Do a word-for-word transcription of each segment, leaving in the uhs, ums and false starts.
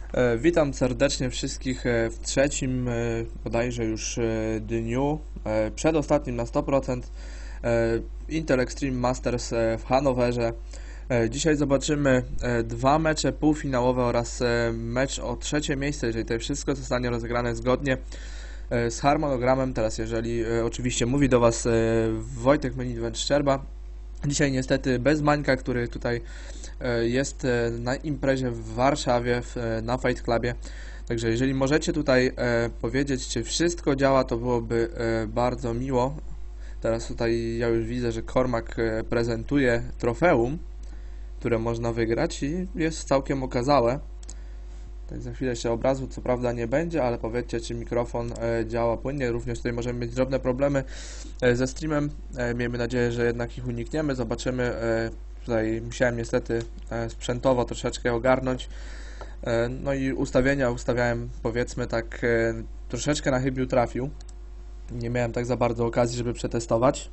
E, Witam serdecznie wszystkich e, w trzecim, e, bodajże już e, dniu, e, przedostatnim na sto procent e, Intel Extreme Masters e, w Hanowerze. E, Dzisiaj zobaczymy e, dwa mecze półfinałowe oraz e, mecz o trzecie miejsce, jeżeli to wszystko zostanie rozegrane zgodnie e, z harmonogramem. Teraz jeżeli e, oczywiście mówi do Was e, Wojtek Menidwent-Szczerba. Dzisiaj niestety bez Mańka, który tutaj e, jest e, na imprezie w Warszawie, w, e, na Fight Clubie. Także jeżeli możecie tutaj e, powiedzieć, czy wszystko działa, to byłoby e, bardzo miło. Teraz tutaj ja już widzę, że Kormak e, prezentuje trofeum, które można wygrać i jest całkiem okazałe. Tak, za chwilę jeszcze obrazu co prawda nie będzie, ale powiedzcie, czy mikrofon e, działa płynnie. Również tutaj możemy mieć drobne problemy e, ze streamem. E, miejmy nadzieję, że jednak ich unikniemy. Zobaczymy. E, tutaj musiałem niestety e, sprzętowo troszeczkę ogarnąć. E, no i ustawienia ustawiałem, powiedzmy tak, e, troszeczkę na chybił trafił. Nie miałem tak za bardzo okazji, żeby przetestować.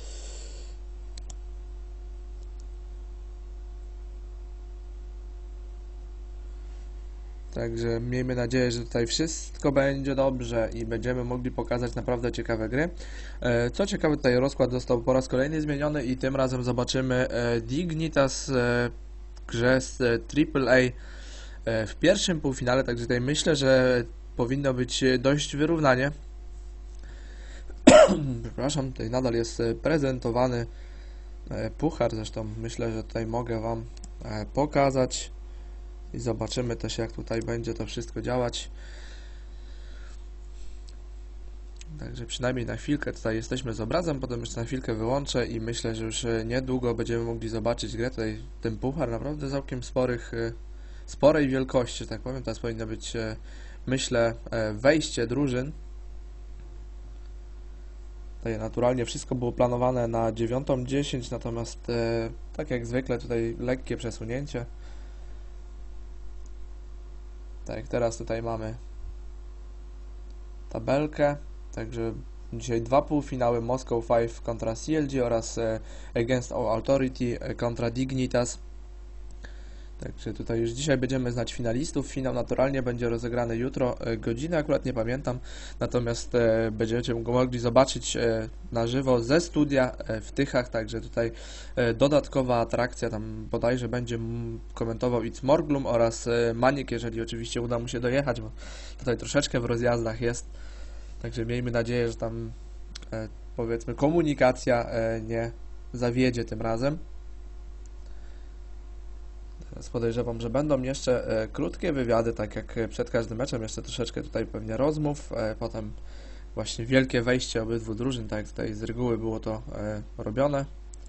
Także miejmy nadzieję, że tutaj wszystko będzie dobrze i będziemy mogli pokazać naprawdę ciekawe gry. E, Co ciekawe, tutaj rozkład został po raz kolejny zmieniony i tym razem zobaczymy e, Dignitas e, w grze z e, Triple A e, w pierwszym półfinale, także tutaj myślę, że powinno być dość wyrównanie. Przepraszam, tutaj nadal jest e, prezentowany e, puchar, zresztą myślę, że tutaj mogę Wam e, pokazać. I zobaczymy też, jak tutaj będzie to wszystko działać. Także przynajmniej na chwilkę tutaj jesteśmy z obrazem, potem jeszcze na chwilkę wyłączę i myślę, że już niedługo będziemy mogli zobaczyć grę. Tutaj ten puchar naprawdę całkiem sporych, sporej wielkości, że tak powiem. Teraz powinno być, myślę, wejście drużyn. Tutaj naturalnie wszystko było planowane na dziewiątą dziesięć, natomiast tak jak zwykle tutaj lekkie przesunięcie. Tak jak teraz tutaj mamy tabelkę, także dzisiaj dwa półfinały, Moscow pięć kontra C L G oraz e, Against All Authority e, kontra Dignitas. Także tutaj już dzisiaj będziemy znać finalistów. Finał naturalnie będzie rozegrany jutro, e, godzinę akurat nie pamiętam, natomiast e, będziecie go mogli zobaczyć e, na żywo ze studia e, w Tychach, także tutaj e, dodatkowa atrakcja, tam bodajże będzie komentował It's Morglum oraz e, Maniek, jeżeli oczywiście uda mu się dojechać, bo tutaj troszeczkę w rozjazdach jest, także miejmy nadzieję, że tam e, powiedzmy komunikacja e, nie zawiedzie tym razem. Teraz podejrzewam, że będą jeszcze e, krótkie wywiady, tak jak przed każdym meczem, jeszcze troszeczkę tutaj pewnie rozmów, e, potem właśnie wielkie wejście obydwu drużyn, tak jak tutaj z reguły było to e, robione.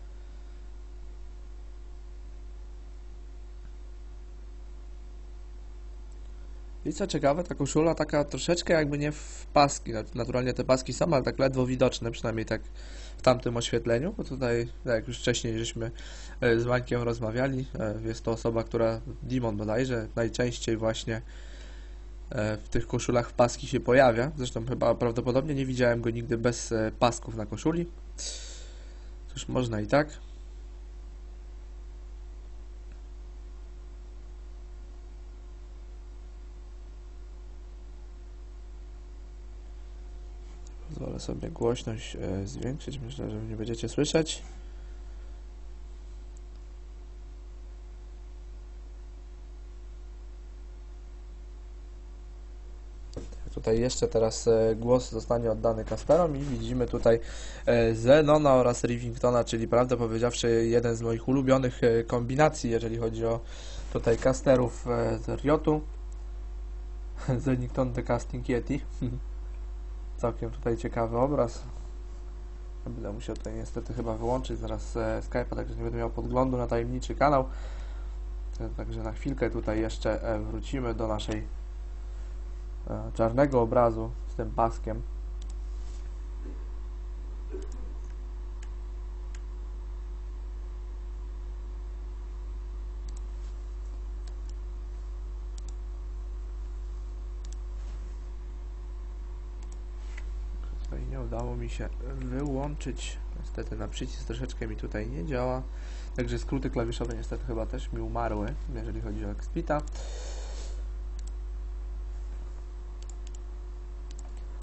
I co ciekawe, ta koszula taka troszeczkę jakby nie w paski, naturalnie te paski są, ale tak ledwo widoczne, przynajmniej tak w tamtym oświetleniu, bo tutaj, tak jak już wcześniej żeśmy e, z Mańkiem rozmawiali, e, jest to osoba, która, Dimon bodajże, najczęściej właśnie e, w tych koszulach w paski się pojawia, zresztą chyba prawdopodobnie nie widziałem go nigdy bez e, pasków na koszuli. Cóż, można i tak. Pozwolę sobie głośność e, zwiększyć, myślę, że nie będziecie słyszeć. Tutaj jeszcze teraz e, głos zostanie oddany Kasperom i widzimy tutaj e, Zenona oraz Rivingtona, czyli prawdę powiedziawszy jeden z moich ulubionych e, kombinacji, jeżeli chodzi o tutaj casterów e, z Riotu. Zenington The Casting Yeti. Całkiem tutaj ciekawy obraz. Będę musiał tutaj niestety chyba wyłączyć zaraz e, Skype'a, także nie będę miał podglądu na tajemniczy kanał. E, także na chwilkę tutaj jeszcze e, wrócimy do naszej e, czarnego obrazu z tym paskiem. Nie udało mi się wyłączyć, niestety na przycisk troszeczkę mi tutaj nie działa, także skróty klawiszowe niestety chyba też mi umarły, jeżeli chodzi o Expita.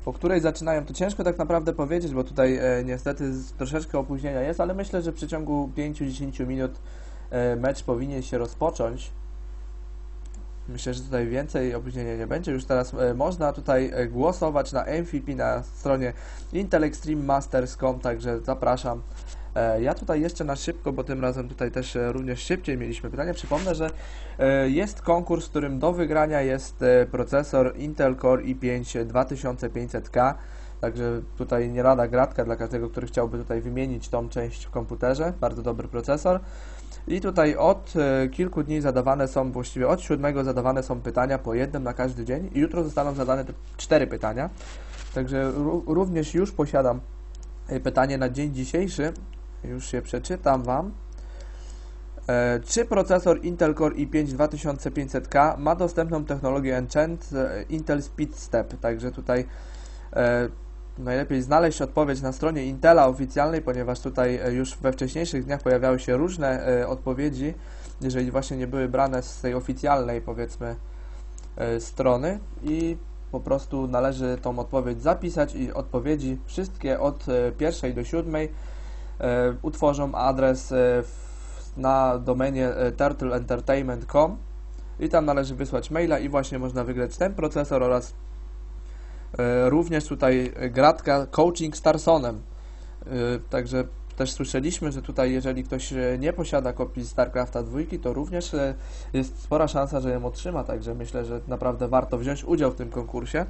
po której zaczynają, to ciężko tak naprawdę powiedzieć, bo tutaj e, niestety z, troszeczkę opóźnienia jest, ale myślę, że w przeciągu pięciu do dziesięciu minut e, mecz powinien się rozpocząć. Myślę, że tutaj więcej opóźnienia nie będzie. Już teraz e, można tutaj e, głosować na M V P na stronie Intel Extreme Masters kropka com, także zapraszam. E, ja tutaj jeszcze na szybko, bo tym razem tutaj też e, również szybciej mieliśmy pytanie. Przypomnę, że e, jest konkurs, w którym do wygrania jest e, procesor Intel Core i pięć dwa tysiące pięćset K. Także tutaj nie lada gratka dla każdego, który chciałby tutaj wymienić tą część w komputerze. Bardzo dobry procesor. I tutaj od e, kilku dni zadawane są, właściwie od siódmego zadawane są pytania po jednym na każdy dzień i jutro zostaną zadane te cztery pytania. Także również już posiadam e, pytanie na dzień dzisiejszy, już je przeczytam Wam. E, czy procesor Intel Core i pięć dwa tysiące pięćset K ma dostępną technologię Enchant e, Intel Speed Step? Także tutaj e, najlepiej znaleźć odpowiedź na stronie Intela oficjalnej, ponieważ tutaj już we wcześniejszych dniach pojawiały się różne e, odpowiedzi, jeżeli właśnie nie były brane z tej oficjalnej, powiedzmy, e, strony i po prostu należy tą odpowiedź zapisać i odpowiedzi wszystkie od e, pierwszej do siódmej e, utworzą adres e, w, na domenie e, turtle entertainment kropka com i tam należy wysłać maila i właśnie można wygrać ten procesor oraz również tutaj gratka Coaching Starsonem. Także też słyszeliśmy, że tutaj jeżeli ktoś nie posiada kopii StarCrafta dwa, to również jest spora szansa, że ją otrzyma, także myślę, że naprawdę warto wziąć udział w tym konkursie.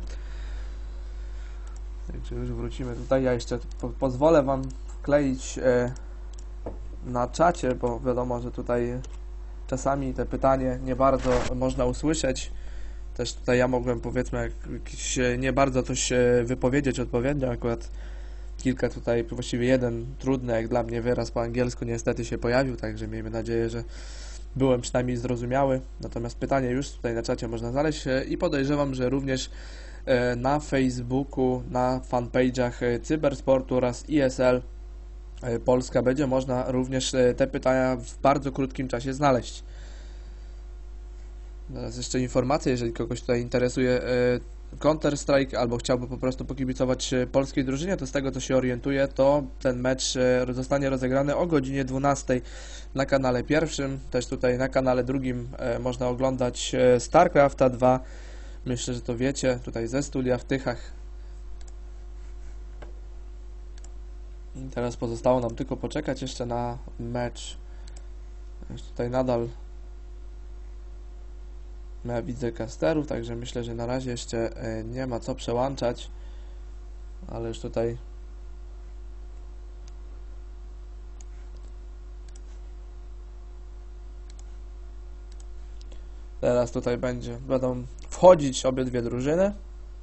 Także już wrócimy tutaj. Ja jeszcze po pozwolę Wam wkleić na czacie, bo wiadomo, że tutaj czasami te pytanie nie bardzo można usłyszeć. Też tutaj ja mogłem, powiedzmy, jakiś, nie bardzo coś wypowiedzieć odpowiednio, akurat kilka tutaj, właściwie jeden trudny jak dla mnie wyraz po angielsku niestety się pojawił, także miejmy nadzieję, że byłem przynajmniej zrozumiały. Natomiast pytanie już tutaj na czacie można znaleźć i podejrzewam, że również na Facebooku, na fanpage'ach Cybersportu oraz I S L Polska będzie można również te pytania w bardzo krótkim czasie znaleźć. Teraz jeszcze informacja, jeżeli kogoś tutaj interesuje Counter-Strike albo chciałby po prostu pokibicować polskiej drużynie, to z tego co się orientuję, to ten mecz zostanie rozegrany o godzinie dwunastej na kanale pierwszym, też tutaj na kanale drugim można oglądać StarCrafta dwa, myślę, że to wiecie, tutaj ze studia w Tychach. I teraz pozostało nam tylko poczekać jeszcze na mecz. Już tutaj nadal ja widzę casterów, także myślę, że na razie jeszcze nie ma co przełączać, ale już tutaj teraz tutaj będzie, będą wchodzić obydwie drużyny.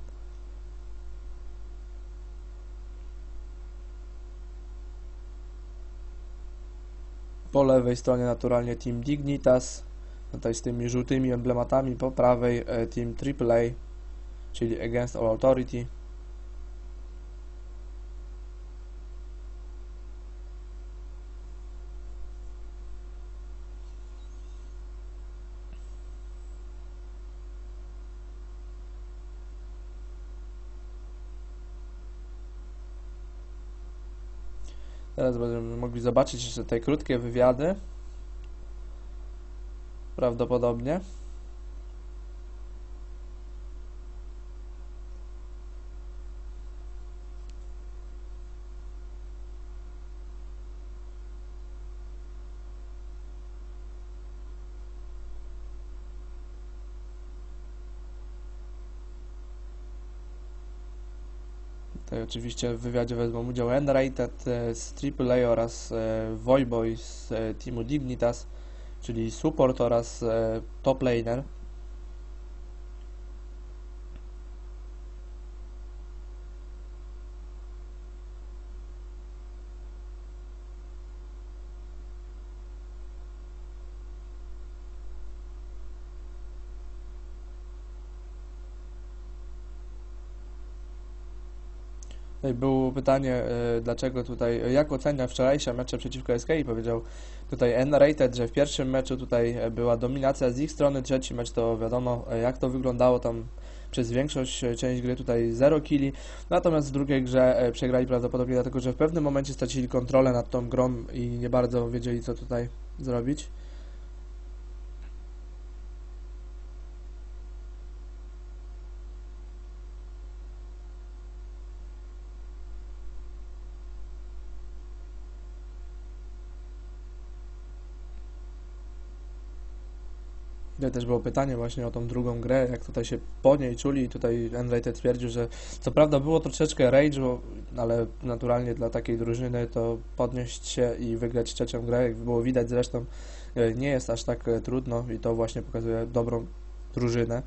Po lewej stronie naturalnie Team Dignitas, tutaj z tymi żółtymi emblematami, po prawej Team triple A, czyli Against All Authority. Teraz będziemy mogli zobaczyć jeszcze te krótkie wywiady. Prawdopodobnie. Tutaj oczywiście w wywiadzie wezmą udział N-Rated z triple A oraz Voyboy z teamu Dignitas, czyli support oraz top laner. Tutaj było pytanie, dlaczego tutaj, jak ocenia wczorajsze mecze przeciwko S K i powiedział tutaj N-Rated, że w pierwszym meczu tutaj była dominacja z ich strony, trzeci mecz to wiadomo jak to wyglądało, tam przez większość e, część gry tutaj zero killi, natomiast w drugiej grze e, przegrali prawdopodobnie dlatego, że w pewnym momencie stracili kontrolę nad tą grą i nie bardzo wiedzieli, co tutaj zrobić. Tutaj też było pytanie właśnie o tą drugą grę, jak tutaj się po niej czuli i tutaj Enright twierdził, że co prawda było troszeczkę rage, bo, ale naturalnie dla takiej drużyny to podnieść się i wygrać trzecią grę, jak było widać zresztą, e, nie jest aż tak e, trudno i to właśnie pokazuje dobrą drużynę.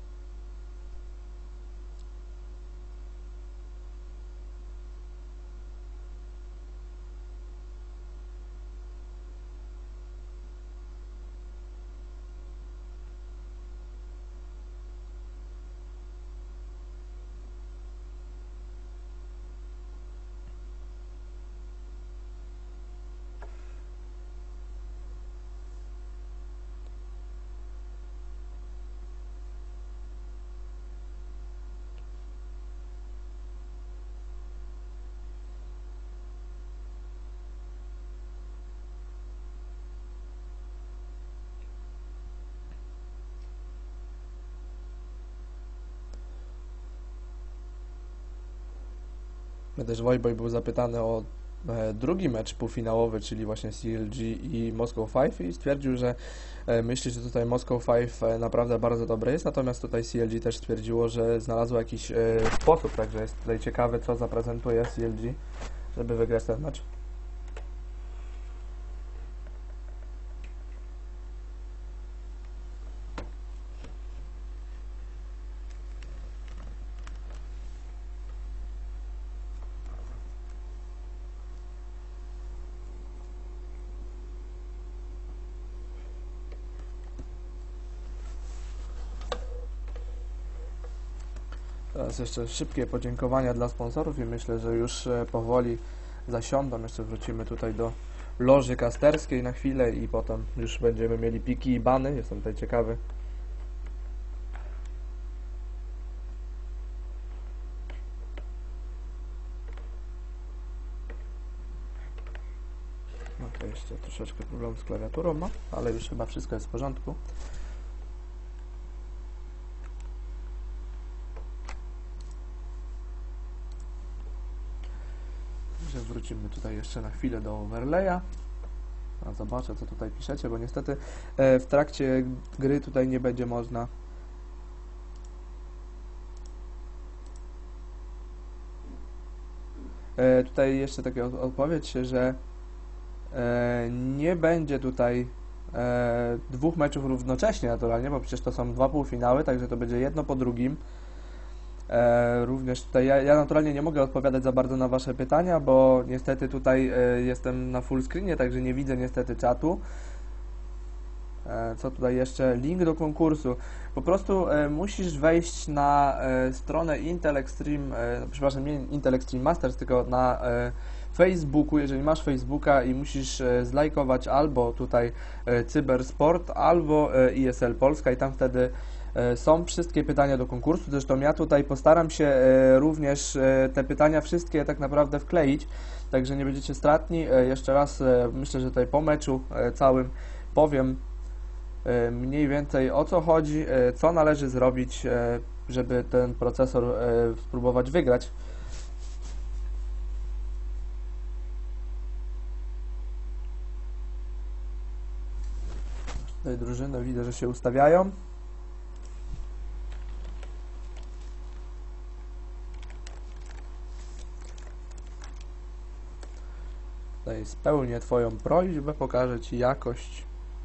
Też Wojboj był zapytany o e, drugi mecz półfinałowy, czyli właśnie C L G i Moscow Five i stwierdził, że e, myśli, że tutaj Moscow Five e, naprawdę bardzo dobre jest, natomiast tutaj C L G też stwierdziło, że znalazło jakiś e, sposób, także jest tutaj ciekawe, co zaprezentuje C L G, żeby wygrać ten mecz. Teraz jeszcze szybkie podziękowania dla sponsorów i myślę, że już e, powoli zasiądą. Jeszcze wrócimy tutaj do loży kasterskiej na chwilę i potem już będziemy mieli piki i bany. Jestem tutaj ciekawy. No to jeszcze troszeczkę problem z klawiaturą ma, ale już chyba wszystko jest w porządku. Wrócimy tutaj jeszcze na chwilę do overlaya. A zobaczę, co tutaj piszecie, bo niestety e, w trakcie gry tutaj nie będzie można e, tutaj jeszcze taka odpowiedź, że e, nie będzie tutaj e, dwóch meczów równocześnie naturalnie, bo przecież to są dwa półfinały, także to będzie jedno po drugim. E, również tutaj ja, ja naturalnie nie mogę odpowiadać za bardzo na Wasze pytania, bo niestety tutaj e, jestem na full screenie, także nie widzę niestety czatu. E, co tutaj jeszcze? Link do konkursu. Po prostu e, musisz wejść na e, stronę Intel Extreme, e, przepraszam, nie Intel Extreme Masters, tylko na e, Facebooku, jeżeli masz Facebooka i musisz e, zlajkować albo tutaj e, Cybersport, albo e, I S L Polska i tam wtedy są wszystkie pytania do konkursu, zresztą ja tutaj postaram się również te pytania wszystkie tak naprawdę wkleić, także nie będziecie stratni. Jeszcze raz myślę, że tutaj po meczu całym powiem mniej więcej o co chodzi, co należy zrobić, żeby ten procesor spróbować wygrać. Tutaj drużyny widzę, że się ustawiają. Tutaj spełnię Twoją prośbę, pokażę Ci jakość.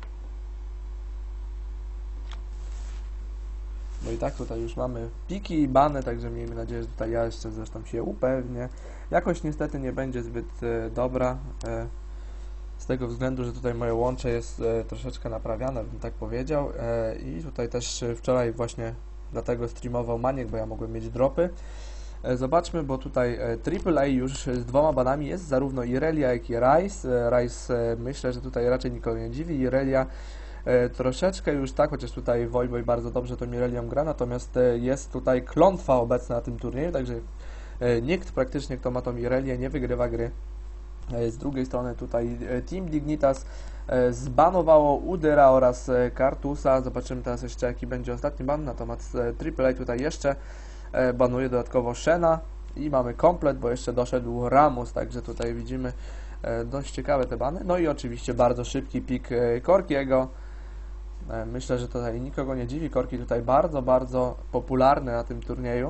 No i tak tutaj już mamy piki i bany, także miejmy nadzieję, że tutaj ja jeszcze zresztą się upewnię. Jakość niestety nie będzie zbyt e, dobra, e, z tego względu, że tutaj moje łącze jest e, troszeczkę naprawiane, bym tak powiedział. E, I tutaj też wczoraj właśnie dlatego streamował Maniek, bo ja mogłem mieć dropy. Zobaczmy, bo tutaj triple A już z dwoma banami jest, zarówno Irelia, jak i Ryze. Ryze myślę, że tutaj raczej nikogo nie dziwi. Irelia e, troszeczkę już tak, chociaż tutaj Wojboj bardzo dobrze to Mirelią gra, natomiast e, jest tutaj klątwa obecna na tym turnieju, także e, nikt praktycznie, kto ma tą Mirelię, nie wygrywa gry. E, z drugiej strony tutaj e, Team Dignitas e, zbanowało Udyra oraz e, Kartusa. Zobaczymy teraz jeszcze, jaki będzie ostatni ban, natomiast e, Triple A tutaj jeszcze e, banuje dodatkowo Shena i mamy komplet, bo jeszcze doszedł Ramus, także tutaj widzimy e, dość ciekawe te bany. No i oczywiście bardzo szybki pik e, Korkiego. E, myślę, że tutaj nikogo nie dziwi. Korki tutaj bardzo, bardzo popularny na tym turnieju.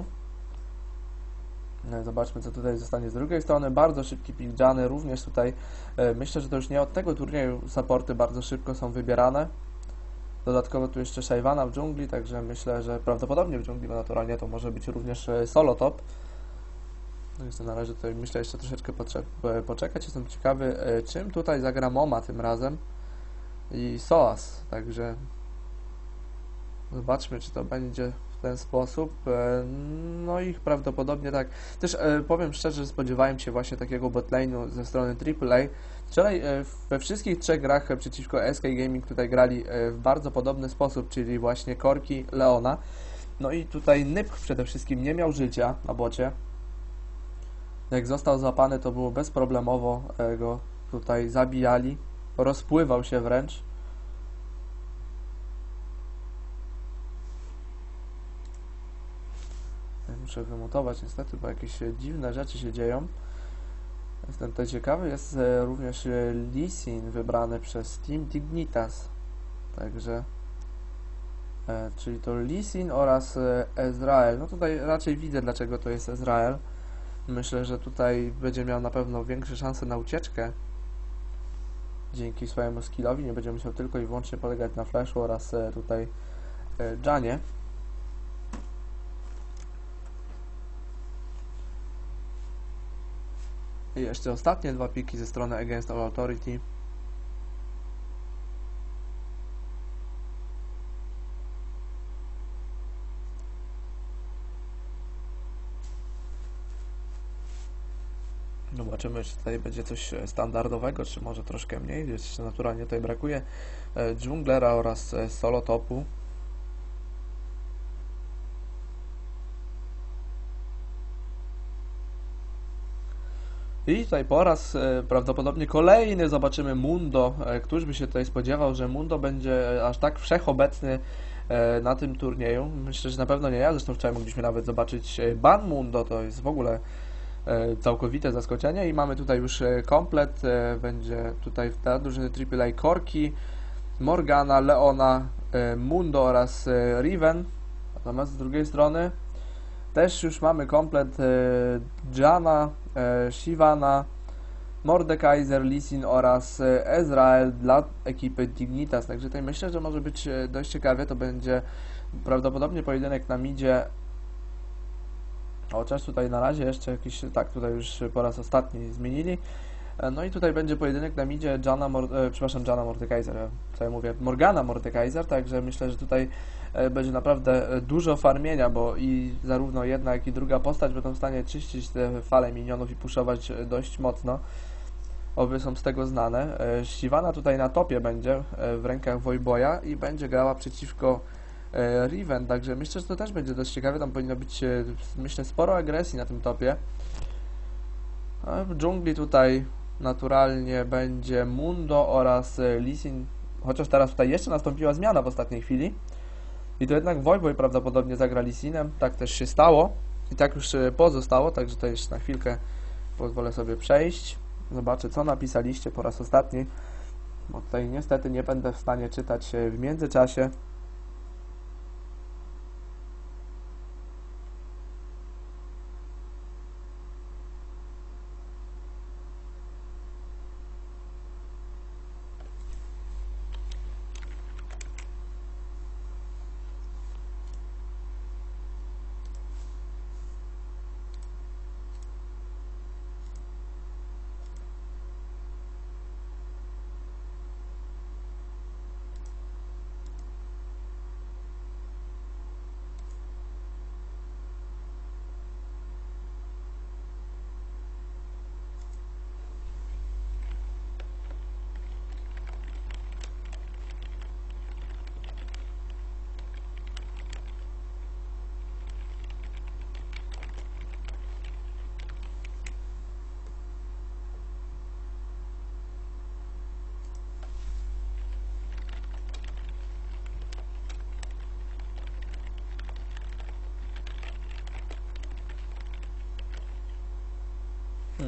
E, zobaczmy, co tutaj zostanie z drugiej strony. Bardzo szybki pik Jany, również tutaj e, myślę, że to już nie od tego turnieju supporty bardzo szybko są wybierane. Dodatkowo tu jeszcze Shyvana w dżungli, także myślę, że prawdopodobnie w dżungli, bo naturalnie to może być również e, solo top. No więc należy tutaj, myślę, jeszcze troszeczkę poczekać. Jestem ciekawy, czym tutaj zagra Moma tym razem i Soas, także zobaczmy, czy to będzie w ten sposób. No i prawdopodobnie tak. Też powiem szczerze, że spodziewałem się właśnie takiego botlane'u ze strony Triple A. Wczoraj we wszystkich trzech grach przeciwko S K Gaming tutaj grali w bardzo podobny sposób, czyli właśnie Korki, Leona. No i tutaj Nyp przede wszystkim nie miał życia na bocie. Jak został złapany, to było bezproblemowo, go tutaj zabijali, rozpływał się wręcz. Muszę wymutować niestety, bo jakieś dziwne rzeczy się dzieją. Jestem tutaj ciekawy, jest również Lee Sin wybrany przez Team Dignitas, także e, czyli to Lee Sin oraz Ezreal. No tutaj raczej widzę, dlaczego to jest Ezreal. Myślę, że tutaj będzie miał na pewno większe szanse na ucieczkę dzięki swojemu skillowi. Nie będzie musiał tylko i wyłącznie polegać na flashu oraz e, tutaj e, Janie. I jeszcze ostatnie dwa piki ze strony Against All Authority. Zobaczymy, czy tutaj będzie coś standardowego, czy może troszkę mniej. Jeszcze naturalnie tutaj brakuje dżunglera oraz solo topu. I tutaj po raz prawdopodobnie kolejny zobaczymy Mundo. Któż by się tutaj spodziewał, że Mundo będzie aż tak wszechobecny na tym turnieju? Myślę, że na pewno nie ja. Zresztą wczoraj mogliśmy nawet zobaczyć ban Mundo. To jest w ogóle całkowite zaskoczenie i mamy tutaj już komplet. Będzie tutaj w tej drużyny Triple A Korki, Morgana, Leona, Mundo oraz Riven. Natomiast z drugiej strony też już mamy komplet Jana, Shyvana, Mordekaiser, Lee Sin oraz Ezreal dla ekipy Dignitas. Także tutaj myślę, że może być dość ciekawie. To będzie prawdopodobnie pojedynek na midzie. Chociaż tutaj na razie jeszcze jakiś, tak, tutaj już po raz ostatni zmienili. No i tutaj będzie pojedynek na midzie Jana, Mor e, przepraszam, Jana Mordekaiser, co ja mówię, Morgana Mordekaiser, także myślę, że tutaj e, będzie naprawdę dużo farmienia, bo i zarówno jedna, jak i druga postać będą w stanie czyścić te fale minionów i puszować dość mocno. Obie są z tego znane. E, Shyvana tutaj na topie będzie e, w rękach Wojboja i będzie grała przeciwko Riven, także myślę, że to też będzie dość ciekawe. Tam powinno być, myślę, sporo agresji na tym topie. A w dżungli tutaj naturalnie będzie Mundo oraz Lee Sin, chociaż teraz tutaj jeszcze nastąpiła zmiana w ostatniej chwili. I to jednak Wojboj prawdopodobnie zagra Lee Sinem, tak też się stało i tak już pozostało, także to jeszcze na chwilkę pozwolę sobie przejść. Zobaczę, co napisaliście po raz ostatni, bo tutaj niestety nie będę w stanie czytać w międzyczasie.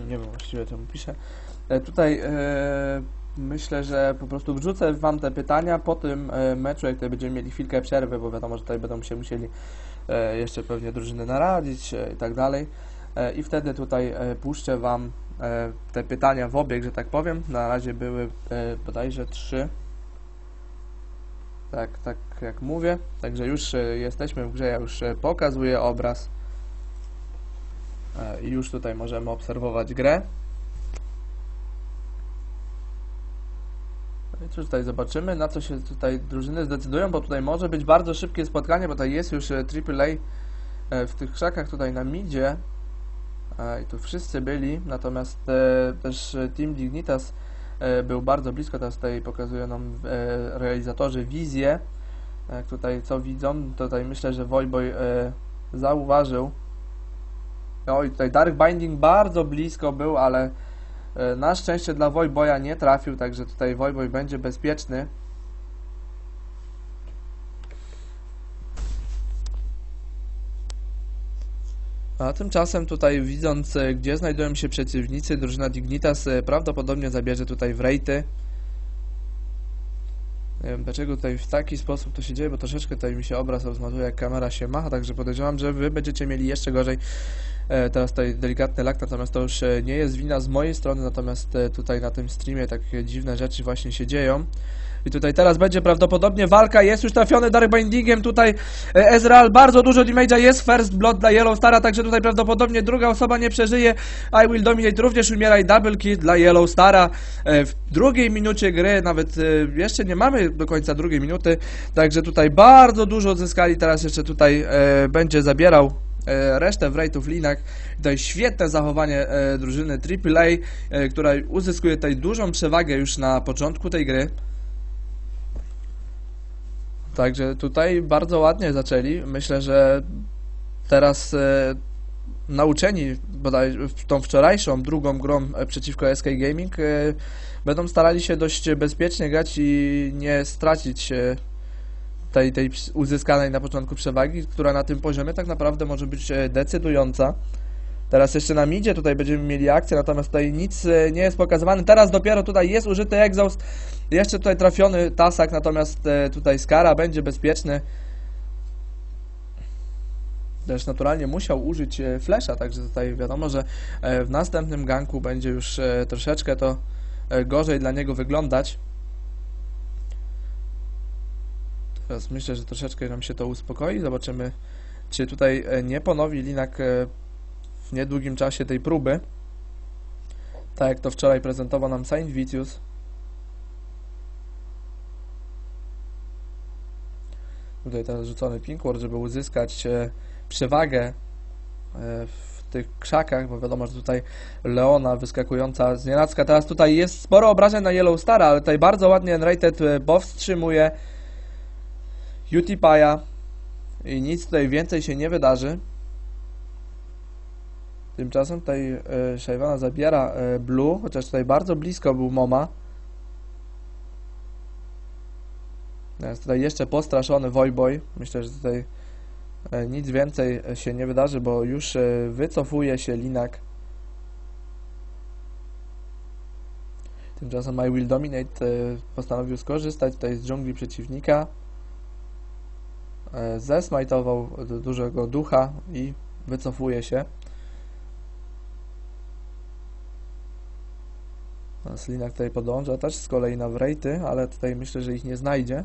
nie wiem właściwie czemu piszę. E, tutaj e, myślę, że po prostu wrzucę wam te pytania po tym e, meczu, jak tutaj będziemy mieli chwilkę przerwy, bo wiadomo, że tutaj będą się musieli e, jeszcze pewnie drużyny naradzić e, i tak dalej. E, I wtedy tutaj e, puszczę wam e, te pytania w obieg, że tak powiem. Na razie były e, bodajże trzy. Tak, tak jak mówię. Także już e, jesteśmy w grze, ja już e, pokazuję obraz. E, I już tutaj możemy obserwować grę. I cóż, tutaj zobaczymy, na co się tutaj drużyny zdecydują, bo tutaj może być bardzo szybkie spotkanie, bo tutaj jest już triple A w tych krzakach tutaj na midzie i tu wszyscy byli, natomiast też Team Dignitas był bardzo blisko. Teraz tutaj pokazują nam realizatorzy wizję, jak tutaj co widzą. Tutaj myślę, że Voyboy zauważył. Oj, tutaj Dark Binding bardzo blisko był, ale na szczęście dla Voyboya nie trafił, także tutaj Voyboy będzie bezpieczny. A tymczasem tutaj, widząc gdzie znajdują się przeciwnicy, drużyna Dignitas prawdopodobnie zabierze tutaj Wraithy. Nie wiem dlaczego tutaj w taki sposób to się dzieje, bo troszeczkę tutaj mi się obraz rozmatuje, jak kamera się macha, także podejrzewam, że wy będziecie mieli jeszcze gorzej. E, teraz tutaj delikatny lag, natomiast to już nie jest wina z mojej strony, natomiast tutaj na tym streamie takie dziwne rzeczy właśnie się dzieją. I tutaj teraz będzie prawdopodobnie walka, jest już trafiony Darkbindingiem, tutaj Ezreal, bardzo dużo damage'a, jest first blood dla Yellow Stara, także tutaj prawdopodobnie druga osoba nie przeżyje. I Will Dominate również umiera i double kill dla Yellow Stara w drugiej minucie gry, nawet jeszcze nie mamy do końca drugiej minuty, także tutaj bardzo dużo odzyskali, teraz jeszcze tutaj e, będzie zabierał e, resztę Wraithów Linak. Tutaj świetne zachowanie e, drużyny triple A, e, która uzyskuje tutaj dużą przewagę już na początku tej gry. Także tutaj bardzo ładnie zaczęli. Myślę, że teraz e, nauczeni bodaj tą wczorajszą drugą grą przeciwko S K Gaming e, będą starali się dość bezpiecznie grać i nie stracić e, tej, tej uzyskanej na początku przewagi, która na tym poziomie tak naprawdę może być decydująca. Teraz jeszcze na midzie tutaj będziemy mieli akcję, natomiast tutaj nic nie jest pokazywane. Teraz dopiero tutaj jest użyty Exhaust. Jeszcze tutaj trafiony tasak, natomiast tutaj Skara będzie bezpieczny. Też naturalnie musiał użyć flasha, także tutaj wiadomo, że w następnym ganku będzie już troszeczkę to gorzej dla niego wyglądać. Teraz myślę, że troszeczkę nam się to uspokoi. Zobaczymy, czy tutaj nie ponowi Linak w niedługim czasie tej próby, tak jak to wczoraj prezentował nam Saint Vicious. Tutaj teraz rzucony Pinkward, żeby uzyskać e, przewagę e, w tych krzakach, bo wiadomo, że tutaj Leona wyskakująca z nienacka. Teraz tutaj jest sporo obrażeń na Yellow Stara, ale tutaj bardzo ładnie Enrated powstrzymuje Utipaya i nic tutaj więcej się nie wydarzy. Tymczasem tutaj e, Shyvana zabiera e, Blue, chociaż tutaj bardzo blisko był Moma. Jest tutaj jeszcze postraszony Voyboy. Myślę, że tutaj e, nic więcej się nie wydarzy, bo już e, wycofuje się Linak. Tymczasem I Will Dominate e, postanowił skorzystać tutaj z dżungli przeciwnika. E, zesmajtował dużego ducha i wycofuje się. Linak tutaj podąża też z kolei na Wraithy, ale tutaj myślę, że ich nie znajdzie.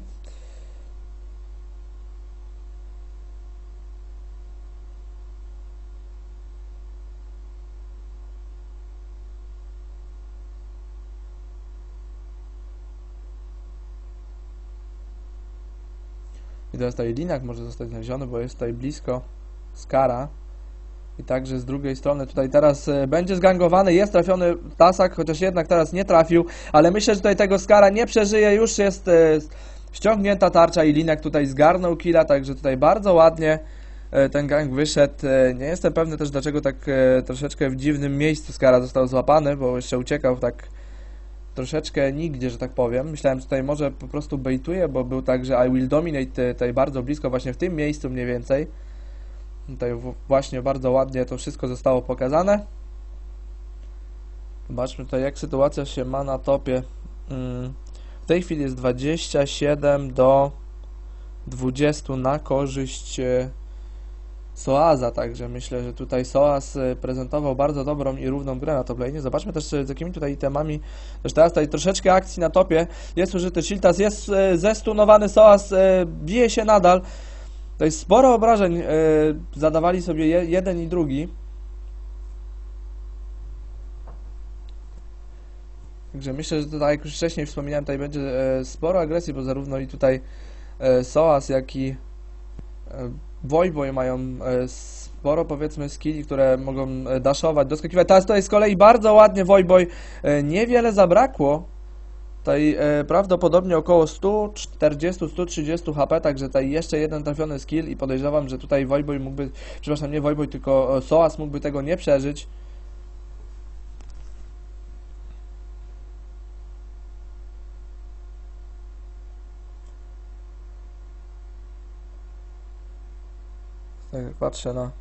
I teraz tutaj Linak może zostać znaleziony, bo jest tutaj blisko Skara. I także z drugiej strony tutaj teraz będzie zgangowany, jest trafiony tasak, chociaż jednak teraz nie trafił, ale myślę, że tutaj tego Skara nie przeżyje, już jest e, ściągnięta tarcza i Linak tutaj zgarnął killa, także tutaj bardzo ładnie e, ten gang wyszedł. E, nie jestem pewny też, dlaczego tak e, troszeczkę w dziwnym miejscu Skara został złapany, bo jeszcze uciekał tak troszeczkę nigdzie, że tak powiem. Myślałem, że tutaj może po prostu baituje, bo był tak, że I Will Dominate tutaj bardzo blisko, właśnie w tym miejscu mniej więcej. Tutaj właśnie bardzo ładnie to wszystko zostało pokazane. Zobaczmy tutaj, jak sytuacja się ma na topie. W tej chwili jest dwadzieścia siedem do dwudziestu na korzyść Soaza, także myślę, że tutaj Soaz prezentował bardzo dobrą i równą grę na top lane. Zobaczmy też, z jakimi tutaj itemami, też teraz tutaj troszeczkę akcji na topie, jest użyty Shiltas, jest zestunowany Soaz, bije się nadal. Tutaj sporo obrażeń zadawali sobie jeden i drugi. Także myślę, że tutaj, jak już wcześniej wspominałem, tutaj będzie sporo agresji, bo zarówno i tutaj Soaz, jak i Voyboy mają sporo, powiedzmy, skilli, które mogą dashować, doskakiwać. Teraz tutaj z kolei bardzo ładnie Voyboy, niewiele zabrakło. Tutaj prawdopodobnie około sto czterdzieści do stu trzydziestu H P, także tutaj jeszcze jeden trafiony skill i podejrzewam, że tutaj Voyboy mógłby, przepraszam, nie Voyboy, tylko Soaz mógłby tego nie przeżyć. Tak, patrzę na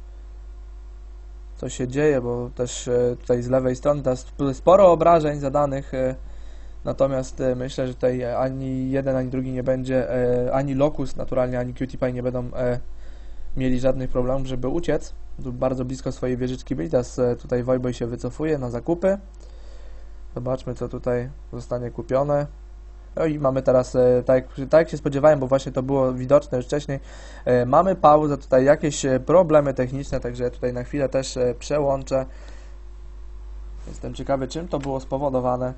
co się dzieje, bo też tutaj z lewej strony teraz sporo obrażeń zadanych, natomiast myślę, że tutaj ani jeden, ani drugi nie będzie, ani Locust naturalnie, ani Cutie Pie nie będą mieli żadnych problemów, żeby uciec. Tu bardzo blisko swojej wieżyczki byli, teraz tutaj Voyboy się wycofuje na zakupy. Zobaczmy, co tutaj zostanie kupione. No i mamy teraz, tak, tak jak się spodziewałem, bo właśnie to było widoczne już wcześniej, mamy pauzę, tutaj jakieś problemy techniczne, także tutaj na chwilę też przełączę. Jestem ciekawy, czym to było spowodowane.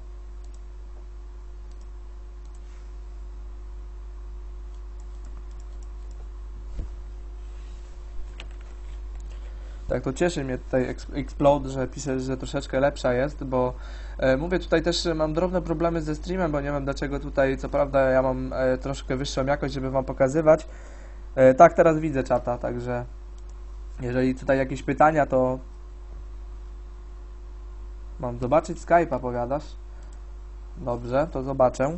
Tak, to cieszy mnie tutaj Explode, że pisze, że troszeczkę lepsza jest, bo e, mówię, tutaj też mam drobne problemy ze streamem, bo nie wiem dlaczego tutaj, co prawda ja mam e, troszkę wyższą jakość, żeby wam pokazywać. E, tak, teraz widzę czata, także jeżeli tutaj jakieś pytania, to mam zobaczyć Skype'a, powiadasz? Dobrze, to zobaczę.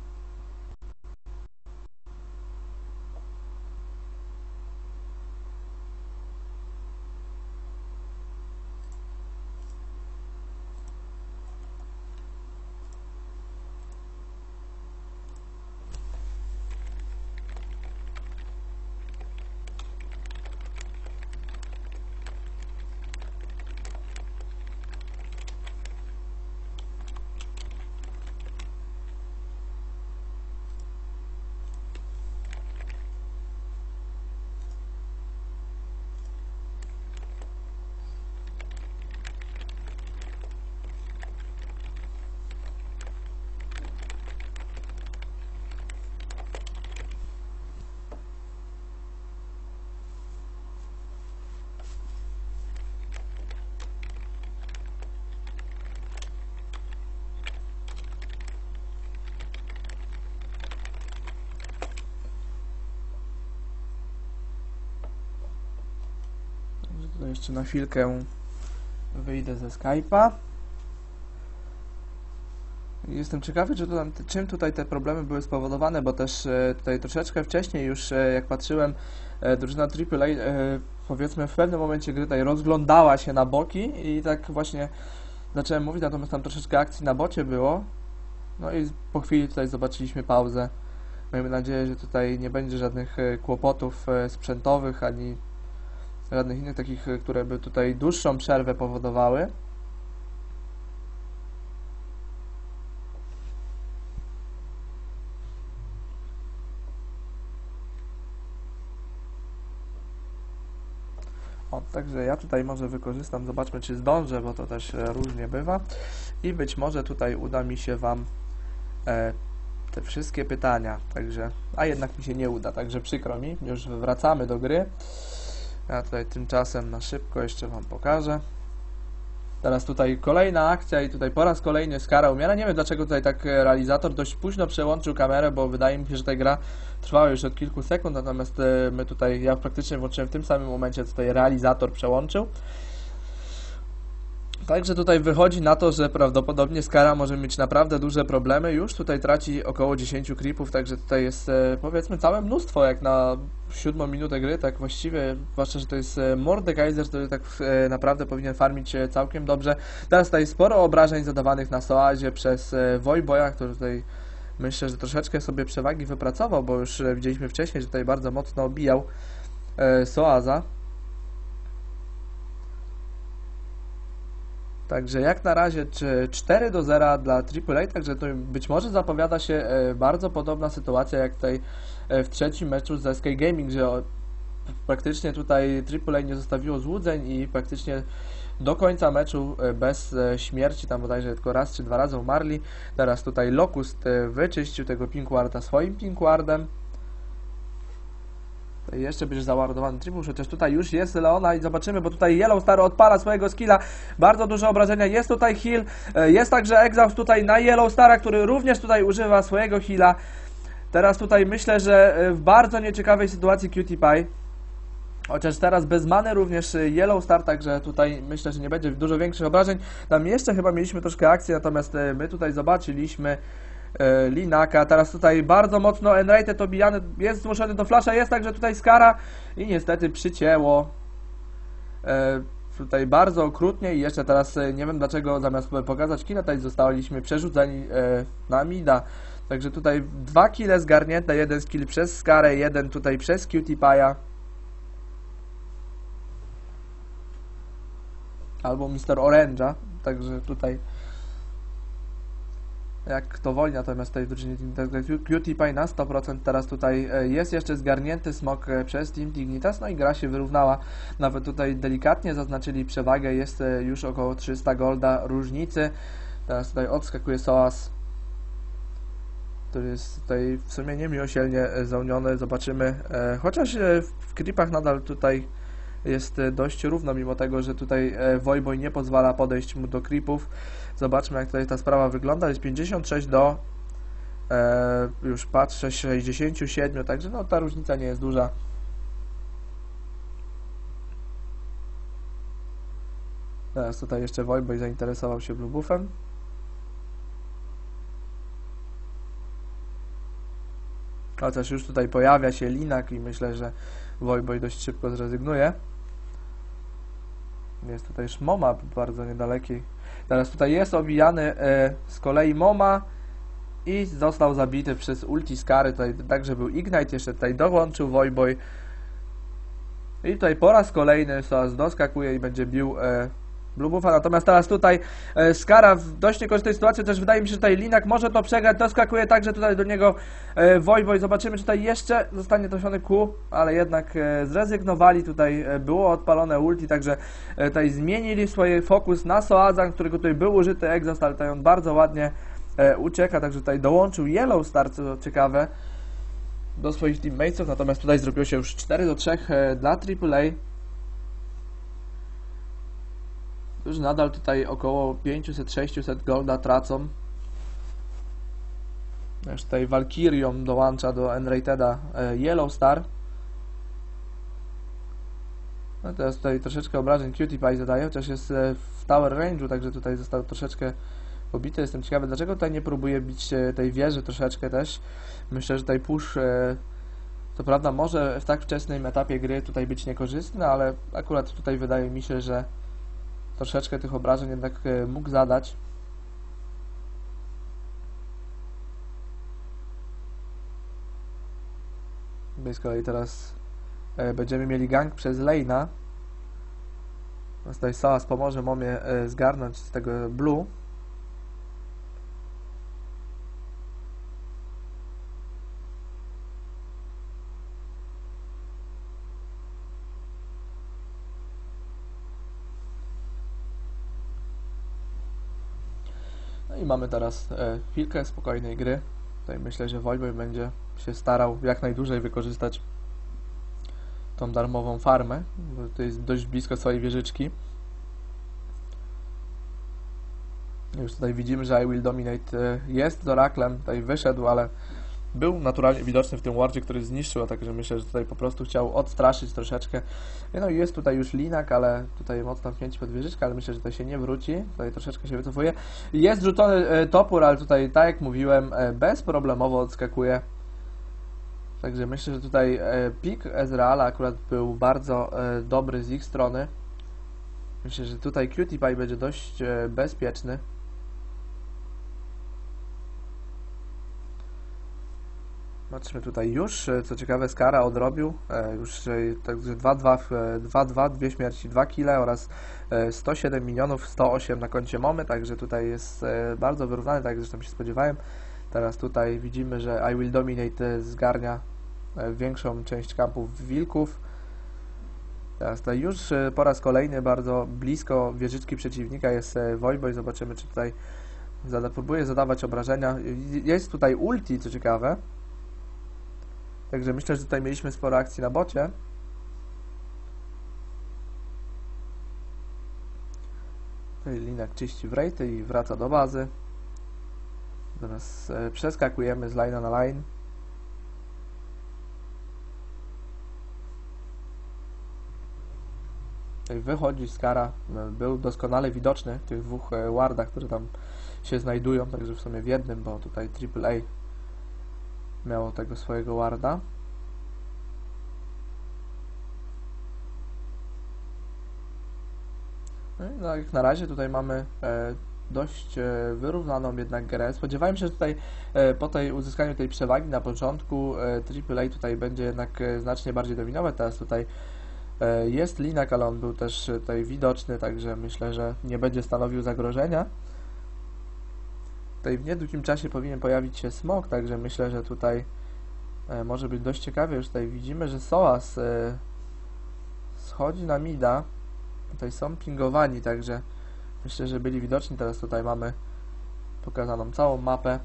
To jeszcze na chwilkę wyjdę ze Skype'a. Jestem ciekawy, czy tutaj, czym tutaj te problemy były spowodowane, bo też e, tutaj troszeczkę wcześniej już, e, jak patrzyłem, e, drużyna triple A, e, powiedzmy w pewnym momencie gry tutaj rozglądała się na boki i tak właśnie zacząłem mówić, natomiast tam troszeczkę akcji na bocie było. No i po chwili tutaj zobaczyliśmy pauzę. Miejmy nadzieję, że tutaj nie będzie żadnych e, kłopotów e, sprzętowych, ani żadnych innych takich, które by tutaj dłuższą przerwę powodowały. O, także ja tutaj może wykorzystam, zobaczmy, czy zdążę, bo to też różnie bywa. I być może tutaj uda mi się wam e, te wszystkie pytania, także, a jednak mi się nie uda, także przykro mi, już wracamy do gry. Ja tutaj tymczasem na szybko jeszcze wam pokażę. Teraz tutaj kolejna akcja i tutaj po raz kolejny Skara umiera. Nie wiem dlaczego tutaj tak realizator dość późno przełączył kamerę, bo wydaje mi się, że ta gra trwała już od kilku sekund, natomiast my tutaj, ja praktycznie włączyłem w tym samym momencie, tutaj realizator przełączył. Także tutaj wychodzi na to, że prawdopodobnie Skara może mieć naprawdę duże problemy. Już tutaj traci około dziesięć creepów, także tutaj jest e, powiedzmy całe mnóstwo jak na siódmą minutę gry, tak właściwie, zwłaszcza, że to jest e, Mordekaiser, który tak e, naprawdę powinien farmić e, całkiem dobrze. Teraz tutaj sporo obrażeń zadawanych na Soazie przez e, Voyboya, który tutaj myślę, że troszeczkę sobie przewagi wypracował, bo już e, widzieliśmy wcześniej, że tutaj bardzo mocno obijał e, Soaza. Także jak na razie cztery do zera dla triple A, także to być może zapowiada się bardzo podobna sytuacja jak tutaj w trzecim meczu z S K Gaming, że praktycznie tutaj triple A nie zostawiło złudzeń i praktycznie do końca meczu bez śmierci, tam bodajże tylko raz czy dwa razy umarli. Teraz tutaj Locust wyczyścił tego Pinkwarda swoim Pinkwardem. Jeszcze będzie załadowany triple, chociaż tutaj już jest Leona i zobaczymy, bo tutaj Yellow Star odpala swojego skilla, bardzo duże obrażenia, jest tutaj heal, jest także exhaust tutaj na Yellow Stara, który również tutaj używa swojego heala. Teraz tutaj myślę, że w bardzo nieciekawej sytuacji Cutie Pie, chociaż teraz bez many również Yellow Star, także tutaj myślę, że nie będzie dużo większych obrażeń. Tam jeszcze chyba mieliśmy troszkę akcji, natomiast my tutaj zobaczyliśmy Linaka, teraz tutaj bardzo mocno Enrated obijany, jest zmuszony do flasha, jest także tutaj Skara i niestety przycięło e, tutaj bardzo okrutnie i jeszcze teraz e, nie wiem dlaczego zamiast pokazać killa tutaj zostaliśmy przerzuceni e, na mida, także tutaj dwa kile zgarnięte, jeden skill przez Skarę, jeden tutaj przez Cutie Pie'a albo mister Orange'a, także tutaj jak kto woli, natomiast tutaj w drużynie Cutie Pie na sto procent teraz tutaj jest jeszcze zgarnięty smok przez Team Dignitas, no i gra się wyrównała, nawet tutaj delikatnie zaznaczyli przewagę, jest już około trzysta golda różnicy. Teraz tutaj odskakuje Soaz, który jest tutaj w sumie niemiłosiernie zauniony, zobaczymy, chociaż w creepach nadal tutaj jest dość równo, mimo tego, że tutaj Voyboy nie pozwala podejść mu do creepów. Zobaczmy, jak tutaj ta sprawa wygląda. Jest pięćdziesiąt sześć do e, już patrzę sześćdziesiąt siedem, także no ta różnica nie jest duża. Teraz tutaj jeszcze Voyboy zainteresował się blue buffem. Chociaż już tutaj pojawia się Linak i myślę, że Voyboy dość szybko zrezygnuje. Jest tutaj już Moma bardzo niedalekiej. Teraz tutaj jest obijany e, z kolei Moma i został zabity przez ulti Skary. Tutaj także był Ignite, jeszcze tutaj dołączył Voyboy. I tutaj po raz kolejny Soaz doskakuje i będzie bił e, blue buffa. Natomiast teraz tutaj e, Skara w dość niekorzystnej sytuacji, też wydaje mi się, że tutaj Linak może to przegrać, doskakuje także tutaj do niego e, Voyboy. Zobaczymy, czy tutaj jeszcze zostanie trafiony Q, ale jednak e, zrezygnowali, tutaj e, było odpalone ulti, także e, tutaj zmienili swój fokus na Soaza, którego tutaj był użyty exhaust, ale tutaj on bardzo ładnie e, ucieka, także tutaj dołączył Yellow Star, co ciekawe, do swoich teammatesów, natomiast tutaj zrobiło się już cztery do trzech e, dla triple A. Już nadal tutaj około pięćset sześćset golda tracą. Już tutaj Valkyrią dołącza do Enrateda e, Yellow Star. No teraz tutaj troszeczkę obrażeń Cutie Pie zadaje, chociaż jest e, w tower range'u, także tutaj został troszeczkę pobity. Jestem ciekawy, dlaczego tutaj nie próbuje bić e, tej wieży troszeczkę też. Myślę, że tutaj push e, to prawda może w tak wczesnym etapie gry tutaj być niekorzystny, ale akurat tutaj wydaje mi się, że troszeczkę tych obrażeń jednak e, mógł zadać. Z kolei teraz e, będziemy mieli gank przez lane'a. Tutaj Soaz pomoże Momie e, zgarnąć z tego blue. No i mamy teraz e, chwilkę spokojnej gry. Tutaj myślę, że Voyboy będzie się starał jak najdłużej wykorzystać tą darmową farmę, bo to jest dość blisko swojej wieżyczki. Już tutaj widzimy, że I Will Dominate jest z Oraklem, tutaj wyszedł, ale był naturalnie widoczny w tym wardzie, który zniszczył, także myślę, że tutaj po prostu chciał odstraszyć troszeczkę. No i jest tutaj już linak, ale tutaj mocno wpięci pod wieżyczkę, ale myślę, że tutaj się nie wróci, tutaj troszeczkę się wycofuje. Jest rzucony topór, ale tutaj, tak jak mówiłem, bezproblemowo odskakuje. Także myślę, że tutaj pik Ezreala akurat był bardzo dobry z ich strony. Myślę, że tutaj Cutie Pie będzie dość bezpieczny. Patrzmy tutaj już, co ciekawe, Skara odrobił już także dwa dwa, dwie śmierci, dwa kile oraz sto siedem minionów, sto osiem na koncie Momy, także tutaj jest bardzo wyrównany, tak jak zresztą się spodziewałem. Teraz tutaj widzimy, że I Will Dominate zgarnia większą część kampów wilków. Teraz tutaj już po raz kolejny bardzo blisko wieżyczki przeciwnika jest Voyboy. Zobaczymy, czy tutaj zada, próbuje zadawać obrażenia. Jest tutaj ulti, co ciekawe. Także myślę, że tutaj mieliśmy sporo akcji na bocie. Tutaj Linak czyści wrejty i wraca do bazy. Teraz e, przeskakujemy z line'a na line. Tutaj wychodzi Skara, był doskonale widoczny w tych dwóch e, wardach, które tam się znajdują, także w sumie w jednym, bo tutaj triple A miało tego swojego warda. No i no, jak na razie tutaj mamy e, dość e, wyrównaną jednak grę. Spodziewałem się, że tutaj e, po tej uzyskaniu tej przewagi na początku e, triple A tutaj będzie jednak e, znacznie bardziej dominować. Teraz tutaj e, jest Linak, ale on był też tutaj widoczny, także myślę, że nie będzie stanowił zagrożenia. Tutaj w niedługim czasie powinien pojawić się smok, także myślę, że tutaj e, może być dość ciekawie. Już tutaj widzimy, że Soas e, schodzi na mida. Tutaj są pingowani, także myślę, że byli widoczni. Teraz tutaj mamy pokazaną całą mapę.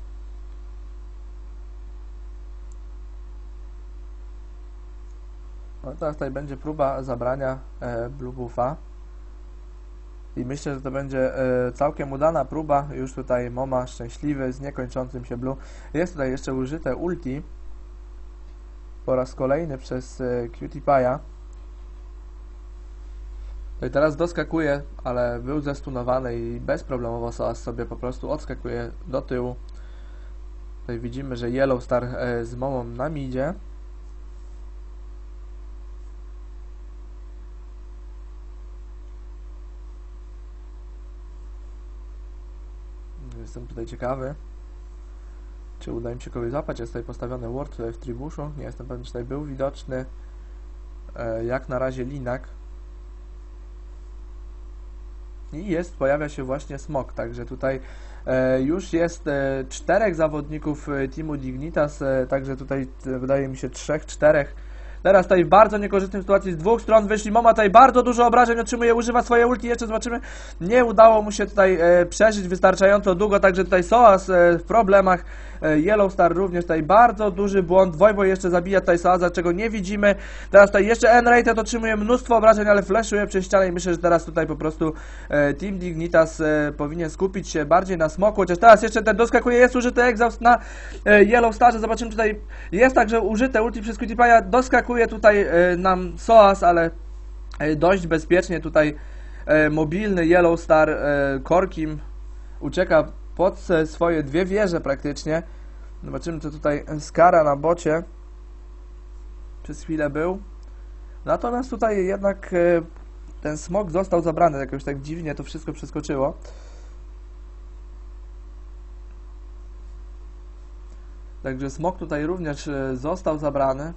No teraz tutaj będzie próba zabrania e, Blue Buffa. I myślę, że to będzie e, całkiem udana próba. Już tutaj Moma szczęśliwy z niekończącym się Blue. Jest tutaj jeszcze użyte ulti po raz kolejny przez e, Cutie Pie'a. I teraz doskakuje, ale był zestunowany i bezproblemowo Soas sobie po prostu odskakuje do tyłu. Tutaj widzimy, że Yellow Star e, z Momą na midzie. Jestem tutaj ciekawy, czy uda im się kogoś złapać. Jest tutaj postawiony ward w tribuszu. Nie jestem pewny, czy tutaj był widoczny. E, jak na razie Linak. I jest, pojawia się właśnie smok, także tutaj e, już jest e, czterech zawodników e, teamu Dignitas, e, także tutaj e, wydaje mi się trzech, czterech. Teraz tutaj w bardzo niekorzystnej sytuacji z dwóch stron wyszli. Moma tutaj bardzo dużo obrażeń otrzymuje, używa swoje ulti, jeszcze zobaczymy. Nie udało mu się tutaj e, przeżyć wystarczająco długo, także tutaj Soas e, w problemach. E, Yellow Star również tutaj bardzo duży błąd. Voyboy jeszcze zabija tutaj Soasa, czego nie widzimy. Teraz tutaj jeszcze N-Rated otrzymuje mnóstwo obrażeń, ale flashuje przez ścianę i myślę, że teraz tutaj po prostu e, Team Dignitas e, powinien skupić się bardziej na smoku, chociaż teraz jeszcze ten doskakuje, jest użyty exhaust na e, Yellow Starze. Zobaczymy, tutaj jest także użyte ulti przez Cutie Pie'a. Doskakuje tutaj e, nam Soas, ale e, dość bezpiecznie tutaj e, mobilny Yellow Star e, Korkim ucieka pod e, swoje dwie wieże praktycznie. Zobaczymy, co tutaj Skara na bocie przez chwilę był. Natomiast tutaj jednak e, ten smok został zabrany, jakoś tak dziwnie to wszystko przeskoczyło. Także smok tutaj również e, został zabrany.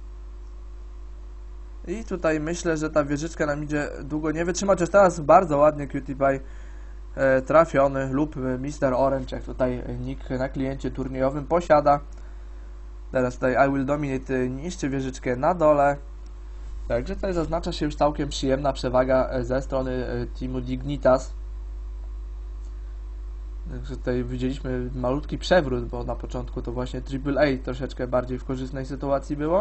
I tutaj myślę, że ta wieżyczka nam idzie długo nie wytrzyma, chociaż teraz bardzo ładnie Cutie Pie e, trafiony lub mister Orange, jak tutaj nick na kliencie turniejowym posiada. Teraz tutaj I Will Dominate niszczy wieżyczkę na dole. Także tutaj zaznacza się już całkiem przyjemna przewaga ze strony teamu Dignitas. Także tutaj widzieliśmy malutki przewrót, bo na początku to właśnie triple A troszeczkę bardziej w korzystnej sytuacji było.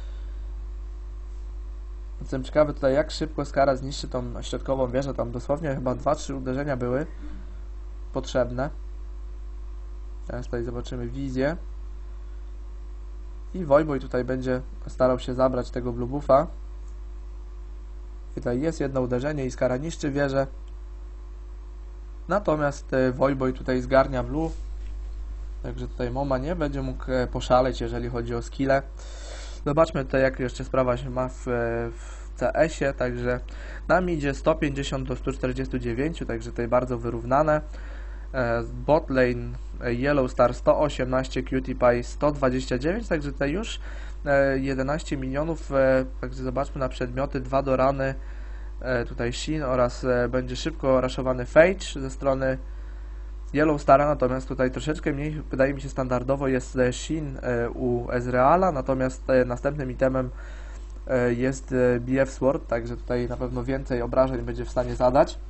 Jestem ciekawy tutaj, jak szybko Skara zniszczy tą środkową wieżę. Tam dosłownie chyba dwa trzy uderzenia były potrzebne. Teraz tutaj zobaczymy wizję. I Voyboy tutaj będzie starał się zabrać tego Blue Buffa. Tutaj jest jedno uderzenie i Skara niszczy wieżę. Natomiast Voyboy tutaj zgarnia Blue. Także tutaj Moma nie będzie mógł poszaleć, jeżeli chodzi o skille. Zobaczmy tutaj, jak jeszcze sprawa się ma w, w C S-ie. Także nam idzie sto pięćdziesiąt do stu czterdziestu dziewięciu, także tutaj bardzo wyrównane. Bot lane Yellow Star sto osiemnaście, Cutie Pie sto dwadzieścia dziewięć, także tutaj już jedenaście milionów. Także zobaczmy na przedmioty, dwa do rany. Tutaj Shin oraz będzie szybko raszowany Phage ze strony Yellow Stara, natomiast tutaj troszeczkę mniej, wydaje mi się, standardowo jest Shin u Ezreala, natomiast następnym itemem jest B F Sword, także tutaj na pewno więcej obrażeń będzie w stanie zadać.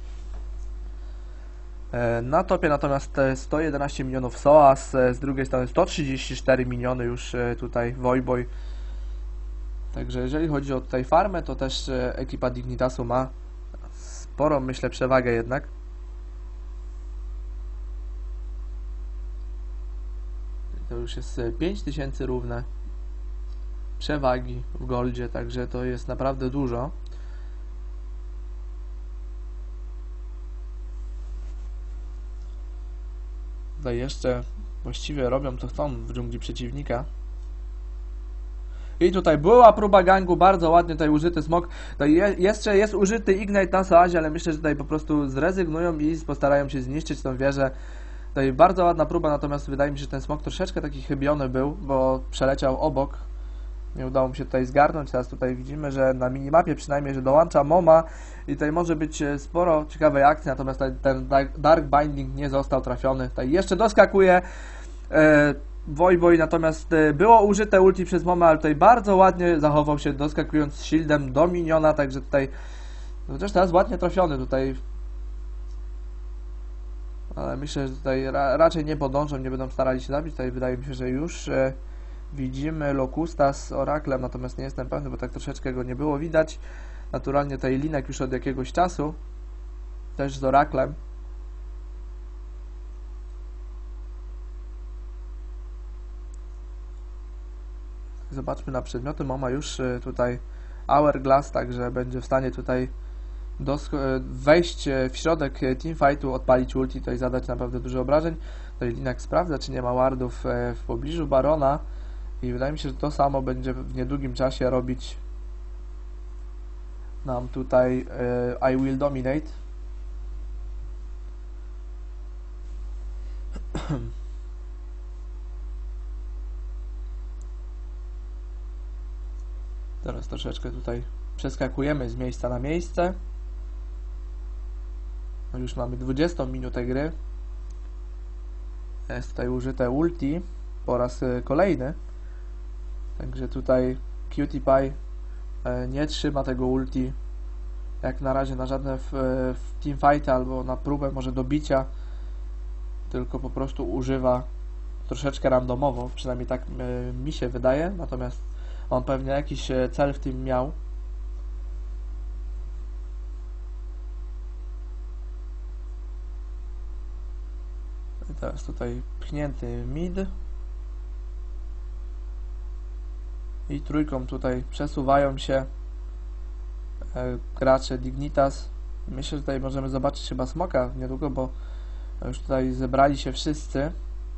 Na topie natomiast sto jedenaście milionów Soas, z drugiej strony sto trzydzieści cztery miliony już tutaj Voyboy. Także jeżeli chodzi o tutaj farmę, to też ekipa Dignitasu ma sporą, myślę, przewagę jednak. To już jest pięć tysięcy równe przewagi w goldzie, także to jest naprawdę dużo. Tutaj jeszcze właściwie robią co chcą w dżungli przeciwnika. I tutaj była próba gangu, bardzo ładnie tutaj użyty smok. Tutaj je, jeszcze jest użyty Ignite na Soazie, ale myślę, że tutaj po prostu zrezygnują i postarają się zniszczyć tą wieżę. Tutaj bardzo ładna próba, natomiast wydaje mi się, że ten smok troszeczkę taki chybiony był, bo przeleciał obok. Nie udało mi się tutaj zgarnąć. Teraz tutaj widzimy, że na minimapie przynajmniej, że dołącza Moma i tutaj może być sporo ciekawej akcji, natomiast ten Dark Binding nie został trafiony. Tutaj jeszcze doskakuje e, Voyboy, natomiast było użyte ulti przez Moma, ale tutaj bardzo ładnie zachował się, doskakując z shieldem do miniona, także tutaj chociaż teraz ładnie trafiony tutaj. Ale myślę, że tutaj ra raczej nie podążą, nie będą starali się zabić. Tutaj wydaje mi się, że już e, widzimy Locusta z Oraklem, natomiast nie jestem pewny, bo tak troszeczkę go nie było widać. Naturalnie tutaj Linek już od jakiegoś czasu, też z Oraklem. Zobaczmy na przedmioty. Moma już e, tutaj Hourglass, także będzie w stanie tutaj wejść w środek teamfightu, odpalić ulti, tutaj zadać naprawdę dużo obrażeń. Tutaj Linek sprawdza, czy nie ma wardów w pobliżu Barona i wydaje mi się, że to samo będzie w niedługim czasie robić nam tutaj I Will Dominate. Teraz troszeczkę tutaj przeskakujemy z miejsca na miejsce. No już mamy dwudziestą minutę gry. Jest tutaj użyte ulti po raz kolejny. Także tutaj Cutie Pie nie trzyma tego ulti jak na razie na żadne w, w teamfighty albo na próbę może dobicia, tylko po prostu używa troszeczkę randomowo, przynajmniej tak mi się wydaje, natomiast on pewnie jakiś cel w tym miał. Teraz tutaj pchnięty mid i trójką tutaj przesuwają się e, gracze Dignitas. Myślę, że tutaj możemy zobaczyć chyba smoka niedługo, bo już tutaj zebrali się wszyscy.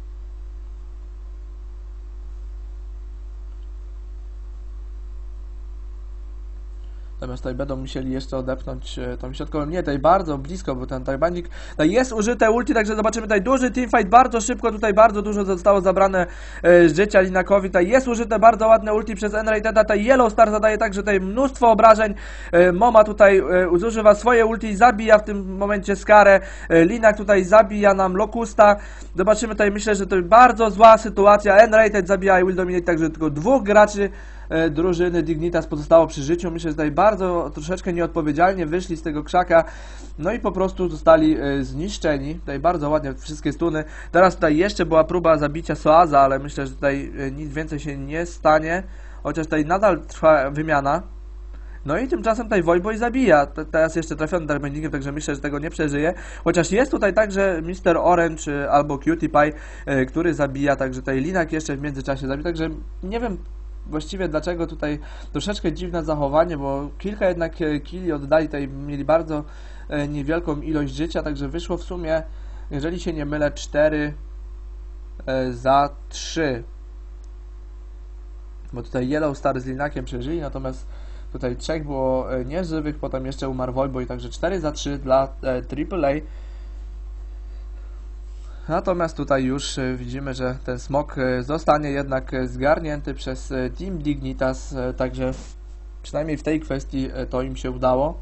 Natomiast tutaj będą musieli jeszcze odepchnąć tą środkową. Nie, tutaj bardzo blisko był ten tajbanik. Tutaj jest użyte ulti, także zobaczymy tutaj duży teamfight, bardzo szybko, tutaj bardzo dużo zostało zabrane e, z życia Linakowi. Tutaj jest użyte bardzo ładne ulti przez Enrateda. Tutaj Yellow Star zadaje także tutaj mnóstwo obrażeń. E, Moma tutaj e, używa swoje ulti i zabija w tym momencie Skarę. E, Linak tutaj zabija nam Locusta. Zobaczymy tutaj, myślę, że to bardzo zła sytuacja. Enrated zabija i Will Dominate, także tylko dwóch graczy drużyny Dignitas pozostało przy życiu. Myślę, że tutaj bardzo troszeczkę nieodpowiedzialnie wyszli z tego krzaka, no i po prostu zostali zniszczeni. Tutaj bardzo ładnie wszystkie stuny. Teraz tutaj jeszcze była próba zabicia Soaza, ale myślę, że tutaj nic więcej się nie stanie, chociaż tutaj nadal trwa wymiana. No i tymczasem tutaj Wojboj zabija. Teraz jeszcze trafiony Darkbindingiem, także myślę, że tego nie przeżyje. Chociaż jest tutaj także mister Orange albo Cutie Pie, który zabija, także tutaj Linak jeszcze w międzyczasie zabija, także nie wiem właściwie dlaczego tutaj troszeczkę dziwne zachowanie, bo kilka jednak killi oddali, tutaj mieli bardzo niewielką ilość życia, także wyszło w sumie, jeżeli się nie mylę, cztery za trzy. Bo tutaj Yellow Star z Linakiem przeżyli, natomiast tutaj trzech było nieżywych, potem jeszcze umarł Wojboj, także cztery za trzy dla e, triple A. Natomiast tutaj już e, widzimy, że ten smok e, zostanie jednak e, zgarnięty przez e, Team Dignitas, e, także przynajmniej w tej kwestii e, to im się udało.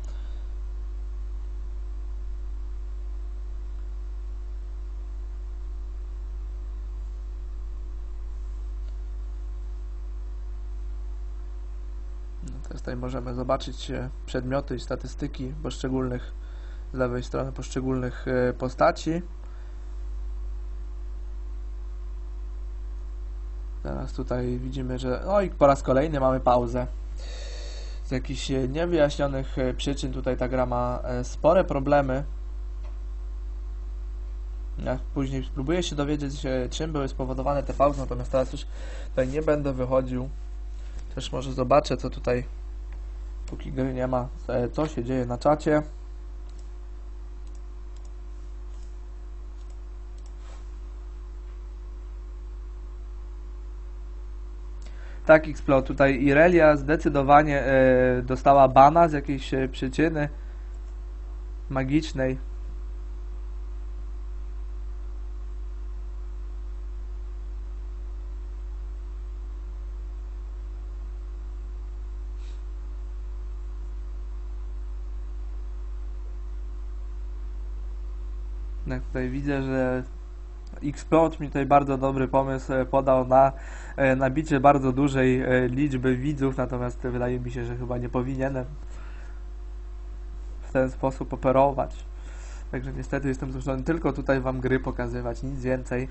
Teraz tutaj możemy zobaczyć przedmioty i statystyki poszczególnych, z lewej strony poszczególnych postaci. Teraz tutaj widzimy, że no i po raz kolejny mamy pauzę. Z jakichś niewyjaśnionych przyczyn tutaj ta gra ma spore problemy. Ja później spróbuję się dowiedzieć, czym były spowodowane te pauzy, natomiast teraz już tutaj nie będę wychodził. Też może zobaczę, co tutaj, póki gry nie ma, co się dzieje na czacie. Tak, Xplot, tutaj Irelia zdecydowanie e, dostała bana z jakiejś e, przyczyny magicznej. Jak tutaj widzę, że Xplot mi tutaj bardzo dobry pomysł podał na nabicie bardzo dużej liczby widzów, natomiast wydaje mi się, że chyba nie powinienem w ten sposób operować. Także niestety jestem zmuszony tylko tutaj wam gry pokazywać, nic więcej.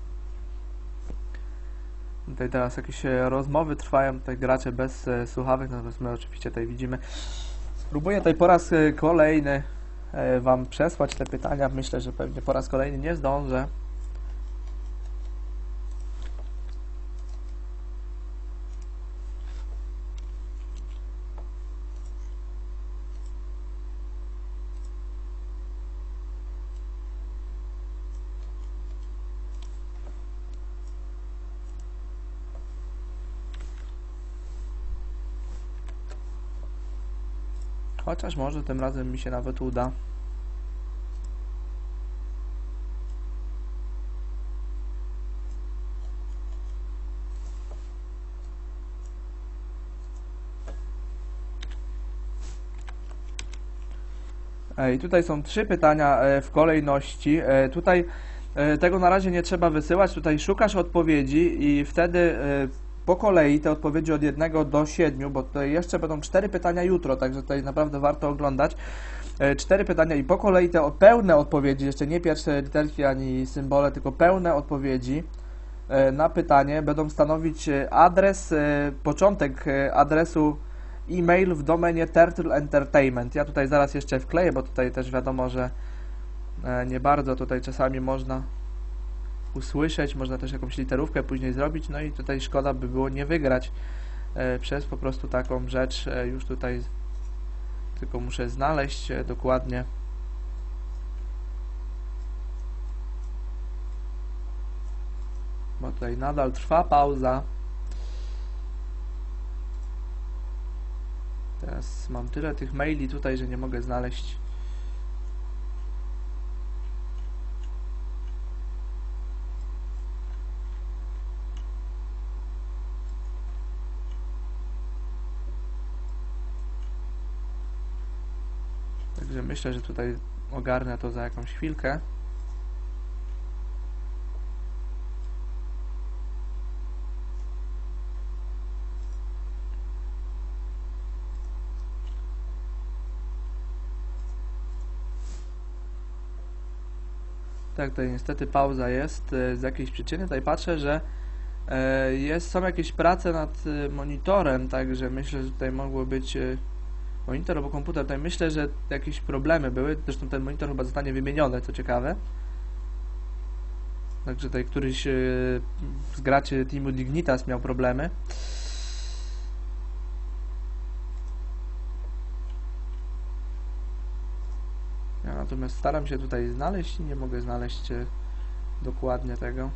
Tutaj teraz jakieś rozmowy trwają, tutaj gracze bez słuchawek, natomiast my oczywiście tutaj widzimy. Spróbuję tutaj po raz kolejny wam przesłać te pytania. Myślę, że pewnie po raz kolejny nie zdążę. Chociaż może tym razem mi się nawet uda. I tutaj są trzy pytania w kolejności. Tutaj tego na razie nie trzeba wysyłać. Tutaj szukasz odpowiedzi i wtedy po kolei te odpowiedzi od jednego do siedmiu, bo tutaj jeszcze będą cztery pytania jutro, także tutaj naprawdę warto oglądać. Cztery pytania i po kolei te pełne odpowiedzi, jeszcze nie pierwsze literki ani symbole, tylko pełne odpowiedzi na pytanie będą stanowić adres, początek adresu e-mail w domenie Turtle Entertainment. Ja tutaj zaraz jeszcze wkleję, bo tutaj też wiadomo, że nie bardzo tutaj czasami można usłyszeć, można też jakąś literówkę później zrobić, no i tutaj szkoda by było nie wygrać e, przez po prostu taką rzecz. E, już tutaj tylko muszę znaleźć e, dokładnie. Bo tutaj nadal trwa pauza. Teraz mam tyle tych maili tutaj, że nie mogę znaleźć. Także myślę, że tutaj ogarnę to za jakąś chwilkę. Tak, tutaj niestety pauza jest z jakiejś przyczyny. Tutaj patrzę, że jest, są jakieś prace nad monitorem, także myślę, że tutaj mogło być Monitor albo komputer, tutaj myślę, że jakieś problemy były, zresztą ten monitor chyba zostanie wymieniony, co ciekawe. Także tutaj któryś z graczy teamu Dignitas miał problemy. Ja natomiast staram się tutaj znaleźć i nie mogę znaleźć dokładnie tego.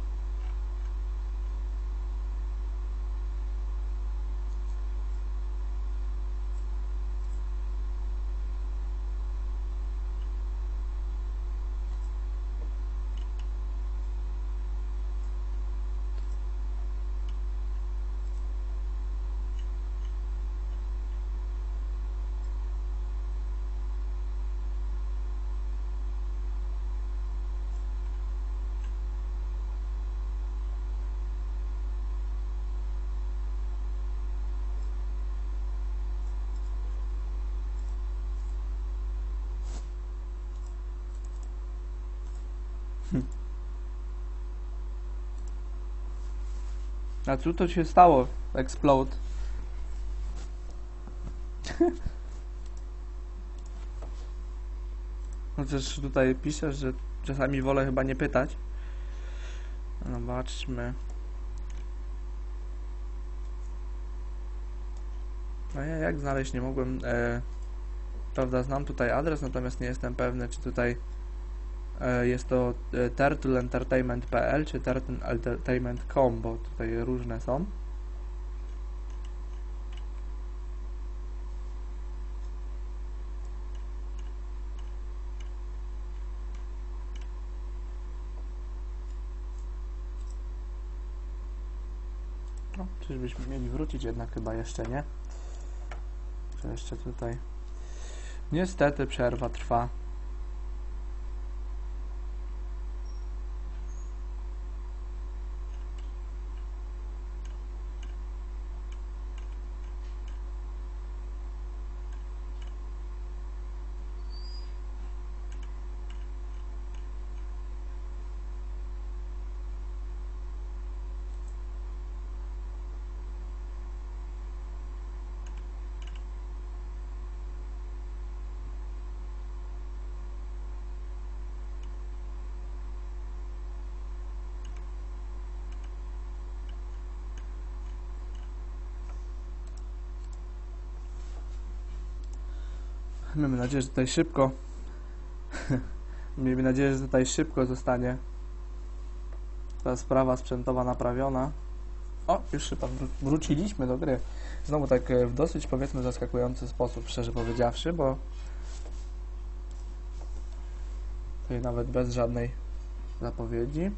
A co to się stało? Explode. Chociaż tutaj pisze, że czasami wolę chyba nie pytać. Zobaczmy. No ja jak znaleźć nie mogłem. E, prawda, znam tutaj adres, natomiast nie jestem pewny, czy tutaj e, jest to e, turtle entertainment kropka p l czy turtle entertainment kropka com, bo tutaj różne są. No, czyżbyśmy mieli wrócić, jednak chyba jeszcze nie. Że jeszcze tutaj niestety przerwa trwa. Miejmy nadzieję, że tutaj szybko Miejmy nadzieję, że tutaj szybko zostanie ta sprawa sprzętowa naprawiona. O, już chyba wróciliśmy do gry. Znowu tak w dosyć, powiedzmy, zaskakujący sposób, szczerze powiedziawszy, bo tutaj nawet bez żadnej zapowiedzi.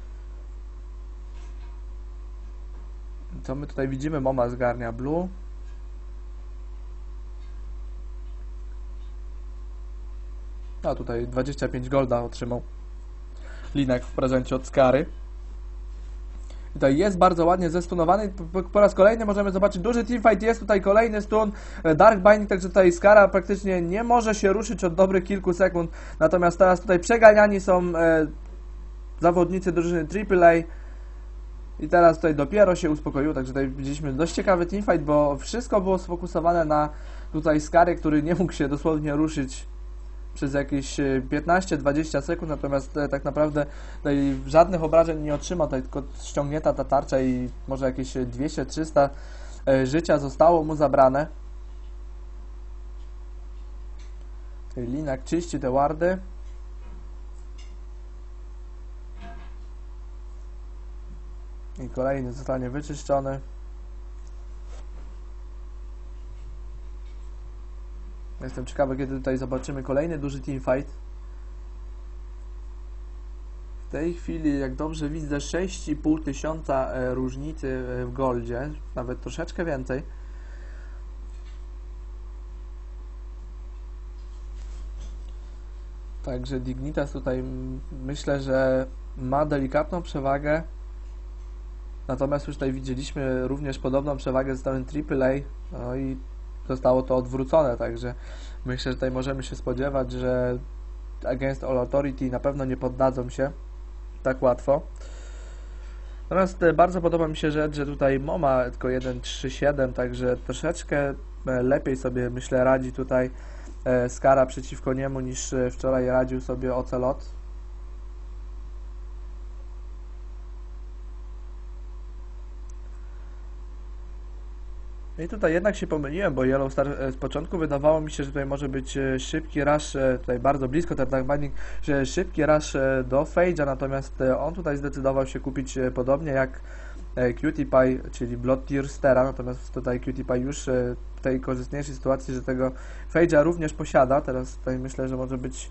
Co my tutaj widzimy? Moma zgarnia blue. A tutaj dwadzieścia pięć golda otrzymał Linek w prezencie od Skary. Tutaj jest bardzo ładnie zestunowany. Po, po raz kolejny możemy zobaczyć duży teamfight. Jest tutaj kolejny stun. Dark Binding, także tutaj Skara praktycznie nie może się ruszyć od dobrych kilku sekund. Natomiast teraz tutaj przeganiani są e, zawodnicy drużyny triple A. I teraz tutaj dopiero się uspokoił. Także tutaj widzieliśmy dość ciekawy teamfight, bo wszystko było sfokusowane na tutaj Skary, który nie mógł się dosłownie ruszyć przez jakieś piętnaście dwadzieścia sekund, natomiast e, tak naprawdę tutaj żadnych obrażeń nie otrzymał, tutaj tylko ściągnięta ta tarcza i może jakieś dwieście trzysta e, życia zostało mu zabrane. Tutaj Linak czyści te wardy. I kolejny zostanie wyczyszczony. Jestem ciekawy, kiedy tutaj zobaczymy kolejny duży teamfight. W tej chwili, jak dobrze widzę, sześć i pół tysiąca różnicy w goldzie, nawet troszeczkę więcej. Także Dignitas tutaj myślę, że ma delikatną przewagę. Natomiast już tutaj widzieliśmy również podobną przewagę ze strony triple A. No i zostało to odwrócone, także myślę, że tutaj możemy się spodziewać, że Against All Authority na pewno nie poddadzą się tak łatwo. Natomiast bardzo podoba mi się rzecz, że tutaj Moma tylko jeden trzy siedem, także troszeczkę e, lepiej sobie, myślę, radzi tutaj e, Skara przeciwko niemu niż e, wczoraj radził sobie Ocelot. I tutaj jednak się pomyliłem, bo Yellow Star z początku wydawało mi się, że tutaj może być szybki rush, tutaj bardzo blisko ten Dark Binding, że szybki rush do Phage'a, natomiast on tutaj zdecydował się kupić podobnie jak Cutie Pie, czyli Blood Thirstera, natomiast tutaj Cutie Pie już w tej korzystniejszej sytuacji, że tego Phage'a również posiada. Teraz tutaj myślę, że może być...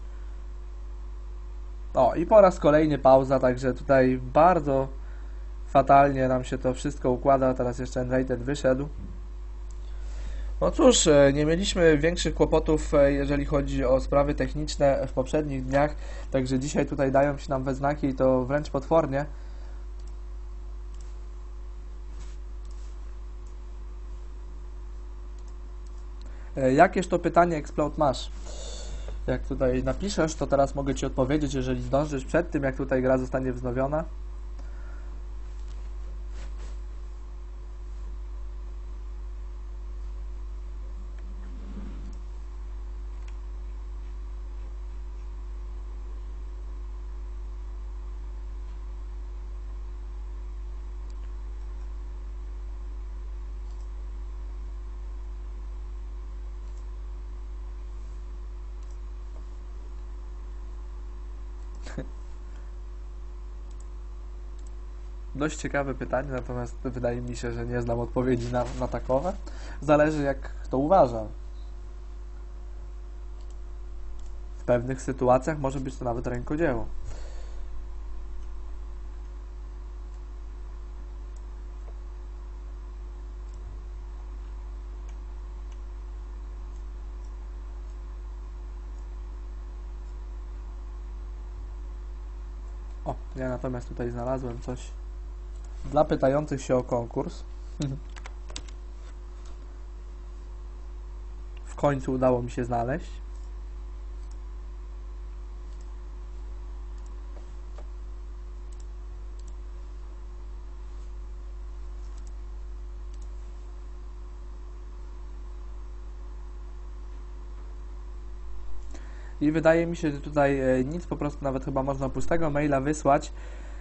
O, i po raz kolejny pauza, także tutaj bardzo fatalnie nam się to wszystko układa. Teraz jeszcze Enrated wyszedł. No cóż, nie mieliśmy większych kłopotów, jeżeli chodzi o sprawy techniczne w poprzednich dniach, także dzisiaj tutaj dają się nam we znaki i to wręcz potwornie. Jakież to pytanie Explode masz? Jak tutaj napiszesz, to teraz mogę Ci odpowiedzieć, jeżeli zdążysz przed tym, jak tutaj gra zostanie wznowiona. Dość ciekawe pytanie, natomiast wydaje mi się, że nie znam odpowiedzi na, na takowe. Zależy, jak kto uważa. W pewnych sytuacjach może być to nawet rękodzieło. O, ja natomiast tutaj znalazłem coś dla pytających się o konkurs. W końcu udało mi się znaleźć. I wydaje mi się, że tutaj nic, po prostu nawet chyba można pustego maila wysłać.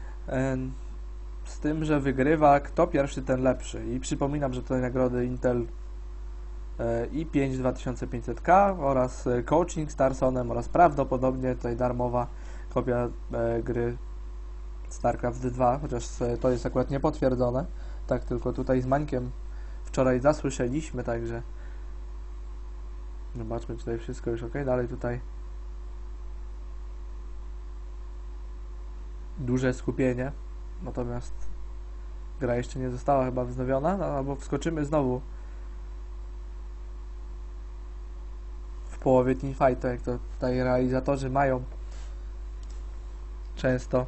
Z tym, że wygrywa kto pierwszy, ten lepszy. I przypominam, że tutaj nagrody Intel i pięć dwa tysiące pięćset K oraz coaching z Starsonem oraz prawdopodobnie tutaj darmowa kopia gry StarCraft dwa, chociaż to jest akurat niepotwierdzone. Tak, tylko tutaj z Mańkiem wczoraj zasłyszeliśmy, także zobaczmy, czy tutaj wszystko już ok. Dalej tutaj duże skupienie. Natomiast gra jeszcze nie została chyba wznowiona, no, albo wskoczymy znowu w połowie teamfightu, jak to tutaj realizatorzy mają często.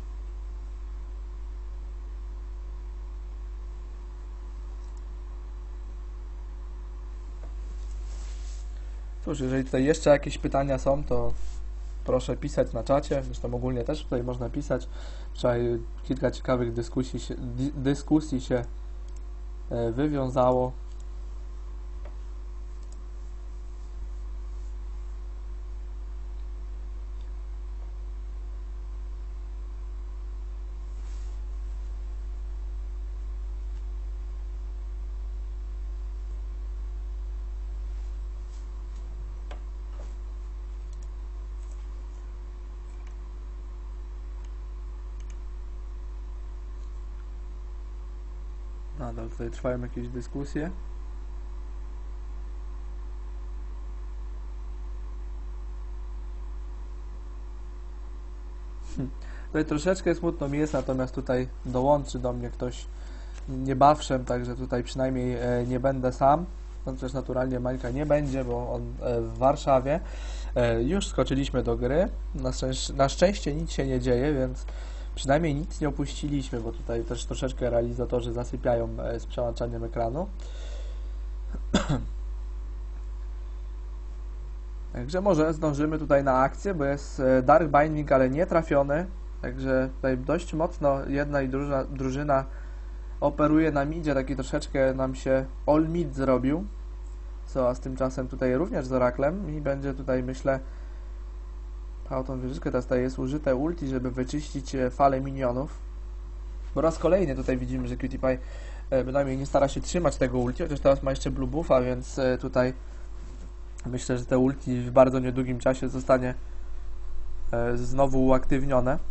Cóż, jeżeli tutaj jeszcze jakieś pytania są, to proszę pisać na czacie, zresztą ogólnie też tutaj można pisać. Wczoraj kilka ciekawych dyskusji się, dyskusji się wywiązało. Nadal tutaj trwają jakieś dyskusje. Tutaj troszeczkę smutno mi jest, natomiast tutaj dołączy do mnie ktoś niebawszym, także tutaj przynajmniej nie będę sam. Chociaż naturalnie Mańka nie będzie, bo on w Warszawie. Już skoczyliśmy do gry. Na szczęście, na szczęście nic się nie dzieje, więc przynajmniej nic nie opuściliśmy, bo tutaj też troszeczkę realizatorzy zasypiają z przełączaniem ekranu. Także może zdążymy tutaj na akcję, bo jest Dark Binding, ale nie trafiony. Także tutaj dość mocno jedna i drużyna, drużyna operuje na midzie, taki troszeczkę nam się all mid zrobił. Soas tymczasem tutaj również z Oraklem i będzie tutaj, myślę, pchał tą wieżyczkę. Teraz tutaj jest użyte ulti, żeby wyczyścić falę minionów. Po raz kolejny tutaj widzimy, że Cutie Pie bynajmniej nie stara się trzymać tego ulti, chociaż teraz ma jeszcze blue buffa, więc tutaj myślę, że te ulti w bardzo niedługim czasie zostanie znowu uaktywnione.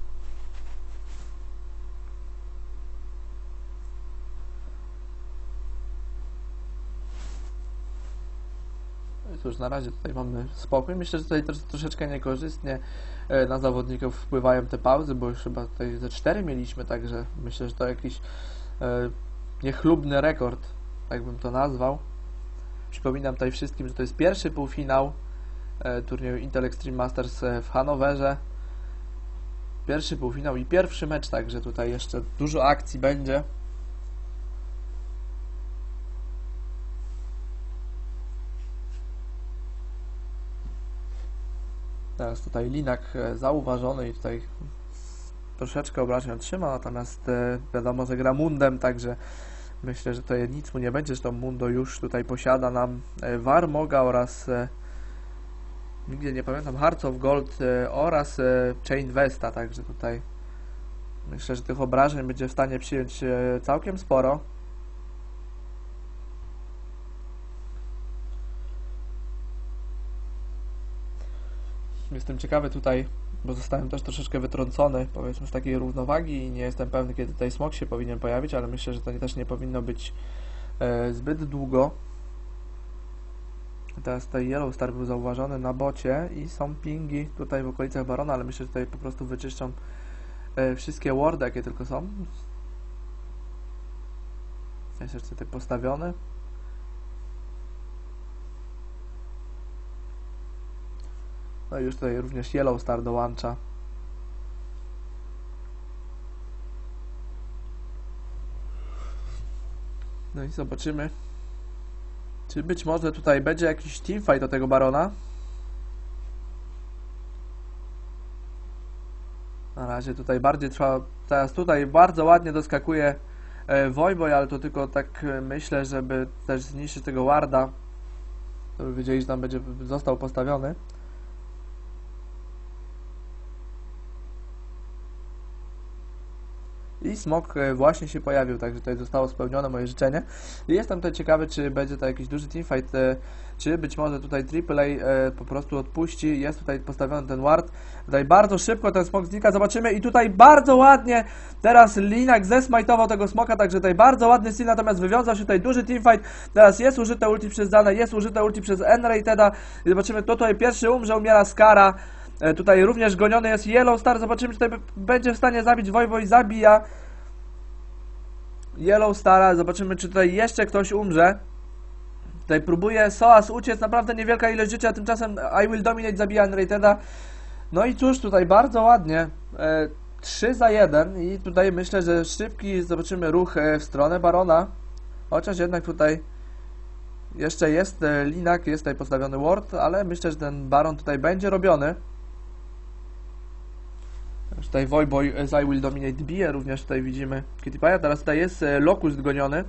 Cóż, na razie tutaj mamy spokój. Myślę, że tutaj też troszeczkę niekorzystnie na zawodników wpływają te pauzy, bo już chyba tutaj ze cztery mieliśmy, także myślę, że to jakiś e, niechlubny rekord, tak bym to nazwał. Przypominam tutaj wszystkim, że to jest pierwszy półfinał e, turnieju Intel Extreme Masters w Hanowerze. Pierwszy półfinał i pierwszy mecz, także tutaj jeszcze dużo akcji będzie. Teraz tutaj Linak zauważony i tutaj troszeczkę obrażeń otrzyma, natomiast e, wiadomo, że gra Mundem, także myślę, że to nic mu nie będzie, że to Mundo już tutaj posiada nam e, Warmoga oraz e, nigdzie nie pamiętam, Hearts of Gold e, oraz e, Chain Vesta, także tutaj myślę, że tych obrażeń będzie w stanie przyjąć e, całkiem sporo. Jestem ciekawy tutaj, bo zostałem też troszeczkę wytrącony, powiedzmy, z takiej równowagi i nie jestem pewny, kiedy tutaj smok się powinien pojawić, ale myślę, że to też nie powinno być e, zbyt długo. Teraz tutaj Yellow Star był zauważony na bocie i są pingi tutaj w okolicach Barona, ale myślę, że tutaj po prostu wyczyszczą e, wszystkie wardy, jakie tylko są. Jest jeszcze tutaj postawiony. No i już tutaj również Yellow Star dołącza. No i zobaczymy, czy być może tutaj będzie jakiś teamfight do tego Barona. Na razie tutaj bardziej trwa, teraz tutaj bardzo ładnie doskakuje e, Voyboy, ale to tylko tak e, myślę, żeby też zniszczyć tego warda, żeby wiedzieli, że tam będzie został postawiony. I smok właśnie się pojawił, także tutaj zostało spełnione moje życzenie. I jestem tutaj ciekawy, czy będzie to jakiś duży teamfight, czy być może tutaj Triple A po prostu odpuści. Jest tutaj postawiony ten ward. Tutaj bardzo szybko ten smok znika, zobaczymy. I tutaj bardzo ładnie teraz Linak zesmajtował tego smoka, także tutaj bardzo ładny styl, natomiast wywiązał się tutaj duży teamfight. Teraz jest użyte ulti przez Dane, jest użyte ulti przez N-Rateda. I zobaczymy, kto tutaj pierwszy umrze, umiera Skara. Tutaj również goniony jest Yellow Star. Zobaczymy, czy tutaj będzie w stanie zabić Voyboy. Zabija Yellow Stara. Zobaczymy, czy tutaj jeszcze ktoś umrze. Tutaj próbuje Soas uciec. Naprawdę niewielka ilość życia. Tymczasem I Will Dominate zabija Unrateda. No i cóż, tutaj bardzo ładnie. E, trzy za jeden. I tutaj myślę, że szybki zobaczymy ruch w stronę Barona. Chociaż jednak tutaj jeszcze jest Linak. Jest tutaj postawiony ward. Ale myślę, że ten Baron tutaj będzie robiony. Tutaj Voyboy z I Will Dominate bije, również tutaj widzimy Cutie Pie'a. Teraz tutaj jest Locust goniony.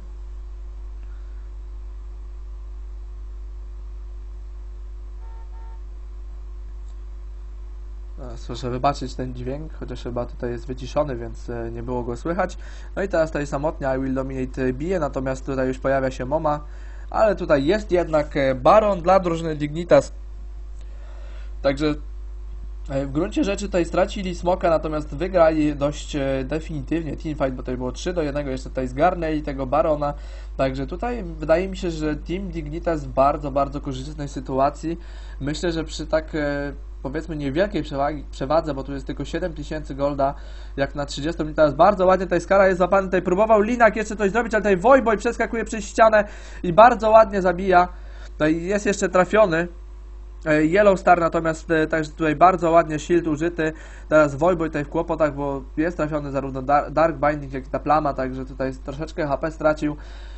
Teraz proszę wybaczyć ten dźwięk, chociaż chyba tutaj jest wyciszony, więc nie było go słychać. No i teraz tutaj samotnie I Will Dominate bije, natomiast tutaj już pojawia się Moma. Ale tutaj jest jednak Baron dla drużyny Dignitas. Także w gruncie rzeczy tutaj stracili smoka, natomiast wygrali dość definitywnie teamfight, bo tutaj było trzy do jednego, jeszcze tutaj zgarnęli tego Barona. Także tutaj wydaje mi się, że Team Dignitas w bardzo, bardzo korzystnej sytuacji. Myślę, że przy tak powiedzmy niewielkiej przewagi, przewadze, bo tu jest tylko siedem tysięcy golda, jak na trzydzieści minut, bardzo ładnie tutaj Skara jest złapany, tutaj próbował Linak jeszcze coś zrobić, ale tutaj Voyboy przeskakuje przez ścianę i bardzo ładnie zabija. Tutaj jest jeszcze trafiony Yellow Star, natomiast także tutaj bardzo ładnie shield użyty. Teraz Voyboy tutaj w kłopotach, bo jest trafiony zarówno Dark Binding, jak i ta plama, także tutaj troszeczkę H P stracił.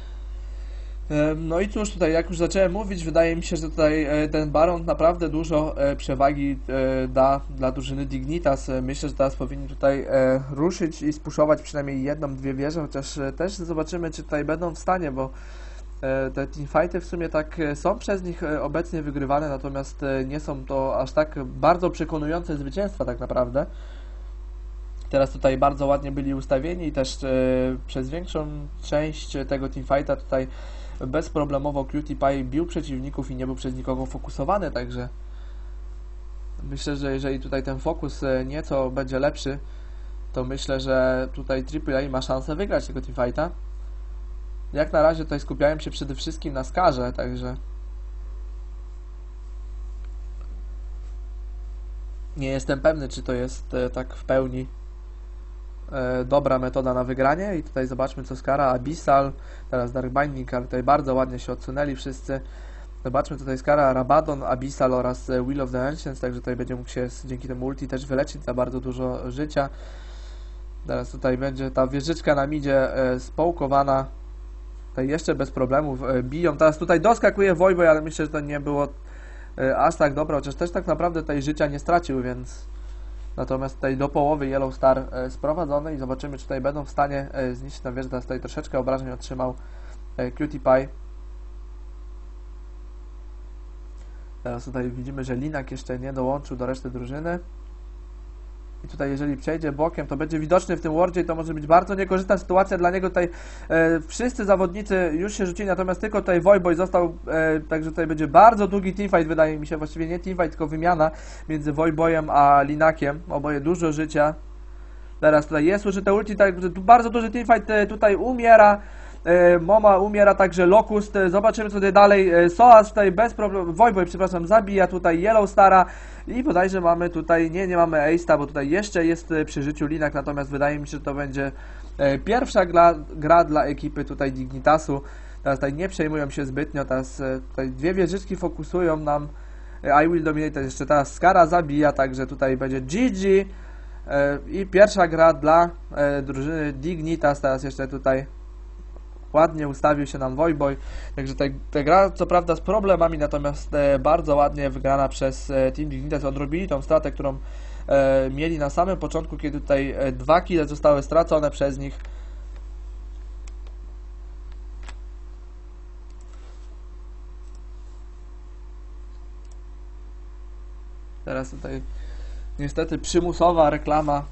No i cóż, tutaj jak już zacząłem mówić, wydaje mi się, że tutaj ten Baron naprawdę dużo przewagi da dla drużyny Dignitas. Myślę, że teraz powinni tutaj ruszyć i spuszować przynajmniej jedną, dwie wieże, chociaż też zobaczymy, czy tutaj będą w stanie, bo E, Te teamfighty w sumie tak e, są przez nich e, obecnie wygrywane, natomiast e, nie są to aż tak bardzo przekonujące zwycięstwa tak naprawdę. Teraz tutaj bardzo ładnie byli ustawieni i też e, przez większą część tego teamfighta tutaj bezproblemowo Cutie Pie bił przeciwników i nie był przez nikogo fokusowany, także myślę, że jeżeli tutaj ten fokus e, nieco będzie lepszy, to myślę, że tutaj Triple A ma szansę wygrać tego teamfighta. Jak na razie tutaj skupiałem się przede wszystkim na Skarze, także nie jestem pewny, czy to jest e, tak w pełni e, dobra metoda na wygranie. I tutaj zobaczmy, co Skara, Abyssal, teraz Dark Binding, ale tutaj bardzo ładnie się odsunęli wszyscy. Zobaczmy tutaj Skara, Rabadon, Abyssal oraz e, Will of the Ancients, także tutaj będzie mógł się z- dzięki temu ulti też wyleczyć za bardzo dużo życia. Teraz tutaj będzie ta wieżyczka na midzie e, społkowana. Tutaj jeszcze bez problemów e, biją. Teraz tutaj doskakuje Voivod, ale myślę, że to nie było e, aż tak dobre, chociaż też tak naprawdę tutaj życia nie stracił, więc natomiast tutaj do połowy Yellow Star e, sprowadzony i zobaczymy, czy tutaj będą w stanie e, zniszczyć tę wieżę. Teraz tutaj troszeczkę obrażeń otrzymał e, Cutie Pie. Teraz tutaj widzimy, że Linak jeszcze nie dołączył do reszty drużyny. I tutaj jeżeli przejdzie bokiem, to będzie widoczny w tym wardzie i to może być bardzo niekorzystna sytuacja dla niego. Tutaj e, wszyscy zawodnicy już się rzucili, natomiast tylko tutaj Voivod został, e, także tutaj będzie bardzo długi teamfight, wydaje mi się, właściwie nie teamfight, tylko wymiana między Voivodem a Linakiem. Oboje dużo życia. Teraz tutaj jest użyte ulti, tak, bardzo duży teamfight e, tutaj umiera. E, Moma umiera, także Locust. E, Zobaczymy co tutaj dalej. E, Soas tutaj bez problemu, Voivod, przepraszam, zabija tutaj Yellow Stara i bodajże mamy tutaj, nie, nie mamy Ace'a, bo tutaj jeszcze jest e, przy życiu Linak, natomiast wydaje mi się, że to będzie e, pierwsza gra, gra dla ekipy tutaj Dignitasu. Teraz tutaj nie przejmują się zbytnio, teraz e, tutaj dwie wieżyczki fokusują nam. E, I will dominate, jeszcze teraz Skara zabija, także tutaj będzie G G. E, I pierwsza gra dla e, drużyny Dignitas, teraz jeszcze tutaj ładnie ustawił się nam Voivod, także ta, ta gra co prawda z problemami, natomiast e, bardzo ładnie wygrana przez e, Team Dignitas. Odrobili tą stratę, którą e, mieli na samym początku, kiedy tutaj e, dwa kile zostały stracone przez nich. Teraz tutaj niestety przymusowa reklama.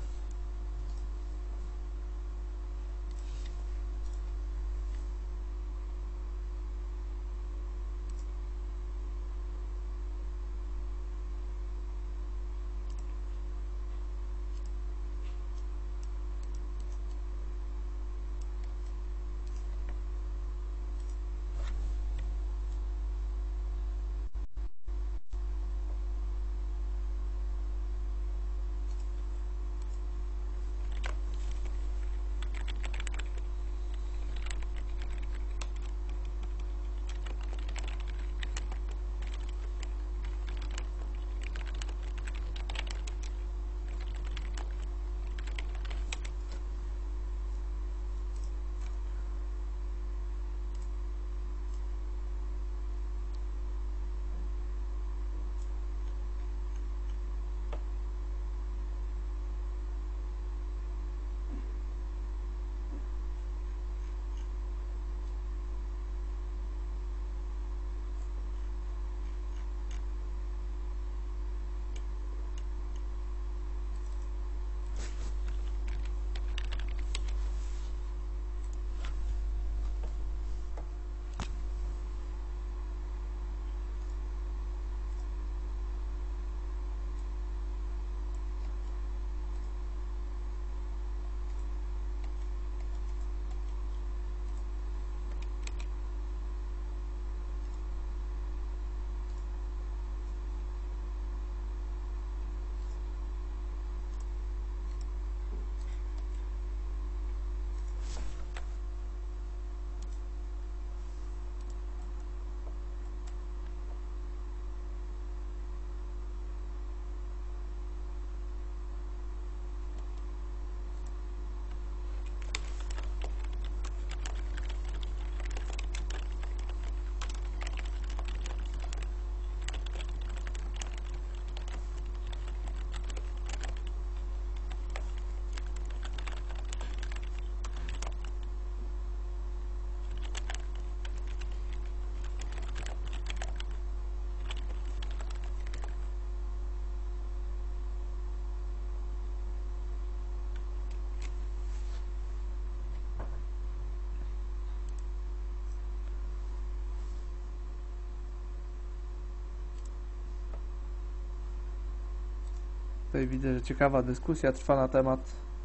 Tutaj widzę, że ciekawa dyskusja trwa na temat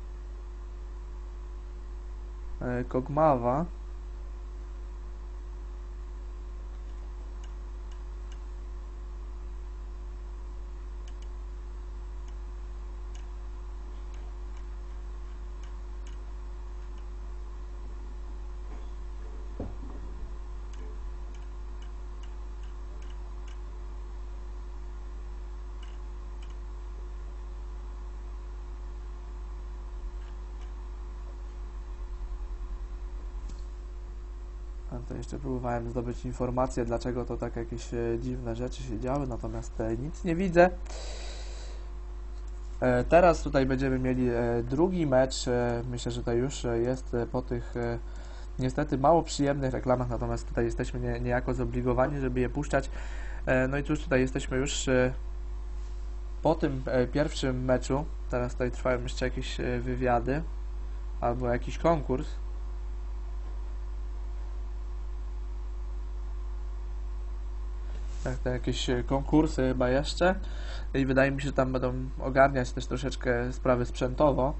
e, Kog'Mawa. To jeszcze próbowałem zdobyć informację, dlaczego to tak jakieś e, dziwne rzeczy się działy, natomiast e, nic nie widzę. E, teraz tutaj będziemy mieli e, drugi mecz. E, myślę, że to już e, jest e, po tych e, niestety mało przyjemnych reklamach, natomiast tutaj jesteśmy nie, niejako zobligowani, żeby je puszczać. E, no i cóż, tutaj jesteśmy już e, po tym e, pierwszym meczu. Teraz tutaj trwają jeszcze jakieś e, wywiady albo jakiś konkurs. Tak, to jakieś konkursy chyba jeszcze i wydaje mi się, że tam będą ogarniać też troszeczkę sprawy sprzętowo.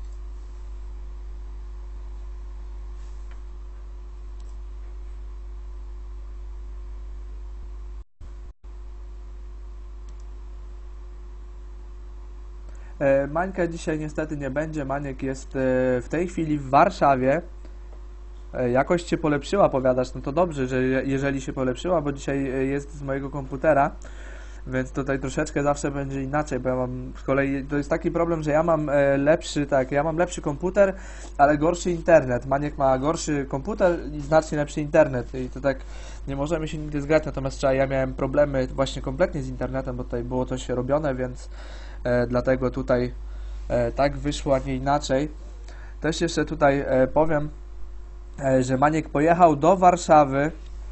Mańka dzisiaj niestety nie będzie. Maniek jest w tej chwili w Warszawie. Jakość się polepszyła, powiadasz, no to dobrze, że jeżeli się polepszyła, bo dzisiaj jest z mojego komputera, więc tutaj troszeczkę zawsze będzie inaczej, bo ja mam z kolei, to jest taki problem, że ja mam lepszy, tak, ja mam lepszy komputer, ale gorszy internet. Maniek ma gorszy komputer i znacznie lepszy internet i to tak nie możemy się nigdy zgrać, natomiast wczoraj ja miałem problemy właśnie kompletnie z internetem, bo tutaj było coś robione, więc e, dlatego tutaj e, tak wyszło, a nie inaczej. Też jeszcze tutaj e, powiem, że Maniek pojechał do Warszawy.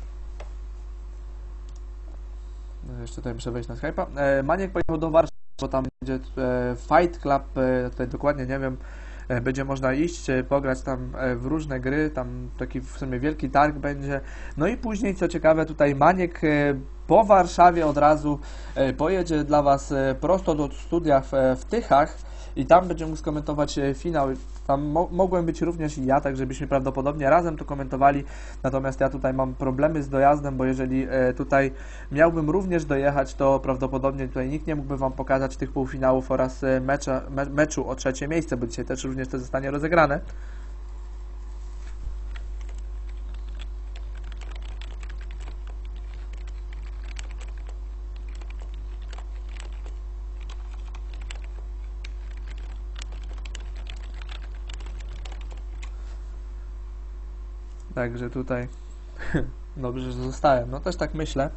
Jeszcze tutaj muszę wejść na Skype'a. Maniek pojechał do Warszawy, bo tam będzie Fight Club, tutaj dokładnie nie wiem, będzie można iść, pograć tam w różne gry, tam taki w sumie wielki targ będzie. No i później, co ciekawe, tutaj Maniek po Warszawie od razu pojedzie dla Was prosto do studia w, w Tychach i tam będzie mógł skomentować finał. Tam mo mogłem być również i ja, tak żebyśmy prawdopodobnie razem to komentowali, natomiast ja tutaj mam problemy z dojazdem, bo jeżeli e, tutaj miałbym również dojechać, to prawdopodobnie tutaj nikt nie mógłby Wam pokazać tych półfinałów oraz e, mecza, me meczu o trzecie miejsce, bo dzisiaj też również to zostanie rozegrane. Także tutaj dobrze, że zostałem. No też tak myślę,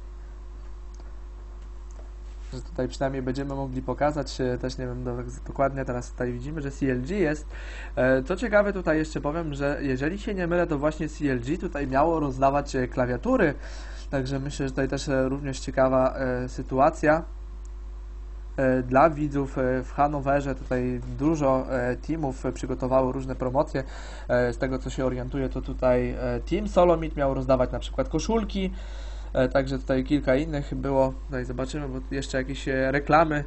że tutaj przynajmniej będziemy mogli pokazać, też nie wiem dokładnie, teraz tutaj widzimy, że C L G jest. Co ciekawe, tutaj jeszcze powiem, że jeżeli się nie mylę, to właśnie C L G tutaj miało rozdawać klawiatury, także myślę, że tutaj też również ciekawa sytuacja dla widzów w Hanowerze. Tutaj dużo teamów przygotowało różne promocje. Z tego, co się orientuję, to tutaj Team Solomid miał rozdawać na przykład koszulki, także tutaj kilka innych było. Tutaj zobaczymy, bo jeszcze jakieś reklamy.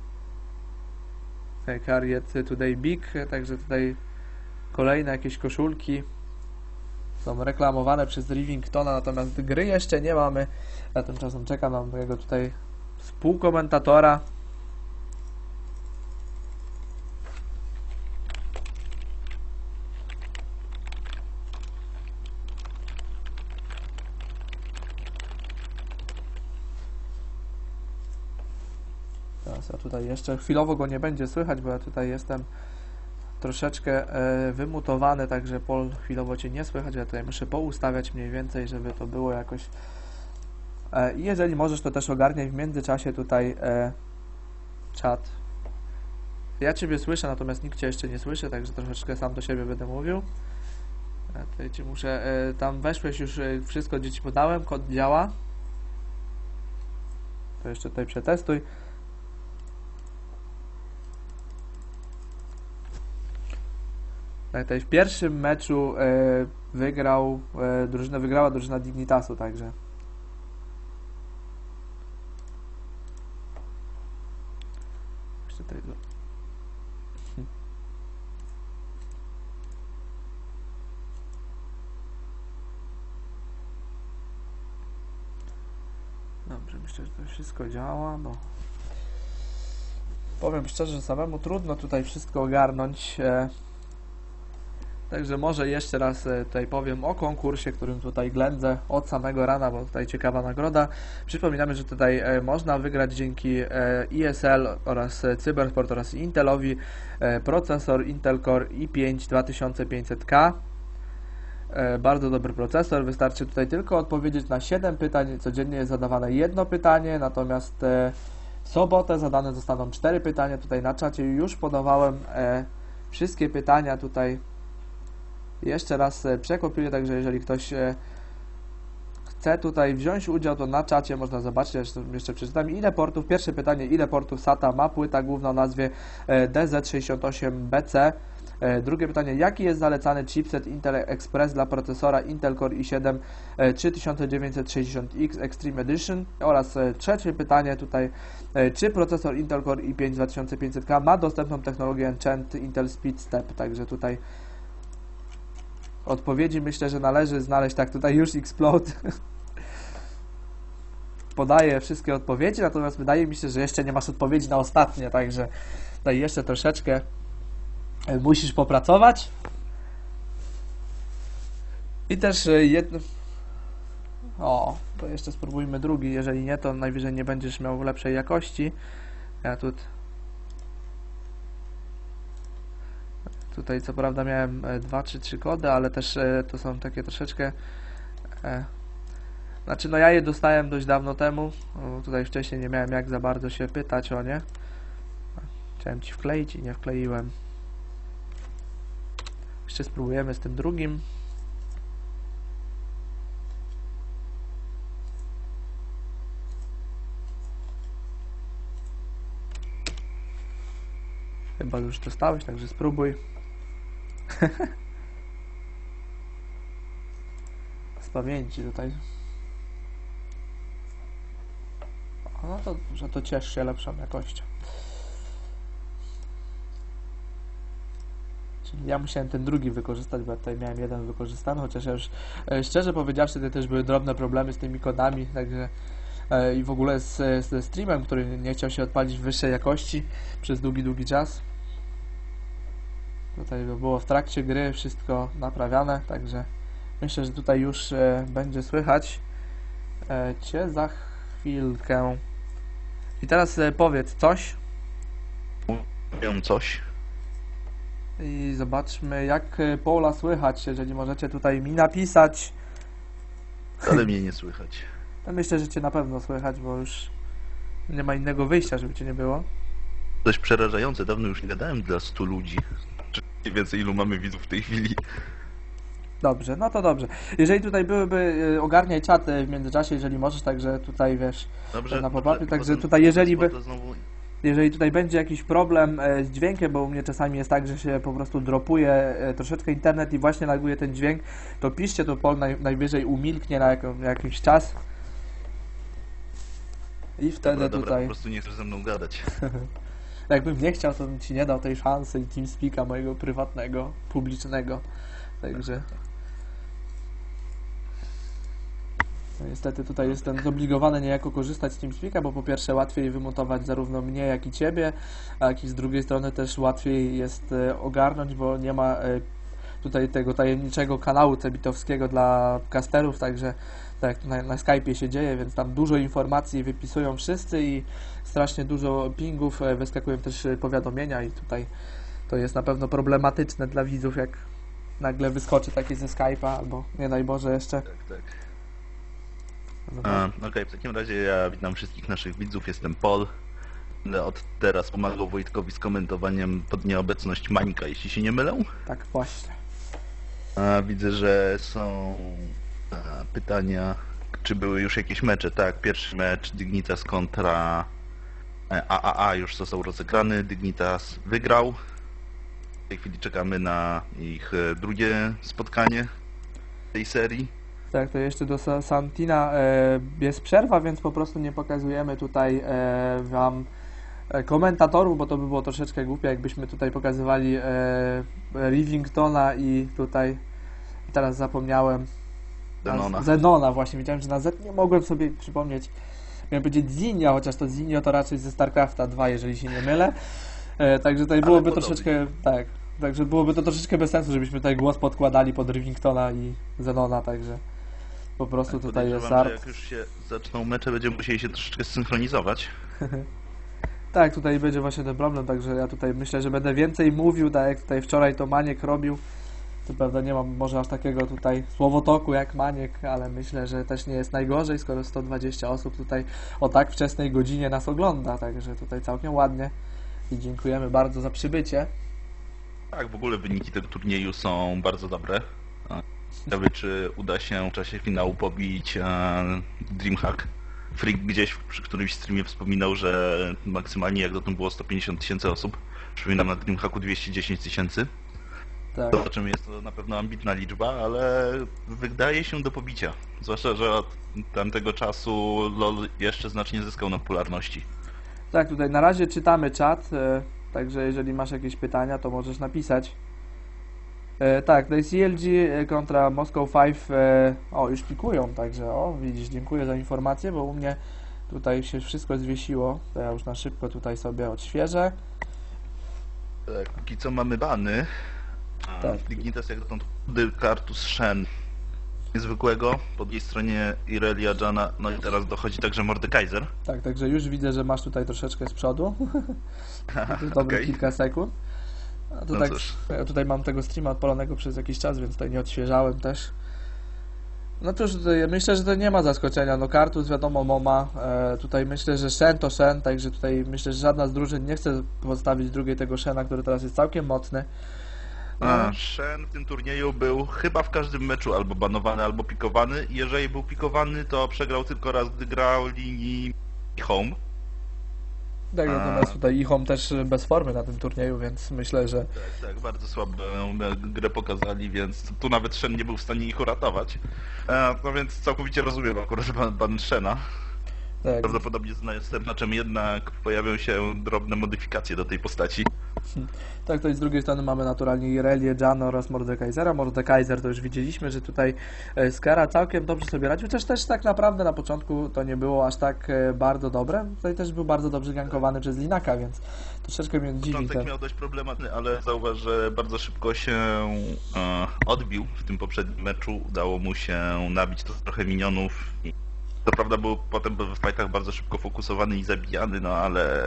Carried Today Big, także tutaj kolejne jakieś koszulki są reklamowane przez Rivingtona, natomiast gry jeszcze nie mamy. Ja tymczasem czekam na mojego tutaj współkomentatora. Teraz ja tutaj jeszcze chwilowo go nie będzie słychać, bo ja tutaj jestem troszeczkę e, wymutowany, także Pol, chwilowo Cię nie słychać. Ja tutaj muszę poustawiać mniej więcej, żeby to było jakoś. E, I jeżeli możesz, to też ogarniaj w międzyczasie tutaj e, czat. Ja Ciebie słyszę, natomiast nikt Cię jeszcze nie słyszy, także troszeczkę sam do siebie będę mówił. Ja tutaj Ci muszę, e, tam weszłeś już, e, wszystko gdzie Ci podałem, kod działa. To jeszcze tutaj przetestuj. Tutaj w pierwszym meczu e, wygrał, e, drużyna wygrała drużyna Dignitasu, także. Jeszcze Dobrze, myślę, że to wszystko działa, bo powiem szczerze, że samemu trudno tutaj wszystko ogarnąć. E, Także może jeszcze raz e, tutaj powiem o konkursie, którym tutaj ględzę od samego rana, bo tutaj ciekawa nagroda. Przypominamy, że tutaj e, można wygrać dzięki e, I S L oraz e, Cybersport oraz Intelowi e, procesor Intel Core i pięć dwa tysiące pięćset K. E, bardzo dobry procesor, wystarczy tutaj tylko odpowiedzieć na siedem pytań, codziennie jest zadawane jedno pytanie, natomiast e, w sobotę zadane zostaną cztery pytania. Tutaj na czacie już podawałem e, wszystkie pytania tutaj. Jeszcze raz e, przekopiuję, także jeżeli ktoś e, chce tutaj wziąć udział, to na czacie można zobaczyć, jeszcze, jeszcze przeczytam, ile portów, pierwsze pytanie, ile portów SATA ma płyta główna o nazwie e, D Z sześćdziesiąt osiem B C. E, drugie pytanie, jaki jest zalecany chipset Intel Express dla procesora Intel Core i siedem e, trzy tysiące dziewięćset sześćdziesiąt X Extreme Edition. Oraz e, trzecie pytanie tutaj, e, czy procesor Intel Core i pięć dwa tysiące pięćset K ma dostępną technologię Enchant Intel Speed Step. Także tutaj odpowiedzi myślę, że należy znaleźć. Tak, tutaj już Explode podaję wszystkie odpowiedzi, natomiast wydaje mi się, że jeszcze nie masz odpowiedzi na ostatnie, także tutaj jeszcze troszeczkę musisz popracować. I też jedno... O, to jeszcze spróbujmy drugi, jeżeli nie, to najwyżej nie będziesz miał lepszej jakości. Ja tu... Tutaj co prawda miałem dwa czy trzy kody, ale też to są takie troszeczkę... Znaczy no ja je dostałem dość dawno temu, tutaj wcześniej nie miałem jak za bardzo się pytać o nie. Chciałem Ci wkleić i nie wkleiłem. Jeszcze spróbujemy z tym drugim. Chyba już dostałeś, także spróbuj. Z pamięci tutaj. No to, że to ciesz się lepszą jakością. Czyli ja musiałem ten drugi wykorzystać, bo ja tutaj miałem jeden wykorzystany, chociaż ja już e, szczerze powiedziawszy, tutaj też były drobne problemy z tymi kodami, także e, i w ogóle z, ze streamem, który nie chciał się odpalić w wyższej jakości przez długi, długi czas. Tutaj było w trakcie gry wszystko naprawiane, także myślę, że tutaj już e, będzie słychać e, Cię za chwilkę. I teraz e, powiedz coś. Wiem coś. I zobaczmy, jak e, Paula słychać, jeżeli możecie tutaj mi napisać. Ale mnie nie słychać. To myślę, że Cię na pewno słychać, bo już nie ma innego wyjścia, żeby Cię nie było. Dość przerażające, dawno już nie gadałem dla stu ludzi. Czy mniej więcej ilu mamy widzów w tej chwili? Dobrze, no to dobrze. Jeżeli tutaj byłyby, e, ogarniaj czat e, w międzyczasie, jeżeli możesz, także tutaj wiesz, Dobrze, na pop-upie, dobrze, także potem- tutaj jeżeli by... to znowu... Jeżeli tutaj będzie jakiś problem e, z dźwiękiem, bo u mnie czasami jest tak, że się po prostu dropuje e, troszeczkę internet i właśnie laguje ten dźwięk, to piszcie, to Paul naj, najwyżej umilknie na, jako, na jakiś czas. I wtedy Dobra, dobra, tutaj, po prostu nie chcesz ze mną gadać. jakbym nie chciał, to bym Ci nie dał tej szansy i TeamSpeaka mojego prywatnego, publicznego. Także... No niestety tutaj jestem zobligowany niejako korzystać z TeamSpeaka, bo po pierwsze łatwiej wymontować zarówno mnie, jak i Ciebie, a jak i z drugiej strony też łatwiej jest e, ogarnąć, bo nie ma e, tutaj tego tajemniczego kanału cebitowskiego dla casterów, także tak jak na, na Skype'ie się dzieje, więc tam dużo informacji wypisują wszyscy i strasznie dużo pingów, e, wyskakują też e, powiadomienia i tutaj to jest na pewno problematyczne dla widzów, jak nagle wyskoczy takie ze Skype'a, albo nie daj Boże jeszcze. Tak, tak. No, A, Okej, w takim razie ja witam wszystkich naszych widzów, jestem Paul. Będę od teraz pomagał Wojtkowi z komentowaniem pod nieobecność Mańka, jeśli się nie mylę. tak właśnie. A, widzę, że są a, pytania, czy były już jakieś mecze. Tak, pierwszy mecz Dignitas kontra e, A A A już został rozegrany, Dignitas wygrał. W tej chwili czekamy na ich e, drugie spotkanie tej serii. Tak, to jeszcze do Sa- Santina e, jest przerwa, więc po prostu nie pokazujemy tutaj e, Wam e, komentatorów, bo to by było troszeczkę głupie, jakbyśmy tutaj pokazywali e, Rivingtona i tutaj, teraz zapomniałem, Zenona. Zenona właśnie, wiedziałem, że na Z nie mogłem sobie przypomnieć miałem powiedzieć Zinio, chociaż to Zinio to raczej ze StarCrafta dwa, jeżeli się nie mylę. E, także tutaj byłoby podobnie. troszeczkę, tak, także byłoby to troszeczkę bez sensu, żebyśmy tutaj głos podkładali pod Rivingtona i Zenona, także po prostu Tak, tutaj jest podejrzewam, że art. jak już się zaczną mecze, będziemy musieli się troszeczkę zsynchronizować. Tak, tutaj będzie właśnie ten problem, także ja tutaj myślę, że będę więcej mówił, tak jak tutaj wczoraj to Maniek robił. Co prawda nie mam może aż takiego tutaj słowotoku jak Maniek, ale myślę, że też nie jest najgorzej, skoro sto dwadzieścia osób tutaj o tak wczesnej godzinie nas ogląda, także tutaj całkiem ładnie i dziękujemy bardzo za przybycie. Tak, w ogóle wyniki tego turnieju są bardzo dobre. Ciekawe, czy uda się w czasie finału pobić e, Dreamhack. Freak gdzieś przy którymś streamie wspominał, że maksymalnie jak dotąd było sto pięćdziesiąt tysięcy osób. Przypominam, na Dreamhacku dwieście dziesięć tysięcy. Tak. Zobaczymy, jest to na pewno ambitna liczba, ale wydaje się do pobicia. Zwłaszcza, że od tamtego czasu LoL jeszcze znacznie zyskał na popularności. Tak, tutaj na razie czytamy czat, e, także jeżeli masz jakieś pytania, to możesz napisać. E, tak, tutaj C L G kontra Moscow pięć, e, o już pikują, także o widzisz, dziękuję za informację, bo u mnie tutaj się wszystko zwiesiło, to ja już na szybko tutaj sobie odświeżę. Tak, póki co mamy bany. Tak. Dignitas jak dotąd Kartus Shen niezwykłego, po drugiej stronie Irelia, Jana, no i teraz dochodzi także Mordekaiser. Tak, także już widzę, że masz tutaj troszeczkę z przodu, to dobre Okej. kilka sekund. A to No tak, cóż. ja tutaj mam tego streama odpalonego przez jakiś czas, więc tutaj nie odświeżałem też. No cóż, tutaj myślę, że to nie ma zaskoczenia. No Kartus wiadomo Moma, e, tutaj myślę, że Shen to Shen, także tutaj myślę, że żadna z drużyn nie chce postawić drugiej tego Shena, który teraz jest całkiem mocny. A, Shen w tym turnieju był chyba w każdym meczu albo banowany, albo pikowany. I jeżeli był pikowany, to przegrał tylko raz, gdy grał linii Home. Tak, A. natomiast tutaj Ichom też bez formy na tym turnieju, więc myślę, że Tak, tak, bardzo słabą grę pokazali, więc tu nawet Shen nie był w stanie ich uratować. E, no więc całkowicie rozumiem akurat ban, ban Shena. tak, Prawdopodobnie z następnaczem jednak pojawią się drobne modyfikacje do tej postaci. tak, to i z drugiej strony mamy naturalnie Irelię, Jana oraz Mordekaisera. Mordekaiser to już widzieliśmy, że tutaj e, Skara całkiem dobrze sobie radził, chociaż też tak naprawdę na początku to nie było aż tak e, bardzo dobre. Tutaj też był bardzo dobrze gankowany przez Linaka, więc troszeczkę mnie dziwi Początek ten... miał dość problematny, ale zauważ, że bardzo szybko się e, odbił w tym poprzednim meczu. Udało mu się nabić to trochę minionów. Co prawda był potem w fightach bardzo szybko fokusowany i zabijany, no ale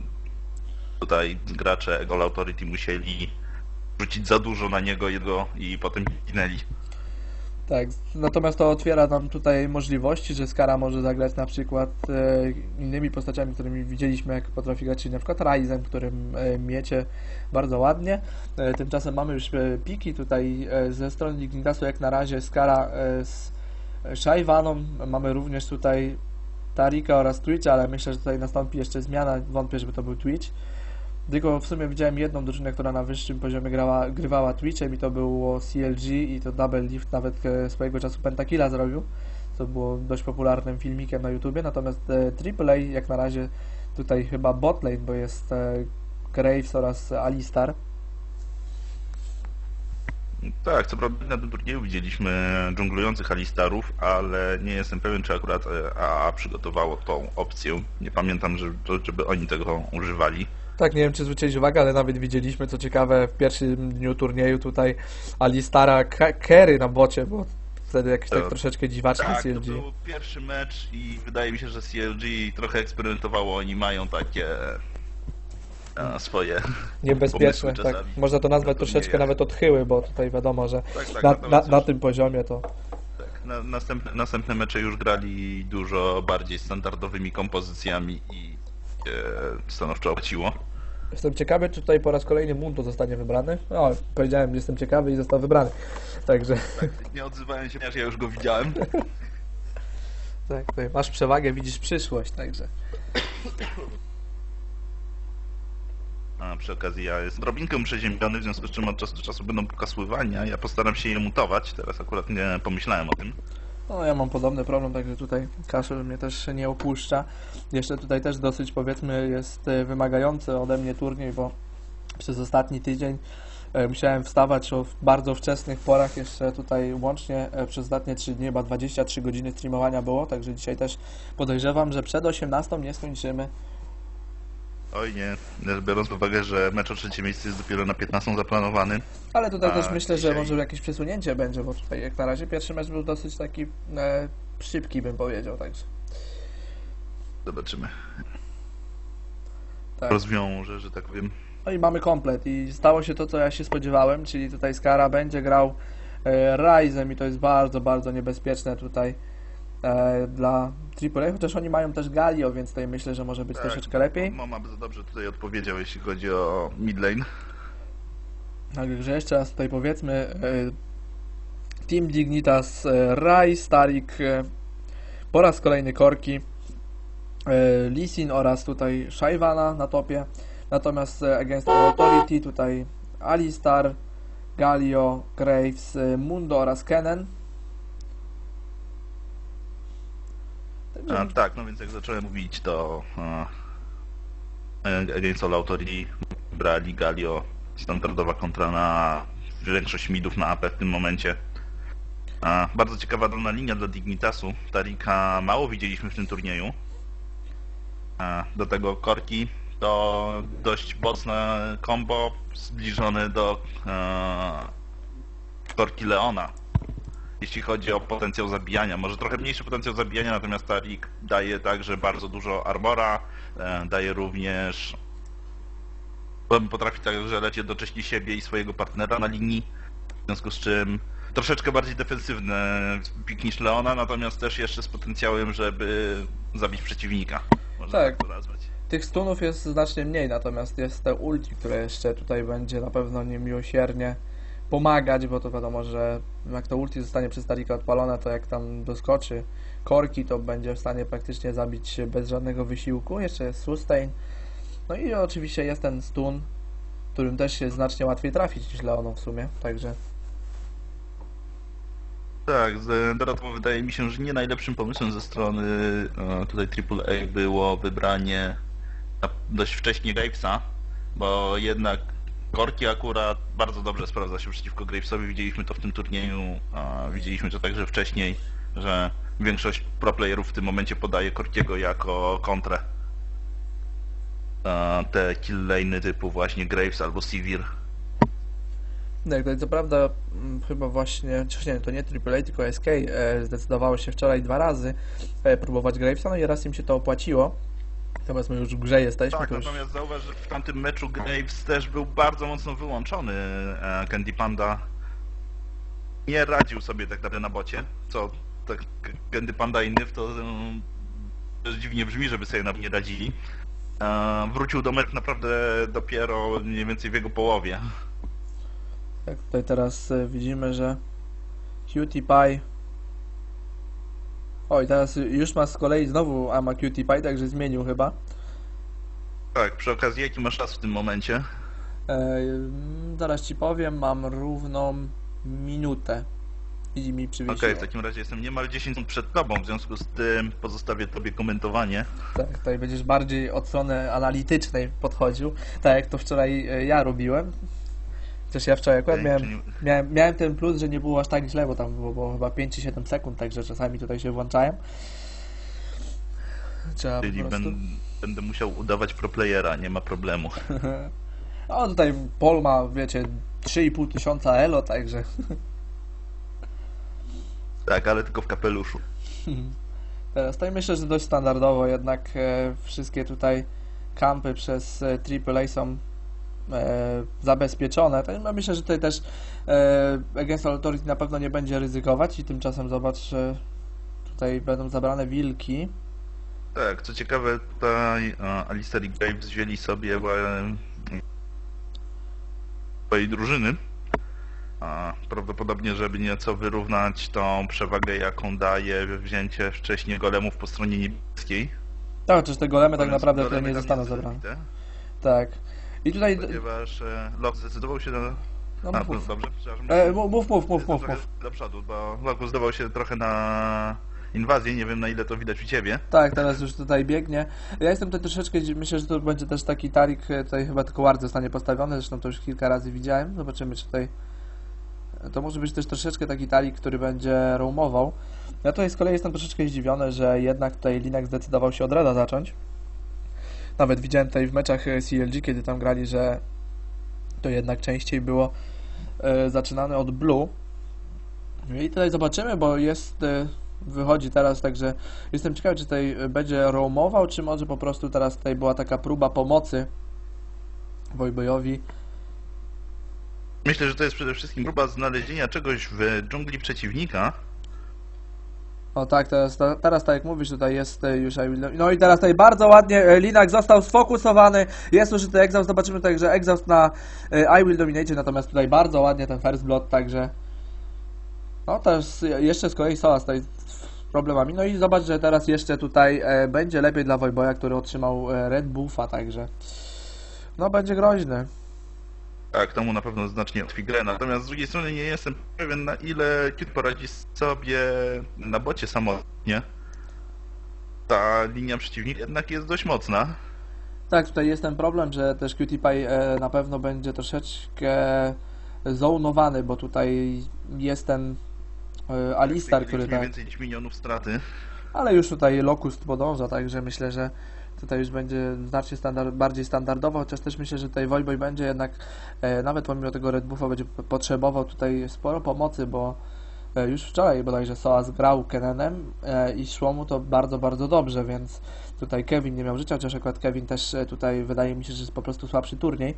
tutaj gracze Egol Authority musieli rzucić za dużo na niego jego i potem ginęli. Tak, natomiast to otwiera nam tutaj możliwości, że Skara może zagrać na przykład e, innymi postaciami, którymi widzieliśmy, jak potrafi grać, czyli na przykład Ryzem, którym e, miecie bardzo ładnie. E, tymczasem mamy już e, piki tutaj e, ze strony Dignitasu, jak na razie Skara e, z Shyvaną, mamy również tutaj Tarika oraz Twitcha, ale myślę, że tutaj nastąpi jeszcze zmiana, wątpię, żeby to był Twitch. Tylko w sumie widziałem jedną drużynę, która na wyższym poziomie grała, grywała Twitchem i to było C L G i to Double Lift nawet e, swojego czasu Pentakilla zrobił, co było dość popularnym filmikiem na YouTubie, natomiast e, Triple A jak na razie tutaj chyba botlane, bo jest e, Graves oraz Alistar. Tak, co prawda na tym turnieju widzieliśmy dżunglujących Alistarów, ale nie jestem pewien, czy akurat A A przygotowało tą opcję. Nie pamiętam, że, żeby oni tego używali. Tak, nie wiem czy zwróciłeś uwagę, ale nawet widzieliśmy, co ciekawe, w pierwszym dniu turnieju tutaj Alistara Kerry na bocie, bo wtedy jakiś tak To- troszeczkę dziwaczny Tak, C L to G. był pierwszy mecz i wydaje mi się, że C L G trochę eksperymentowało, oni mają takie e, swoje Niebezpieczne, pomysły tak. czasami. Można to nazwać Na troszeczkę turniejach. nawet odchyły, bo tutaj wiadomo, że Tak, tak, na, na, natomiast na już- tym poziomie to... Tak, na, następne, następne mecze już grali dużo bardziej standardowymi kompozycjami i e, stanowczo opłaciło. Jestem ciekawy, czy tutaj po raz kolejny Mundo zostanie wybrany. O, powiedziałem, jestem ciekawy i został wybrany. Także, Tak, nie odzywałem się, ponieważ ja już go widziałem. tak, tutaj masz przewagę, widzisz przyszłość, także. A przy okazji ja jestem drobinkę przeziębiony, w związku z czym od czasu do czasu będą pokasływania. Ja postaram się je mutować, teraz akurat nie pomyślałem o tym. No, ja mam podobny problem, także tutaj kaszel mnie też nie opuszcza. Jeszcze tutaj też dosyć, powiedzmy, jest e, wymagający ode mnie turniej, bo przez ostatni tydzień E, Musiałem wstawać o bardzo wczesnych porach, jeszcze tutaj łącznie e, przez ostatnie trzy dni, chyba dwadzieścia trzy godziny streamowania było, także dzisiaj też podejrzewam, że przed osiemnastą nie skończymy. Oj nie, biorąc pod uwagę, że mecz o trzecie miejsce jest dopiero na piętnastą zaplanowany. Ale tutaj A też myślę, że dzisiaj- może jakieś przesunięcie będzie, bo tutaj jak na razie pierwszy mecz był dosyć taki e, szybki, bym powiedział, także. Zobaczymy. Tak. Rozwiążę, że tak powiem. No i mamy komplet i stało się to, co ja się spodziewałem, czyli tutaj Skara będzie grał e, Ryzem i to jest bardzo, bardzo niebezpieczne tutaj e, dla triple A, chociaż oni mają też Galio, więc tutaj myślę, że może być Tak, troszeczkę lepiej. Mama by za dobrze tutaj odpowiedział, jeśli chodzi o mid lane. Także jeszcze raz tutaj powiedzmy e, Team Dignitas, e, Ryze, Starik, e, po raz kolejny Korki, e, Lee Sin oraz tutaj Shyvana na topie. Natomiast e, Against All Authority tutaj Alistar, Galio, Graves, e, Mundo oraz Kennen. Także A, tak, no więc jak zacząłem mówić, to e, Against All Authority brali Galio, standardowa kontra na większość midów na A P w tym momencie. A, bardzo ciekawa dolna linia dla Dignitasu. Tarika mało widzieliśmy w tym turnieju. A, do tego Korki to dość mocne combo zbliżone do e, Korki Leona. Jeśli chodzi o potencjał zabijania, może trochę mniejszy potencjał zabijania, natomiast Tarik daje także bardzo dużo armora, e, daje również... potrafi także lecieć jednocześnie siebie i swojego partnera na linii, w związku z czym troszeczkę bardziej defensywny pik niż Leona, natomiast też jeszcze z potencjałem, żeby zabić przeciwnika, można Tak. tak to nazwać. tych stunów jest znacznie mniej, natomiast jest te ulti, które jeszcze tutaj będzie na pewno niemiłosiernie pomagać, bo to wiadomo, że jak to ulti zostanie przez Tarika odpalone, to jak tam doskoczy Korki, to będzie w stanie praktycznie zabić bez żadnego wysiłku. Jeszcze jest sustain. No i oczywiście jest ten stun, którym też się znacznie łatwiej trafić niż Leoną w sumie, także Tak, z- dodatkowo wydaje mi się, że nie najlepszym pomysłem ze strony e, tutaj triple A było wybranie na- dość wcześnie Gravesa, bo jednak Korki akurat bardzo dobrze sprawdza się przeciwko Gravesowi. Widzieliśmy to w tym turnieju, a widzieliśmy to także wcześniej, że większość pro playerów w tym momencie podaje Korkiego jako kontrę. E, Te kill lane'y typu właśnie Graves albo Sivir. tak, to co prawda mm, chyba właśnie, chociaż nie, to nie triple A, tylko S K e, zdecydowało się wczoraj dwa razy e, próbować Gravesa, no i raz im się to opłaciło. Natomiast my już w grze jesteśmy, Tak, to już... natomiast zauważ, że w tamtym meczu Graves też był bardzo mocno wyłączony. E, Candy Panda nie radził sobie tak naprawdę na bocie, co tak Candy Panda i Nyf to um, też dziwnie brzmi, żeby sobie na nie radzili. E, wrócił do meczu naprawdę dopiero mniej więcej w jego połowie. Tak, tutaj teraz e, widzimy, że Cutie Pie... Oj, teraz już ma z kolei znowu Ama Cutie Pie, także zmienił chyba. Tak, przy okazji jaki masz czas w tym momencie? E, mm, zaraz ci powiem, mam równą minutę. I mi Okej, przywiesiło. w takim razie jestem niemal dziesięć minut przed tobą, w związku z tym pozostawię tobie komentowanie. Tak, tutaj będziesz bardziej od strony analitycznej podchodził, tak jak to wczoraj e, ja robiłem. Chociaż ja wczoraj akurat Okej, miałem, czyli- miałem, miałem ten plus, że nie było aż tak źle, bo tam było, było chyba pięć czy siedem sekund, także czasami tutaj się włączałem. Trzeba Czyli po prostu... ben, będę musiał udawać pro playera, nie ma problemu. O, tutaj Paul ma, wiecie, trzy i pół tysiąca elo, także... Tak, ale tylko w kapeluszu. Teraz tutaj myślę, że dość standardowo jednak e, wszystkie tutaj kampy przez e, triple A są e, zabezpieczone. Tak, no myślę, że tutaj też e, Against All Authority na pewno nie będzie ryzykować i tymczasem zobacz, że tutaj będą zabrane wilki. Tak, co ciekawe, tutaj e, Alistar i Graves wzięli sobie e, swojej drużyny. A prawdopodobnie, żeby nieco wyrównać tą przewagę, jaką daje wzięcie wcześniej golemów po stronie niebieskiej. Tak, chociaż te golemy tak Natomiast naprawdę tutaj golemy nie tam zostaną są zabrane. zabite, Tak. I tutaj... Ponieważ e, Lok zdecydował się na... No, A, mów, mów. dobrze, przepraszam. E, mów, mów, mów, mów, Jestem mów, trochę mów. do przodu, bo Lok zdecydował się trochę na inwazję, nie wiem na ile to widać u ciebie. Tak, teraz już tutaj biegnie. Ja jestem tutaj troszeczkę, dzi- myślę, że to będzie też taki tarik, e, tutaj chyba tylko ward zostanie postawiony, zresztą to już kilka razy widziałem. Zobaczymy, czy tutaj... To może być też troszeczkę taki tarik, który będzie roamował. Ja tutaj z kolei jestem troszeczkę zdziwiony, że jednak tutaj Linek zdecydował się od Reda zacząć. Nawet widziałem tutaj w meczach e, C L G, kiedy tam grali, że to jednak częściej było e, zaczynane od Blue. I tutaj zobaczymy, bo jest, e, wychodzi teraz, także jestem ciekawy, czy tutaj będzie roamował, czy może po prostu teraz tutaj była taka próba pomocy Wojbojowi. Myślę, że to jest przede wszystkim próba znalezienia czegoś w dżungli przeciwnika. O tak, teraz, ta- teraz tak jak mówisz, tutaj jest e, już I will... No i teraz tutaj bardzo ładnie e, Linak został sfokusowany, jest użyty Exhaust, zobaczymy tutaj, że Exhaust na e, I will dominate, natomiast tutaj bardzo ładnie ten first blood, także no też jeszcze z kolei Solas tutaj z problemami, no i zobacz, że teraz jeszcze tutaj e, będzie lepiej dla Wojboja, który otrzymał e, red buffa, także no będzie groźny. Tak, to mu na pewno znacznie ułatwi grę, natomiast z drugiej strony nie jestem pewien na ile Cute poradzi sobie na bocie samotnie. Ta linia przeciwnika jednak jest dość mocna. Tak, tutaj jest ten problem, że też Cutie Pie e, na pewno będzie troszeczkę zonowany, bo tutaj jest ten e, Alistar, który mniej tak, więcej dziesięć milionów straty. ale już tutaj Locust podąża, także myślę, że tutaj już będzie znacznie standard, bardziej standardowo, chociaż też myślę, że tutaj Wojboj będzie jednak, e, nawet pomimo tego Red Buffa, będzie p- potrzebował tutaj sporo pomocy, bo e, już wczoraj bodajże Soaz grał Kenenem e, i szło mu to bardzo, bardzo dobrze, więc tutaj Kevin nie miał życia, chociaż akurat Kevin też e, tutaj wydaje mi się, że jest po prostu słabszy turniej.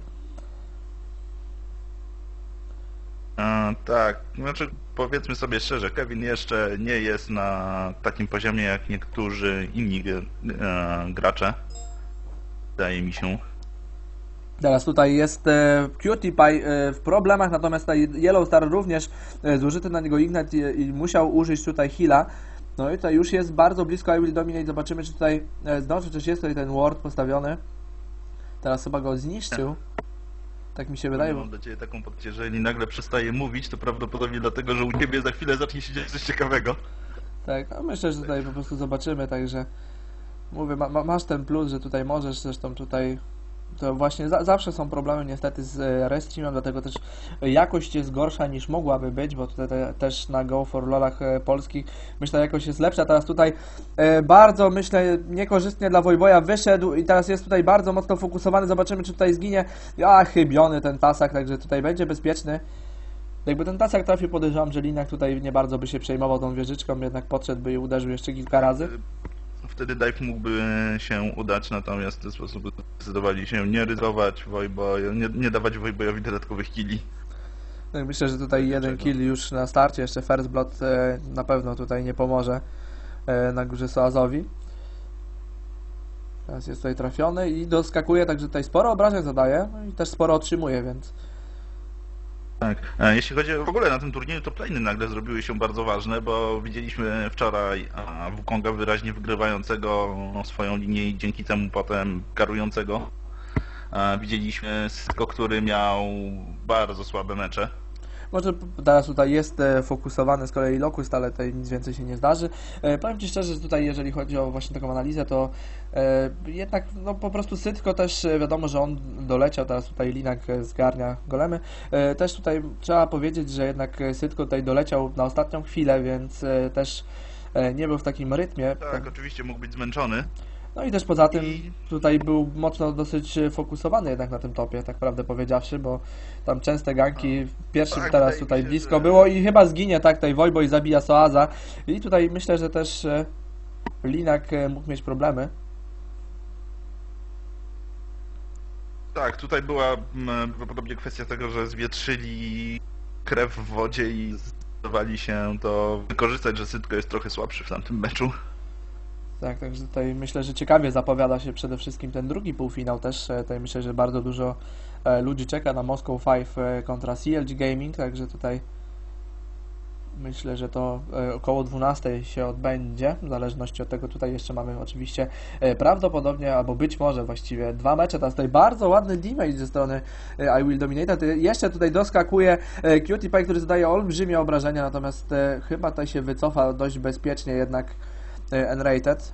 A, tak, znaczy powiedzmy sobie szczerze, Kevin jeszcze nie jest na takim poziomie jak niektórzy inni e, gracze. Wydaje mi się. Teraz tutaj jest e, Cutie Pie e, w problemach, natomiast tutaj Yellow Star również e, zużyty na niego Ignite i, i musiał użyć tutaj heala. No i tutaj już jest bardzo blisko I will dominate, zobaczymy, czy tutaj e, zdąży, czy jest tutaj ten ward postawiony. Teraz chyba go zniszczył. Tak mi się wydaje, bo... Mam do Ciebie taką podpowiedź, jeżeli nagle przestaje mówić, to prawdopodobnie dlatego, że u Ciebie za chwilę zacznie się dziać coś ciekawego. Tak, no myślę, że tutaj po prostu zobaczymy, także mówię, ma, ma, masz ten plus, że tutaj możesz, zresztą tutaj to właśnie za, zawsze są problemy niestety z e, restreamem, dlatego też jakość jest gorsza niż mogłaby być, bo tutaj te, też na Go for Lolach e, polskich myślę, jakość jest lepsza. Teraz tutaj e, bardzo myślę niekorzystnie dla Wojboja wyszedł i teraz jest tutaj bardzo mocno fokusowany, zobaczymy, czy tutaj zginie. Ja, chybiony ten tasak, także tutaj będzie bezpieczny. Jakby ten tasak trafił, podejrzewam, że Linak tutaj nie bardzo by się przejmował tą wieżyczką, jednak podszedł i uderzył jeszcze kilka razy. Wtedy dive mógłby się udać, natomiast w ten sposób zdecydowali się nie ryzykować Wojboj, nie, nie dawać Wojbojowi dodatkowych killi. No i myślę, że tutaj jeden Dlaczego? kill już na starcie, jeszcze First Blood e, na pewno tutaj nie pomoże e, na górze Soazowi. Teraz jest tutaj trafiony i doskakuje, także tutaj sporo obrażeń zadaje, no i też sporo otrzymuje, więc Tak. E, Jeśli chodzi w ogóle na tym turnieju, to plany nagle zrobiły się bardzo ważne, bo widzieliśmy wczoraj a, Wukonga wyraźnie wygrywającego swoją linię i dzięki temu potem karującego. E, Widzieliśmy Sysko, który miał bardzo słabe mecze. może p- teraz tutaj jest e, fokusowany z kolei Locust, ale tutaj nic więcej się nie zdarzy. E, powiem Ci szczerze, że tutaj jeżeli chodzi o właśnie taką analizę, to e, jednak no po prostu Sytko też e, wiadomo, że on doleciał, teraz tutaj Linak e, zgarnia golemy. E, też tutaj trzeba powiedzieć, że jednak e, Sytko tutaj doleciał na ostatnią chwilę, więc e, też e, nie był w takim rytmie. Tak, oczywiście mógł być zmęczony. No i też poza tym I- tutaj był mocno dosyć e, fokusowany jednak na tym topie, tak prawdę powiedziawszy, bo tam częste ganki w pierwszym Tak, teraz wydaje mi tutaj się, blisko że- było i chyba zginie, tak, tutaj Wojboj zabija Soaza i tutaj myślę, że też e, Linak e, mógł mieć problemy. Tak, tutaj była mm, prawdopodobnie kwestia tego, że zwietrzyli krew w wodzie i zdecydowali się to wykorzystać, że Sytko jest trochę słabszy w tamtym meczu. Tak, także tutaj myślę, że ciekawie zapowiada się przede wszystkim ten drugi półfinał też. e, Tutaj myślę, że bardzo dużo e, ludzi czeka na Moscow pięć e, kontra C L G Gaming, także tutaj Myślę, że to e, około dwunastej się odbędzie, w zależności od tego. Tutaj jeszcze mamy oczywiście e, prawdopodobnie, albo być może właściwie dwa mecze. Teraz tutaj bardzo ładny damage ze strony e, I Will Dominate. Jeszcze tutaj doskakuje e, Cutie Pie, który zadaje olbrzymie obrażenia, natomiast e, chyba tutaj się wycofa dość bezpiecznie jednak e, Enrated.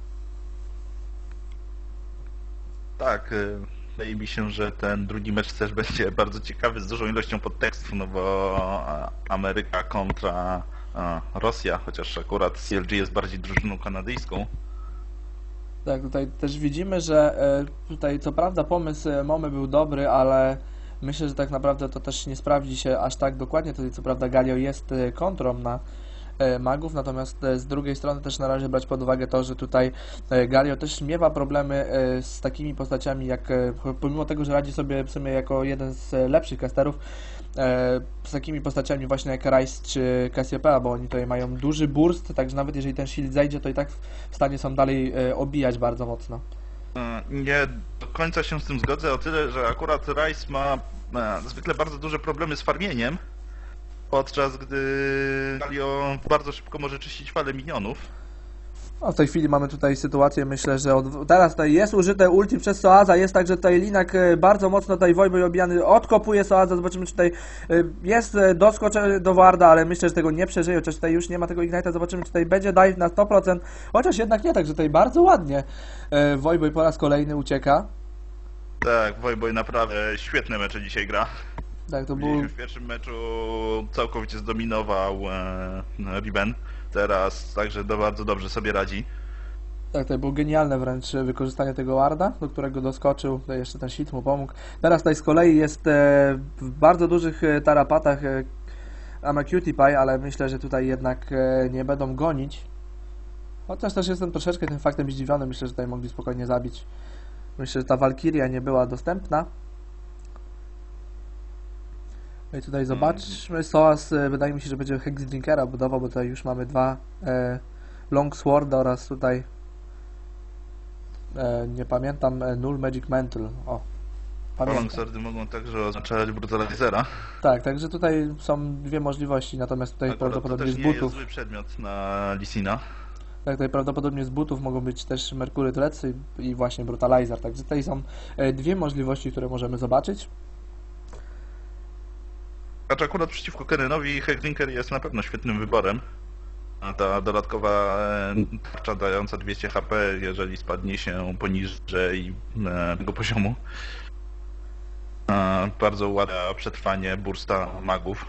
Tak, y, wydaje mi się, że ten drugi mecz też będzie bardzo ciekawy, z dużą ilością podtekstów, no bo a, Ameryka kontra a, Rosja, chociaż akurat C L G jest bardziej drużyną kanadyjską. Tak, tutaj też widzimy, że e, tutaj co prawda pomysł e, Momy był dobry, ale myślę, że tak naprawdę to też nie sprawdzi się aż tak dokładnie. Tutaj co prawda Galio jest e, kontrą na e, magów, natomiast e, z drugiej strony też należy brać pod uwagę to, że tutaj e, Galio też miewa problemy e, z takimi postaciami jak, e, pomimo tego, że radzi sobie w sumie jako jeden z e, lepszych casterów, e, z takimi postaciami właśnie jak Ryze czy Cassiopeia, bo oni tutaj mają duży burst, także nawet jeżeli ten shield zejdzie, to i tak w stanie są dalej e, obijać bardzo mocno. Y, Nie do końca się z tym zgodzę, o tyle, że akurat Rice ma e, zwykle bardzo duże problemy z farmieniem, podczas gdy Galio bardzo szybko może czyścić falę minionów. No, w tej chwili mamy tutaj sytuację, myślę, że od... teraz tutaj jest użyte ulti przez Soaza, jest także tutaj Linak e, bardzo mocno tutaj Wojboj obijany, odkopuje Soaza, zobaczymy czy tutaj e, jest e, doskocz do Warda, ale myślę, że tego nie przeżyje, chociaż tutaj już nie ma tego Ignite'a, zobaczymy czy tutaj będzie dive na sto procent, chociaż jednak nie, także tutaj bardzo ładnie e, Wojboj po raz kolejny ucieka. Tak, Wojboj naprawdę świetne mecze dzisiaj gra. Tak, to był... Widzieliśmy w pierwszym meczu całkowicie zdominował e, Riven. Teraz także do, bardzo dobrze sobie radzi. Tak, to było genialne wręcz wykorzystanie tego warda, do którego doskoczył, tutaj jeszcze ten shit mu pomógł. Teraz tutaj z kolei jest e, w bardzo dużych e, tarapatach e, Ama Cutie Pie, ale myślę, że tutaj jednak e, nie będą gonić. Chociaż też jestem troszeczkę tym faktem zdziwiony, myślę, że tutaj mogli spokojnie zabić. Myślę, że ta Walkiria nie była dostępna. No i tutaj zobaczmy, Soas e, wydaje mi się, że będzie Hex Drinkera budował, bo tutaj już mamy dwa e, Long Sword oraz tutaj e, nie pamiętam, e, Null Magic Mantle. O, pamiętam. Longswordy mogą także oznaczać Brutalizera. Tak, także tutaj są dwie możliwości, natomiast tutaj Akurat to prawdopodobnie też z nie butów. jest zły przedmiot na Lisina. Tak, tutaj prawdopodobnie z butów mogą być też Mercury Threads i, i właśnie Brutalizer. Także tutaj są e, dwie możliwości, które możemy zobaczyć. Znaczy akurat przeciwko Kenenowi Hexdrinker jest na pewno świetnym wyborem. A ta dodatkowa e, tarcza dająca dwieście H P, jeżeli spadnie się poniżej e, tego poziomu. E, bardzo ułatwia przetrwanie bursta magów.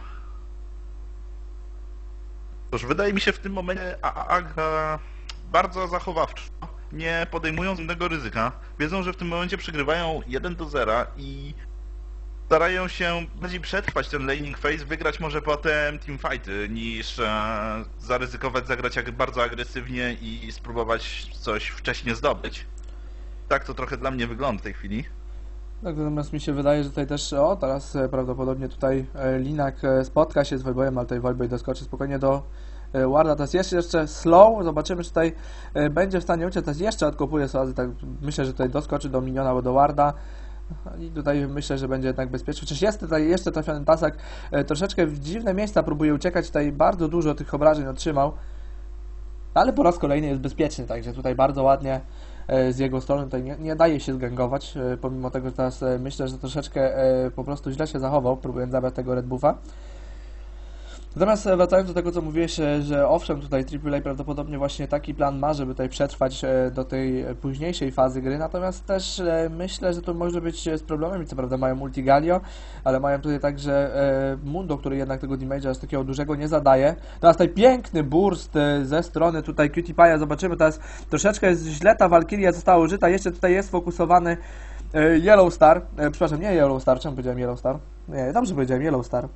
Cóż, wydaje mi się w tym momencie A A A gra bardzo zachowawczo, nie podejmując żadnego ryzyka. Wiedzą, że w tym momencie przegrywają jeden do zera i starają się bardziej przetrwać ten laning phase, wygrać może potem teamfighty, niż e, zaryzykować, zagrać jak bardzo agresywnie i spróbować coś wcześniej zdobyć. Tak to trochę dla mnie wygląda w tej chwili. Tak, natomiast mi się wydaje, że tutaj też, o teraz e, prawdopodobnie tutaj e, Linak e, spotka się z Wojbojem, ale tutaj Wojboj doskoczy spokojnie do e, Warda. Teraz jest jeszcze slow, zobaczymy czy tutaj e, będzie w stanie uciec, teraz jeszcze odkopuje Soazy, tak myślę, że tutaj doskoczy do miniona albo do Warda. I tutaj myślę, że będzie jednak bezpieczny. Chociaż jest tutaj jeszcze trafiony tasak, e, troszeczkę w dziwne miejsca próbuje uciekać, tutaj bardzo dużo tych obrażeń otrzymał, ale po raz kolejny jest bezpieczny, także tutaj bardzo ładnie e, z jego strony tutaj nie, nie daje się zgangować, e, pomimo tego, że teraz e, myślę, że troszeczkę e, po prostu źle się zachował, próbując zabrać tego Red Buffa. Natomiast e, wracając do tego, co mówiłeś, e, że owszem, tutaj Triple A prawdopodobnie właśnie taki plan ma, żeby tutaj przetrwać e, do tej e, późniejszej fazy gry, natomiast też e, myślę, że to może być e, z problemami, co prawda mają Multigalio, ale mają tutaj także e, Mundo, który jednak tego damage'a aż takiego dużego nie zadaje. Teraz tutaj piękny burst e, ze strony tutaj Cutie Pie'a, zobaczymy teraz, troszeczkę jest źle ta Walkiria została użyta, jeszcze tutaj jest fokusowany e, Yellow Star, e, przepraszam, nie Yellow Star, czemu powiedziałem Yellow Star? Nie, dobrze powiedziałem, Yellow Star.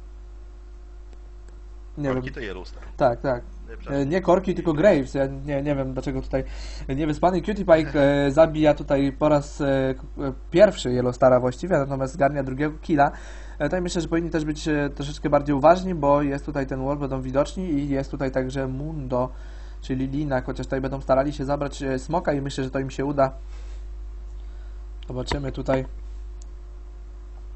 Nie Korki wiem. to Yellowstar. Tak, tak. Nie, E, Nie Korki, tylko Graves. Ja nie, nie wiem dlaczego tutaj niewyspany Cutie Pie e, zabija tutaj po raz e, k- e, pierwszy Yellowstara właściwie, natomiast zgarnia drugiego killa. E, tutaj myślę, że powinni też być e, troszeczkę bardziej uważni, bo jest tutaj ten wall, będą widoczni i jest tutaj także Mundo, czyli Linak, chociaż tutaj będą starali się zabrać e, smoka i myślę, że to im się uda. Zobaczymy tutaj.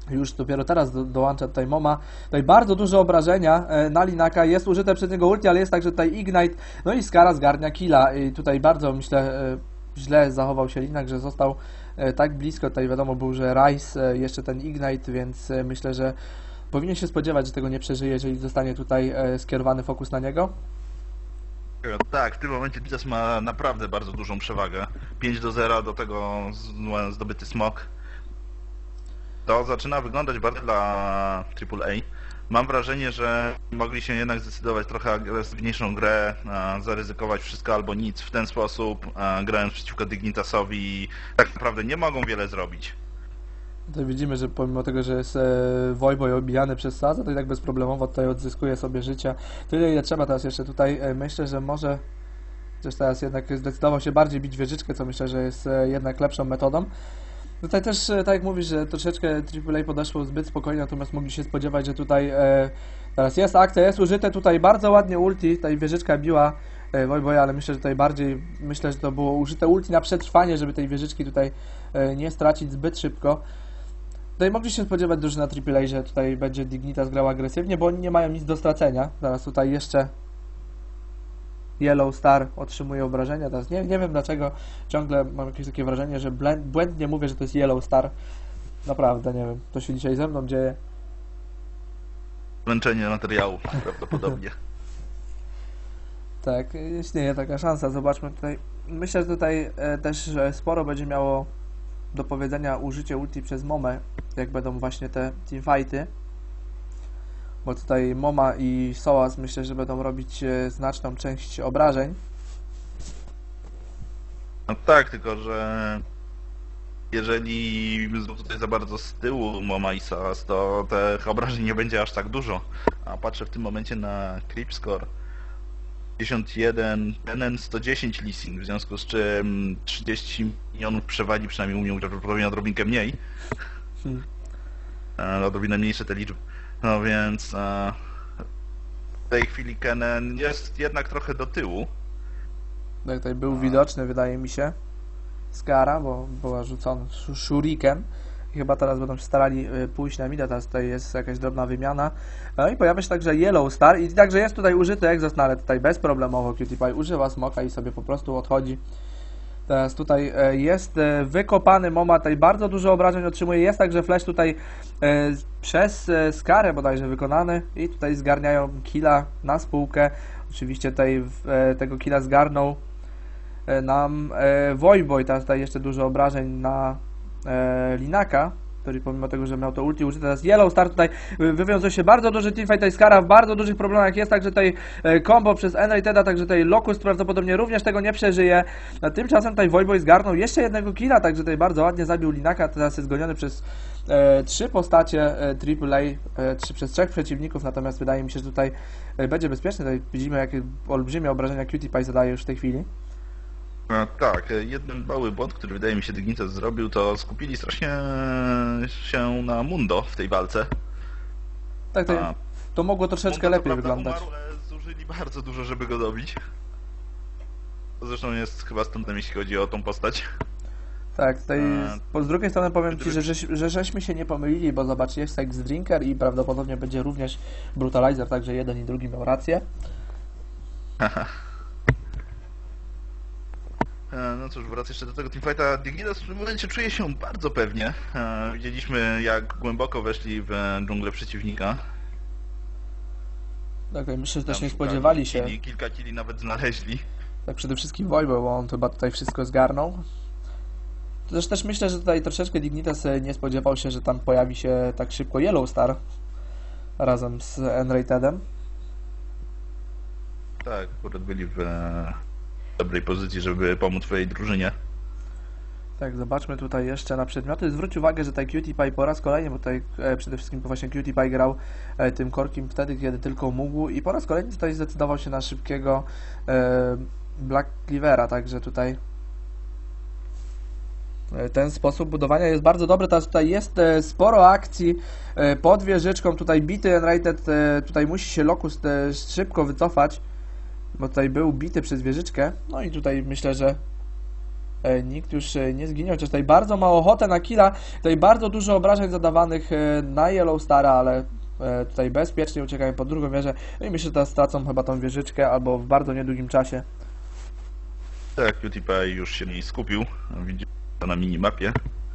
Już dopiero teraz do, dołącza tutaj Moma. Tutaj bardzo duże obrażenia e, na Linaka. Jest użyte przez niego ulti, ale jest także tutaj Ignite. No i Skara zgarnia killa. I tutaj bardzo, myślę, e, źle zachował się Linak, że został e, tak blisko. Tutaj wiadomo był, że Ryze, e, jeszcze ten Ignite, więc e, myślę, że powinien się spodziewać, że tego nie przeżyje, jeżeli zostanie tutaj e, skierowany fokus na niego. Tak, w tym momencie Dizes ma naprawdę bardzo dużą przewagę. pięć do zera, do tego z- zdobyty smok. To zaczyna wyglądać bardzo dla Triple A. Mam wrażenie, że mogli się jednak zdecydować trochę agresywniejszą grę, a, zaryzykować wszystko albo nic w ten sposób, a, grając przeciwko Dignitasowi. Tak naprawdę nie mogą wiele zrobić. Tutaj widzimy, że pomimo tego, że jest e, Wojboj obijany przez Saza, to i tak bezproblemowo tutaj odzyskuje sobie życia. Tyle ile trzeba teraz jeszcze tutaj. E, myślę, że może też teraz jednak zdecydował się bardziej bić wieżyczkę, co myślę, że jest e, jednak lepszą metodą. Tutaj też, e, tak jak mówisz, że troszeczkę Triple A podeszło zbyt spokojnie, natomiast mogli się spodziewać, że tutaj e, teraz jest akcja, jest użyte tutaj bardzo ładnie ulti, tutaj wieżyczka biła e, Wojboja, ale myślę, że tutaj bardziej, myślę, że to było użyte ulti na przetrwanie, żeby tej wieżyczki tutaj e, nie stracić zbyt szybko. Tutaj mogli się spodziewać drużyna Triple A, że tutaj będzie Dignitas grał agresywnie, bo oni nie mają nic do stracenia. Zaraz tutaj jeszcze Yellow Star otrzymuje obrażenia. Teraz nie, nie wiem dlaczego ciągle mam jakieś takie wrażenie, że blę- błędnie mówię, że to jest Yellow Star. Naprawdę nie wiem, to się dzisiaj ze mną dzieje. Zmęczenie materiału prawdopodobnie. Tak, istnieje taka szansa. Zobaczmy tutaj. Myślę, że tutaj e, też że sporo będzie miało do powiedzenia użycie ulti przez Momę, jak będą właśnie te teamfighty. Bo tutaj Moma i Soaz myślę, że będą robić e, znaczną część obrażeń. No tak, tylko że jeżeli znów tutaj za bardzo z tyłu Moma i Saas, to tych obrażeń nie będzie aż tak dużo. A patrzę w tym momencie na creep score. pięćdziesiąt jeden, Kennen sto dziesięć leasing, w związku z czym trzydzieści milionów przewagi, przynajmniej u mnie prawdopodobnie odrobinkę mniej. Hmm. E, Odrobinę mniejsze te liczby. No więc e, w tej chwili Kennen jest jednak trochę do tyłu. Tak, tutaj był widoczny, wydaje mi się, Skara, bo była rzucony sh- shuriken. I chyba teraz będą się starali y, pójść na mida, teraz tutaj jest jakaś drobna wymiana. No i pojawia się także Yellow Star i także jest tutaj użyty Exhaust, no ale tutaj bezproblemowo QTPie używa smoka i sobie po prostu odchodzi. Teraz tutaj e, jest e, wykopany Moma, tutaj bardzo dużo obrażeń otrzymuje, jest także flash tutaj e, przez e, Skarę bodajże wykonany i tutaj zgarniają killa na spółkę. Oczywiście tutaj e, tego killa zgarnął e, nam e, Wojboj, teraz tutaj jeszcze dużo obrażeń na e, Linaka, który pomimo tego, że miał to ulti użyte, teraz Yellow Star tutaj y, wywiązał się bardzo duży teamfight, tutaj Skara w bardzo dużych problemach jest, także tutaj e, combo przez Enrateda, także tutaj Locust prawdopodobnie również tego nie przeżyje. A tymczasem tutaj Wojboj zgarnął jeszcze jednego killa, także tutaj bardzo ładnie zabił Linaka, teraz jest goniony przez e, trzy postacie e, Triple A, e, trzy, przez trzech przeciwników, natomiast wydaje mi się, że tutaj e, będzie bezpieczny, tutaj widzimy jakie olbrzymie obrażenia QTPie zadaje już w tej chwili. No, tak, jeden mały błąd, który wydaje mi się Dignitas zrobił, to skupili strasznie się na Mundo w tej walce. Tak, to, A to mogło troszeczkę Mundo, lepiej co prawda, wyglądać. umarł, ale zużyli bardzo dużo, żeby go dobić. To zresztą jest chyba stąd, jeśli chodzi o tą postać. Tak, tutaj A, po, z drugiej strony powiem Ci, gdyby- że, żeś, że żeśmy się nie pomylili, bo zobacz, jest Sex Drinker i prawdopodobnie będzie również Brutalizer, także jeden i drugi miał rację. E, No cóż, wracając jeszcze do tego teamfighta, Dignitas w tym momencie czuje się bardzo pewnie. E, Widzieliśmy, jak głęboko weszli w dżunglę przeciwnika. Tak, myślę, że też Tam nie szukali spodziewali się, killi, kilka killi nawet znaleźli. tak przede wszystkim Wojbo, bo on chyba tutaj wszystko zgarnął. To też, też myślę, że tutaj troszeczkę Dignitas e, nie spodziewał się, że tam pojawi się tak szybko Yellow Star razem z Enratedem. Tak, akurat byli w e, dobrej pozycji, żeby pomóc swojej drużynie. Tak, zobaczmy tutaj jeszcze na przedmioty. Zwróć uwagę, że tutaj QTPie po raz kolejny, bo tutaj e, przede wszystkim to właśnie QTPie grał e, tym korkiem wtedy, kiedy tylko mógł i po raz kolejny tutaj zdecydował się na szybkiego e, Black Cleavera, także tutaj e, ten sposób budowania jest bardzo dobry. Teraz tutaj jest e, sporo akcji e, pod wieżyczką, tutaj bity Enrated, e, tutaj musi się Locust e, szybko wycofać, bo tutaj był bity przez wieżyczkę, no i tutaj myślę, że e, nikt już e, nie zginie, chociaż tutaj bardzo ma ochotę na killa, tutaj bardzo dużo obrażeń zadawanych e, na Yellow Stara, ale e, tutaj bezpiecznie uciekają pod drugą wieżę. No i myślę, że teraz stracą chyba tą wieżyczkę albo w bardzo niedługim czasie. Tak, PewDiePie już się nie skupił, widzimy to na minimapie.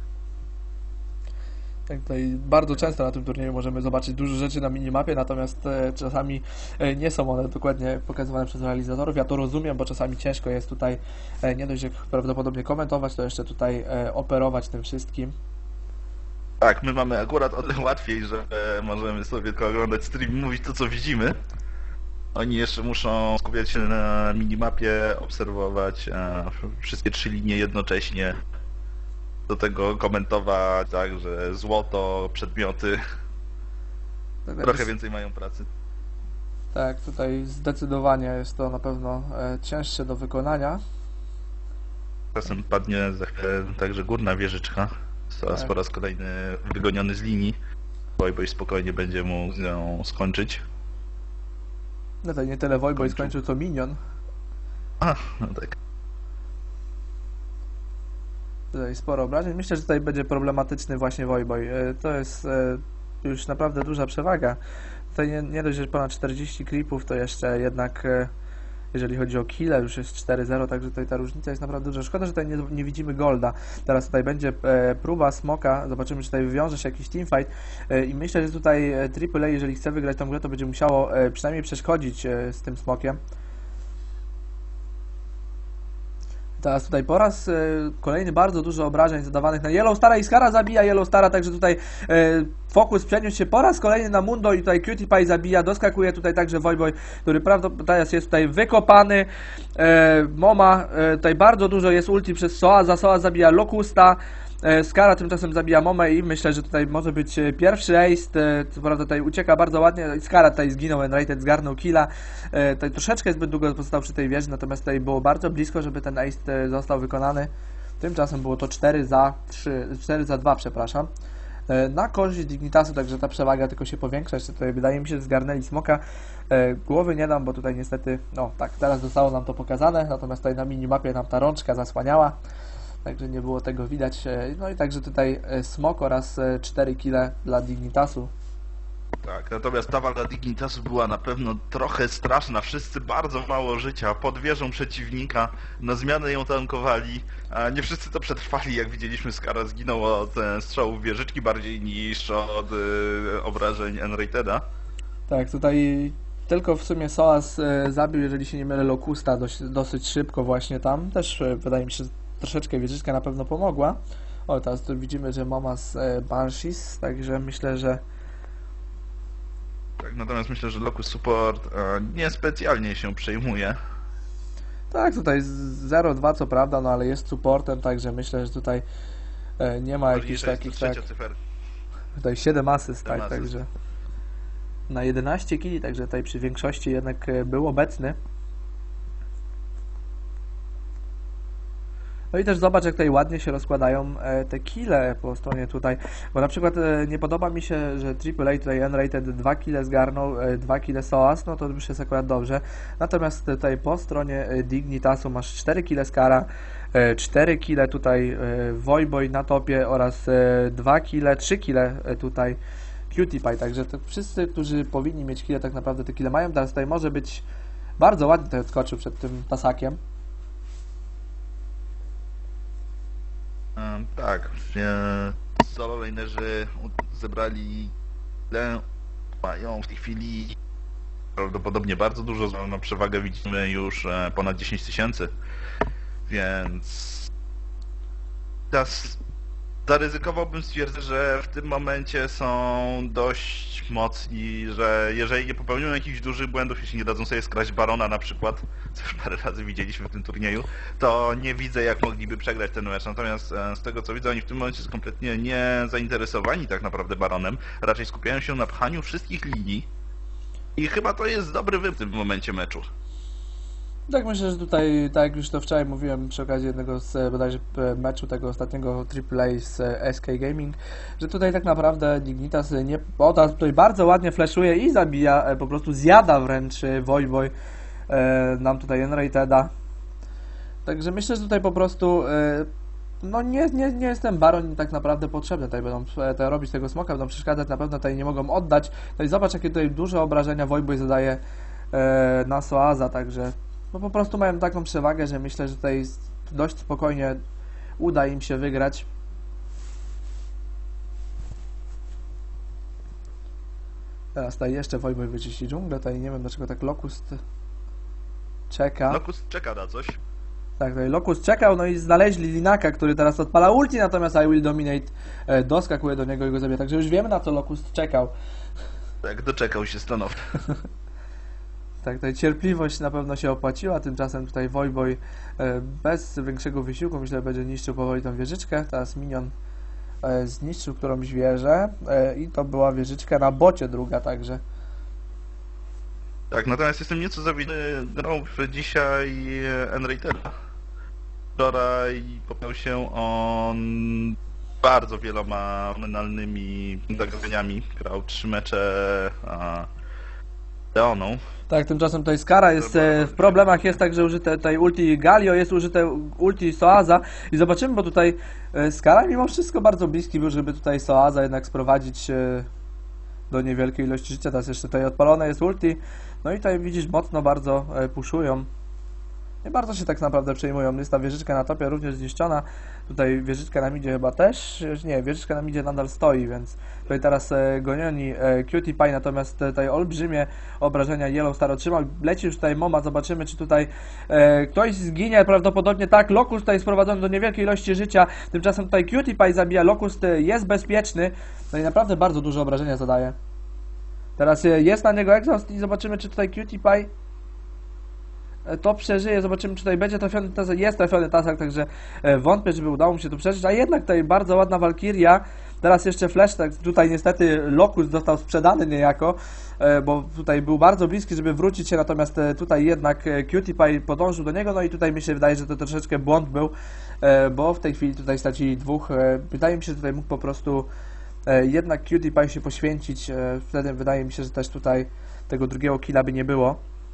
Tak, tutaj bardzo często na tym turnieju możemy zobaczyć dużo rzeczy na minimapie, natomiast e, czasami e, nie są one dokładnie pokazywane przez realizatorów. Ja to rozumiem, bo czasami ciężko jest tutaj e, nie dość jak prawdopodobnie komentować, to jeszcze tutaj e, operować tym wszystkim. Tak, my mamy akurat o tyle łatwiej, że e, możemy sobie tylko oglądać stream i mówić to, co widzimy. Oni jeszcze muszą skupiać się na minimapie, obserwować e, wszystkie trzy linie jednocześnie. Do tego komentować, tak, że złoto, przedmioty, Tak, trochę więcej mają pracy. tak, tutaj zdecydowanie jest to na pewno e, cięższe do wykonania. Czasem padnie za chwilę także górna wieżyczka, Soas Tak. po raz kolejny wygoniony z linii. Wojboj spokojnie będzie mógł z nią skończyć. No to nie tyle Wojboj Kończył. skończył, co Minion. A, no tak. Tutaj sporo obrażeń. Myślę, że tutaj będzie problematyczny właśnie Wojboj. E, To jest e, już naprawdę duża przewaga. Tutaj nie, nie dość, że ponad czterdzieści creepów, to jeszcze jednak e, jeżeli chodzi o kile, już jest cztery zero, także tutaj ta różnica jest naprawdę duża. Szkoda, że tutaj nie, nie widzimy golda. Teraz tutaj będzie e, próba smoka, zobaczymy, czy tutaj wywiąże się jakiś teamfight e, i myślę, że tutaj e, Triple A, jeżeli chce wygrać tą grę, to będzie musiało e, przynajmniej przeszkodzić e, z tym smokiem. Teraz tutaj po raz e, kolejny bardzo dużo obrażeń zadawanych na Yellow Stara i Skara zabija Yellow Stara, także tutaj e, fokus przeniósł się po raz kolejny na Mundo i tutaj PewDiePie zabija, doskakuje tutaj także Wojboj, który prawdopodobnie jest tutaj wykopany. E, Moma, e, tutaj bardzo dużo jest ulti przez Soaza, Soaz zabija Locusta. E, Skara tymczasem zabija Momę i myślę, że tutaj może być e, pierwszy ace, e, co prawda tutaj ucieka bardzo ładnie, Skara tutaj zginął, Enrated zgarnął killa, e, tutaj troszeczkę zbyt długo pozostał przy tej wieży, natomiast tutaj było bardzo blisko, żeby ten ace e, został wykonany, tymczasem było to cztery za trzy, cztery za dwa, przepraszam, e, na korzyść Dignitasu, także ta przewaga tylko się powiększa, jeszcze tutaj wydaje mi się, że zgarnęli smoka, e, głowy nie dam, bo tutaj niestety, no tak, teraz zostało nam to pokazane, natomiast tutaj na minimapie nam ta rączka zasłaniała. Także nie było tego widać. No i także tutaj smok oraz cztery kile dla Dignitasu. Tak, natomiast ta walka Dignitasu była na pewno trochę straszna. Wszyscy bardzo mało życia pod wieżą przeciwnika, na zmianę ją tankowali. A nie wszyscy to przetrwali, jak widzieliśmy, Skara zginął od e, strzałów wieżyczki bardziej niż od e, obrażeń Enrateda. Tak, tutaj tylko w sumie Soaz e, zabił, jeżeli się nie mylę, Locusta dość, dosyć szybko właśnie tam. Też e, wydaje mi się, że troszeczkę wieżyczka na pewno pomogła. O, teraz tu widzimy, że Mama z e, Banshees, także myślę, że Tak, natomiast myślę, że Locus Support e, niespecjalnie się przejmuje. tak, tutaj zero dwa co prawda, no ale jest supportem, także myślę, że tutaj e, nie ma jakichś Ważniejsza jest takich, to tak, trzecia cyferka. tutaj siedem asyst, tak, siedem asyst. także na jedenaście kili, także tutaj przy większości jednak e, był obecny. No i też zobacz, jak tutaj ładnie się rozkładają e, te kile po stronie tutaj, bo na przykład e, nie podoba mi się, że Triple A tutaj Enrated dwa kile zgarnął, e, dwa kile Soaz, no to już jest akurat dobrze. Natomiast tutaj po stronie e, Dignitasu masz cztery kile Skara, e, cztery kile tutaj e, Wojboj na topie oraz e, dwa kile, trzy kile e, tutaj PewDiePie, także to wszyscy, którzy powinni mieć kile, tak naprawdę te kile mają. Teraz tutaj może być bardzo ładnie tutaj odskoczył przed tym tasakiem. E, tak, e, solo lanerzy u- zebrali ile mają w tej chwili prawdopodobnie bardzo dużo, na przewagę widzimy już e, ponad dziesięć tysięcy, więc teraz zaryzykowałbym stwierdzić, że w tym momencie są dość mocni, że jeżeli nie popełnią jakichś dużych błędów, jeśli nie dadzą sobie skraść Barona na przykład, co już parę razy widzieliśmy w tym turnieju, to nie widzę, jak mogliby przegrać ten mecz. Natomiast e, z tego co widzę, oni w tym momencie są kompletnie nie zainteresowani tak naprawdę Baronem, raczej skupiają się na pchaniu wszystkich linii i chyba to jest dobry wybór w tym momencie meczu. Tak, myślę, że tutaj, tak jak już to wczoraj mówiłem przy okazji jednego z e, bodajże e, meczu tego ostatniego Triple A z e, S K Gaming, że tutaj tak naprawdę Dignitas nie, o, teraz tutaj bardzo ładnie flashuje i zabija, e, po prostu zjada wręcz e, Wojboj e, nam tutaj Enrateda. Także myślę, że tutaj po prostu e, no nie, nie, nie jest ten baron tak naprawdę potrzebny. Tutaj będą e, te, robić tego smoka, będą przeszkadzać, na pewno tutaj nie mogą oddać. Tutaj zobacz, jakie tutaj duże obrażenia Wojboj zadaje e, na Soaza, także no po prostu mają taką przewagę, że myślę, że tutaj dość spokojnie uda im się wygrać. Teraz tutaj jeszcze Wojboj wyczyści dżunglę, tutaj nie wiem dlaczego tak Locust czeka. Locust czeka na coś. Tak, tutaj Locust czekał, no i znaleźli Linaka, który teraz odpala ulti, natomiast I Will Dominate e, doskakuje do niego i go zabija. Także już wiemy, na co Locust czekał. Tak, doczekał się stanowczo. Tak, tutaj cierpliwość na pewno się opłaciła, tymczasem tutaj Wojboj e, bez większego wysiłku, myślę, będzie niszczył powoli tą wieżyczkę. Teraz minion e, zniszczył którąś wieżę e, i to była wieżyczka na bocie druga, także. Tak, natomiast jestem nieco zawiniony grą w dzisiaj Enratera. Wczoraj popełnił się on bardzo wieloma fenomenalnymi zagrożeniami. Grał trzy mecze a, Leoną. Tak, tymczasem tutaj Skara jest e, w problemach, jest także użyte tutaj ulti Galio, jest użyte ulti Soaza i zobaczymy, bo tutaj e, Skara mimo wszystko bardzo bliski był, żeby tutaj Soaza jednak sprowadzić e, do niewielkiej ilości życia. Teraz jeszcze tutaj odpalone jest ulti, no i tutaj widzisz, mocno bardzo e, puszują. Nie bardzo się tak naprawdę przejmują. Jest ta wieżyczka na topie również zniszczona. Tutaj wieżyczka na midzie chyba też. Nie, wieżyczka na midzie nadal stoi, więc tutaj teraz e, gonioni e, Cutie Pie, natomiast e, tutaj olbrzymie obrażenia Yellow Star otrzymał. Leci już tutaj Moma, zobaczymy czy tutaj e, ktoś zginie, prawdopodobnie tak. Locust tutaj sprowadzony do niewielkiej ilości życia. Tymczasem tutaj Cutie Pie zabija. Locust e, jest bezpieczny. No i naprawdę bardzo duże obrażenia zadaje. Teraz e, jest na niego exhaust i zobaczymy czy tutaj Cutie Pie to przeżyje, zobaczymy czy tutaj będzie trafiony tasak, jest trafiony tasak, także wątpię, żeby udało mu się tu przeżyć, a jednak tutaj bardzo ładna Walkiria, teraz jeszcze Flash, tak tutaj niestety Locust został sprzedany niejako, bo tutaj był bardzo bliski, żeby wrócić się, natomiast tutaj jednak Cutie Pie podążył do niego, no i tutaj mi się wydaje, że to troszeczkę błąd był, bo w tej chwili tutaj stracili dwóch, wydaje mi się, że tutaj mógł po prostu jednak Cutie Pie się poświęcić, wtedy wydaje mi się, że też tutaj tego drugiego killa by nie było.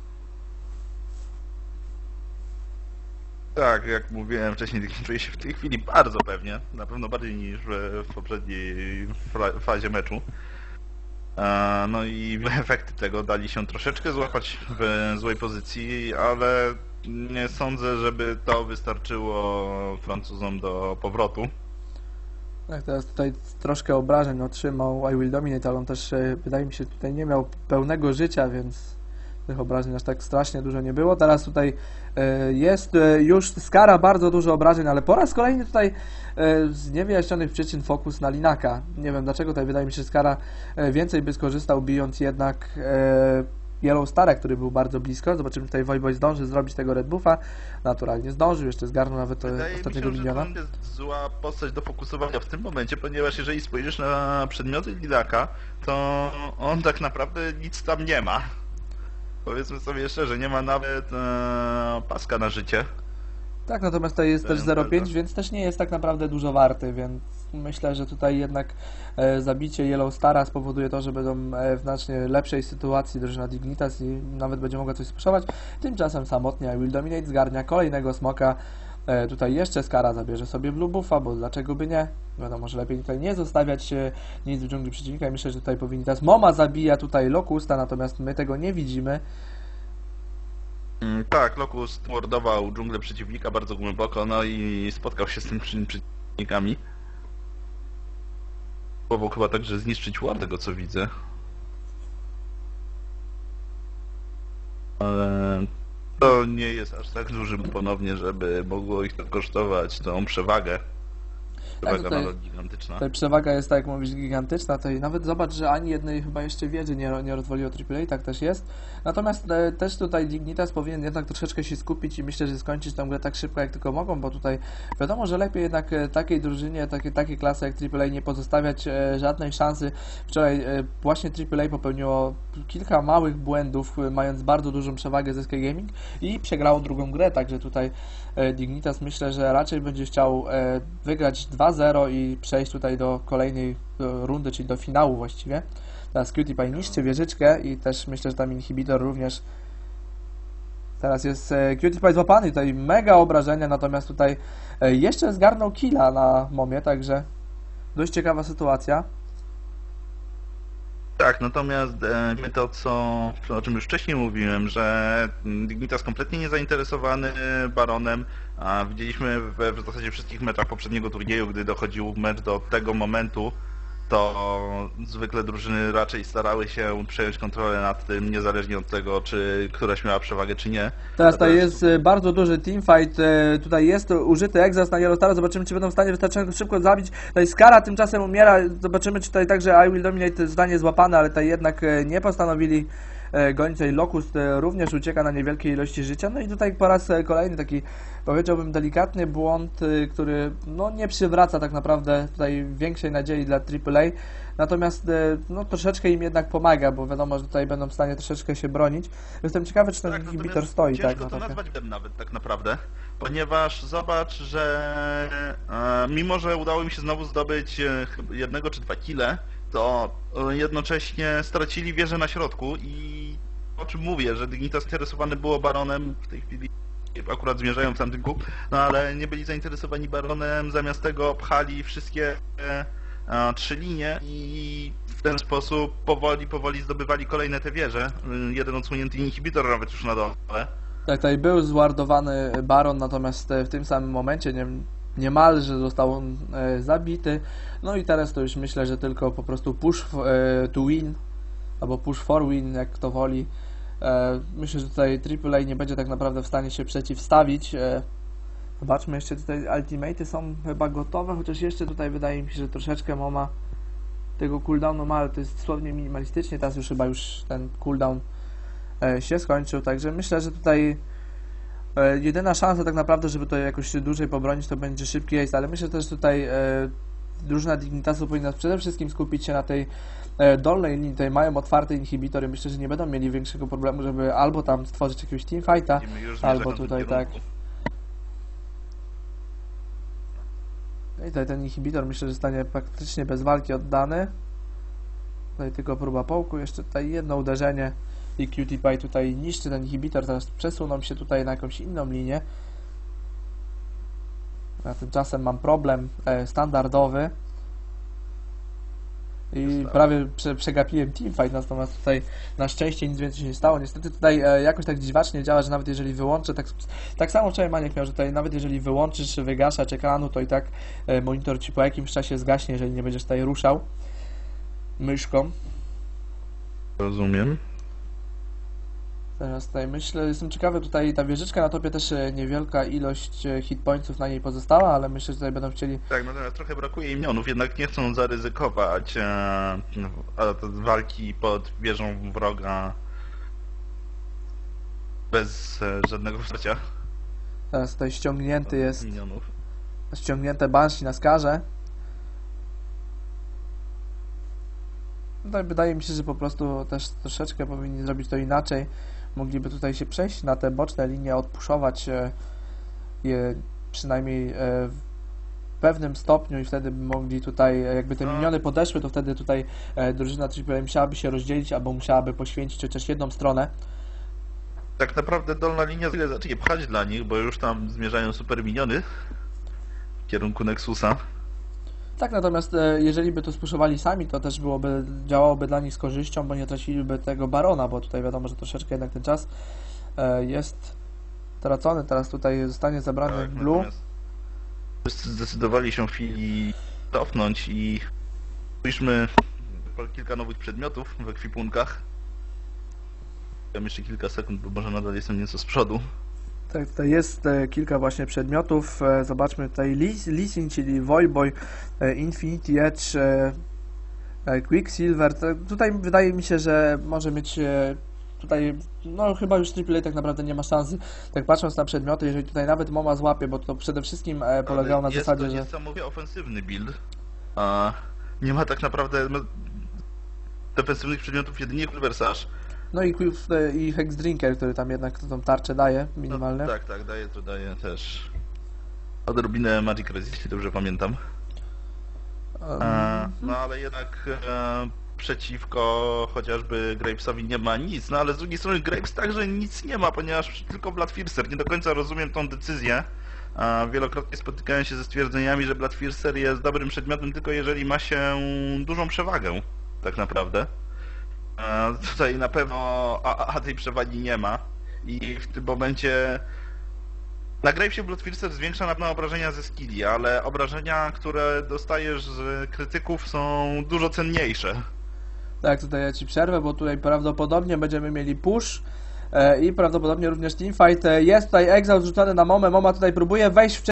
Tak, jak mówiłem wcześniej, czuję się w tej chwili bardzo pewnie, na pewno bardziej niż w, w poprzedniej fazie meczu. E, no i efekty tego dali się troszeczkę złapać w złej pozycji, ale nie sądzę, żeby to wystarczyło Francuzom do powrotu. Tak, teraz tutaj troszkę obrażeń otrzymał I Will Dominate, ale on też, wydaje mi się, tutaj nie miał pełnego życia, więc tych obrażeń aż tak strasznie dużo nie było. Teraz tutaj e, jest e, już Skara, bardzo dużo obrażeń, ale po raz kolejny tutaj e, z niewyjaśnionych przyczyn fokus na Linaka. Nie wiem dlaczego, tutaj wydaje mi się, że Skara e, więcej by skorzystał, bijąc jednak e, Yellow Stara, który był bardzo blisko. Zobaczymy, tutaj Wojboj zdąży zrobić tego Red Buffa. Naturalnie zdążył, jeszcze zgarnął nawet Wydaje ostatniego mi się, miniona. że to jest zła postać do fokusowania w tym momencie, ponieważ jeżeli spojrzysz na przedmioty Linaka, to on tak naprawdę nic tam nie ma. Powiedzmy sobie szczerze, nie ma nawet e, paska na życie. Tak, natomiast tutaj jest też Powiem zero przecinek pięć, tylko. więc też nie jest tak naprawdę dużo warty, więc myślę, że tutaj jednak e, zabicie Yellow Stara spowoduje to, że będą e, w znacznie lepszej sytuacji drużyna Dignitas i nawet będzie mogła coś spuszować. Tymczasem samotnie I Will Dominate zgarnia kolejnego smoka. E, tutaj jeszcze Skara zabierze sobie Blue Buffa, bo dlaczego by nie? Wiadomo, że lepiej tutaj nie zostawiać e, nic w dżungli przeciwnika i myślę, że tutaj powinni teraz Moma zabija tutaj Locusta, natomiast my tego nie widzimy. Mm, Tak, Locust mordował dżunglę przeciwnika bardzo głęboko, no i spotkał się z tymi przy- przeciwnikami. Próbował chyba także zniszczyć War, tego co widzę. Ale to nie jest aż tak dużym ponownie, żeby mogło ich to kosztować tą przewagę. Przewaga tutaj- nadal gigantyczna. Tutaj przewaga jest, tak jak mówisz, gigantyczna. Tutaj nawet zobacz, że ani jednej chyba jeszcze wiedzy nie, nie rozwaliło Triple A, tak też jest. Natomiast e, też tutaj Dignitas powinien jednak troszeczkę się skupić i myślę, że skończyć tę grę tak szybko jak tylko mogą, bo tutaj wiadomo, że lepiej jednak e, takiej drużynie, takie, takiej klasy jak Triple A nie pozostawiać e, żadnej szansy. Wczoraj e, właśnie Triple A popełniło kilka małych błędów, e, mając bardzo dużą przewagę z S K Gaming i przegrało drugą grę, także tutaj e, Dignitas myślę, że raczej będzie chciał e, wygrać dwa zero i przejść tutaj do kolejnej do rundy, czyli do finału właściwie. Teraz Cutie Pie niszczy wieżyczkę i też myślę, że tam inhibitor również Teraz jest e, Cutie Pie złapany, tutaj mega obrażenia, natomiast tutaj e, jeszcze zgarnął killa na momie, także dość ciekawa sytuacja. Tak, natomiast e, my to, co, o czym już wcześniej mówiłem, że Dignitas kompletnie nie zainteresowany Baronem, a widzieliśmy we w zasadzie wszystkich meczach poprzedniego turnieju, gdy dochodził mecz do tego momentu, to zwykle drużyny raczej starały się przejąć kontrolę nad tym, niezależnie od tego, czy któraś miała przewagę, czy nie. Teraz tutaj jest e, bardzo duży teamfight, e, tutaj jest użyty egzas na Yellowstara, zobaczymy, czy będą w stanie wystarczająco szybko zabić. Tutaj Skara tymczasem umiera, zobaczymy, czy tutaj także I Will Dominate zostanie złapany, ale tutaj jednak e, nie postanowili e, gonić. Tutaj Locust e, również ucieka na niewielkiej ilości życia, no i tutaj po raz e, kolejny taki, powiedziałbym, delikatny błąd, e, który no nie przywraca tak naprawdę tutaj większej nadziei dla triple A. Natomiast no, troszeczkę im jednak pomaga, bo wiadomo, że tutaj będą w stanie troszeczkę się bronić. Jestem ciekawy, czy ten Tak, inhibitor natomiast stoi. Ciężko Tak, to na topie. nazwać dem nawet tak naprawdę, ponieważ zobacz, że e, mimo, że udało mi się znowu zdobyć e, chyba jednego czy dwa kile, to e, jednocześnie stracili wieżę na środku i o czym mówię, że Dignitas interesowany było Baronem w tej chwili. Akurat zmierzają w tamtym kół, no ale nie byli zainteresowani Baronem, zamiast tego pchali wszystkie e, e, trzy linie i w ten sposób powoli, powoli zdobywali kolejne te wieże. Y, Jeden odsunięty inhibitor nawet już na dole. Tak, tutaj był zwardowany Baron, natomiast w tym samym momencie nie, niemalże został on e, zabity. No i teraz to już myślę, że tylko po prostu push e, to win, albo push for win, jak kto woli. E, myślę, że tutaj triple A nie będzie tak naprawdę w stanie się przeciwstawić. E, zobaczmy, jeszcze tutaj ultimate'y są chyba gotowe, chociaż jeszcze tutaj wydaje mi się, że troszeczkę Moma tego cooldownu ma, ale to jest dosłownie minimalistycznie. Teraz już chyba już ten cooldown e, się skończył, także myślę, że tutaj e, jedyna szansa tak naprawdę, żeby to jakoś dłużej pobronić, to będzie szybki ace, ale myślę też, że tutaj e, drużyna Dignitasu powinna przede wszystkim skupić się na tej e, dolnej linii. Tutaj mają otwarte inhibitory, myślę, że nie będą mieli większego problemu, żeby albo tam stworzyć jakiegoś teamfighta, Widzimy, już albo zmierzają w tym tutaj tak. kierunku. No i tutaj ten inhibitor myślę, że zostanie praktycznie bez walki oddany. Tutaj tylko próba połku, jeszcze tutaj jedno uderzenie i Cutie Pie tutaj niszczy ten inhibitor, teraz przesuną się tutaj na jakąś inną linię. Ja tymczasem mam problem e, standardowy i Zostało. prawie prze, przegapiłem teamfight, natomiast tutaj na szczęście nic więcej się nie stało. Niestety tutaj e, jakoś tak dziwacznie działa, że nawet jeżeli wyłączę, tak, tak samo wczoraj Maniek miał, że tutaj nawet jeżeli wyłączysz wygaszacz ekranu, to i tak e, monitor ci po jakimś czasie zgaśnie, jeżeli nie będziesz tutaj ruszał myszką. Rozumiem. Teraz tutaj myślę, jestem ciekawy, tutaj ta wieżyczka na topie też e, niewielka ilość e, hitpointsów na niej pozostała, ale myślę, że tutaj będą chcieli. Tak, natomiast trochę brakuje im minionów, jednak nie chcą zaryzykować e, no, to walki pod wieżą wroga bez e, żadnego wsparcia Teraz tutaj ściągnięty jest, minionów. ściągnięte Banshee na Skarze. Tutaj wydaje mi się, że po prostu też troszeczkę powinni zrobić to inaczej. Mogliby tutaj się przejść na te boczne linie, odpuszować e, je przynajmniej e, w pewnym stopniu i wtedy by mogli tutaj, e, jakby te No. miniony podeszły, to wtedy tutaj e, drużyna triple A musiałaby się rozdzielić albo musiałaby poświęcić chociaż jedną stronę. Tak naprawdę dolna linia chwilę zacznie pchać dla nich, bo już tam zmierzają super miniony w kierunku Nexusa. Tak, natomiast e, jeżeli by to spuszowali sami, to też byłoby, działałoby dla nich z korzyścią, bo nie traciliby tego Barona, bo tutaj wiadomo, że troszeczkę jednak ten czas e, jest tracony. Teraz tutaj zostanie zabrany Tak, Blue. natomiast wszyscy zdecydowali się w chwili cofnąć i spójrzmy po kilka nowych przedmiotów w ekwipunkach. Mam jeszcze kilka sekund, bo może nadal jestem nieco z przodu. Tak, tutaj jest e, kilka właśnie przedmiotów. E, zobaczmy tutaj Lis- Lisin, czyli Voidboy, e, Infinity Edge, e, e, Quicksilver. To, tutaj wydaje mi się, że może mieć e, tutaj, no chyba już triple A tak naprawdę nie ma szansy. Tak patrząc na przedmioty, jeżeli tutaj nawet Moma złapie, bo to przede wszystkim e, polegało na Ale jest zasadzie, to że... niesamowicie ofensywny build. A nie ma tak naprawdę no, defensywnych przedmiotów jedynie Versace. No i, Quiff- e, i Hex Drinker, który tam jednak tą tarczę daje, minimalne. No, tak, tak, daje to daje też odrobinę Magic Resist, jeśli dobrze pamiętam. Um, E, no ale jednak e, przeciwko chociażby Gravesowi nie ma nic, no ale z drugiej strony Graves także nic nie ma, ponieważ tylko Bloodthirster. Nie do końca rozumiem tą decyzję. A wielokrotnie spotykałem się ze stwierdzeniami, że Bloodthirster jest dobrym przedmiotem tylko jeżeli ma się dużą przewagę, tak naprawdę. A tutaj na pewno A A tej przewagi nie ma i w tym momencie na Gravesie Bloodthirster zwiększa na pewno obrażenia ze skilli, ale obrażenia, które dostajesz z krytyków są dużo cenniejsze. Tak, tutaj ja Ci przerwę, bo tutaj prawdopodobnie będziemy mieli push e, i prawdopodobnie również teamfight. E, Jest tutaj Exhaust rzucony na Momę, Moma tutaj próbuje wejść w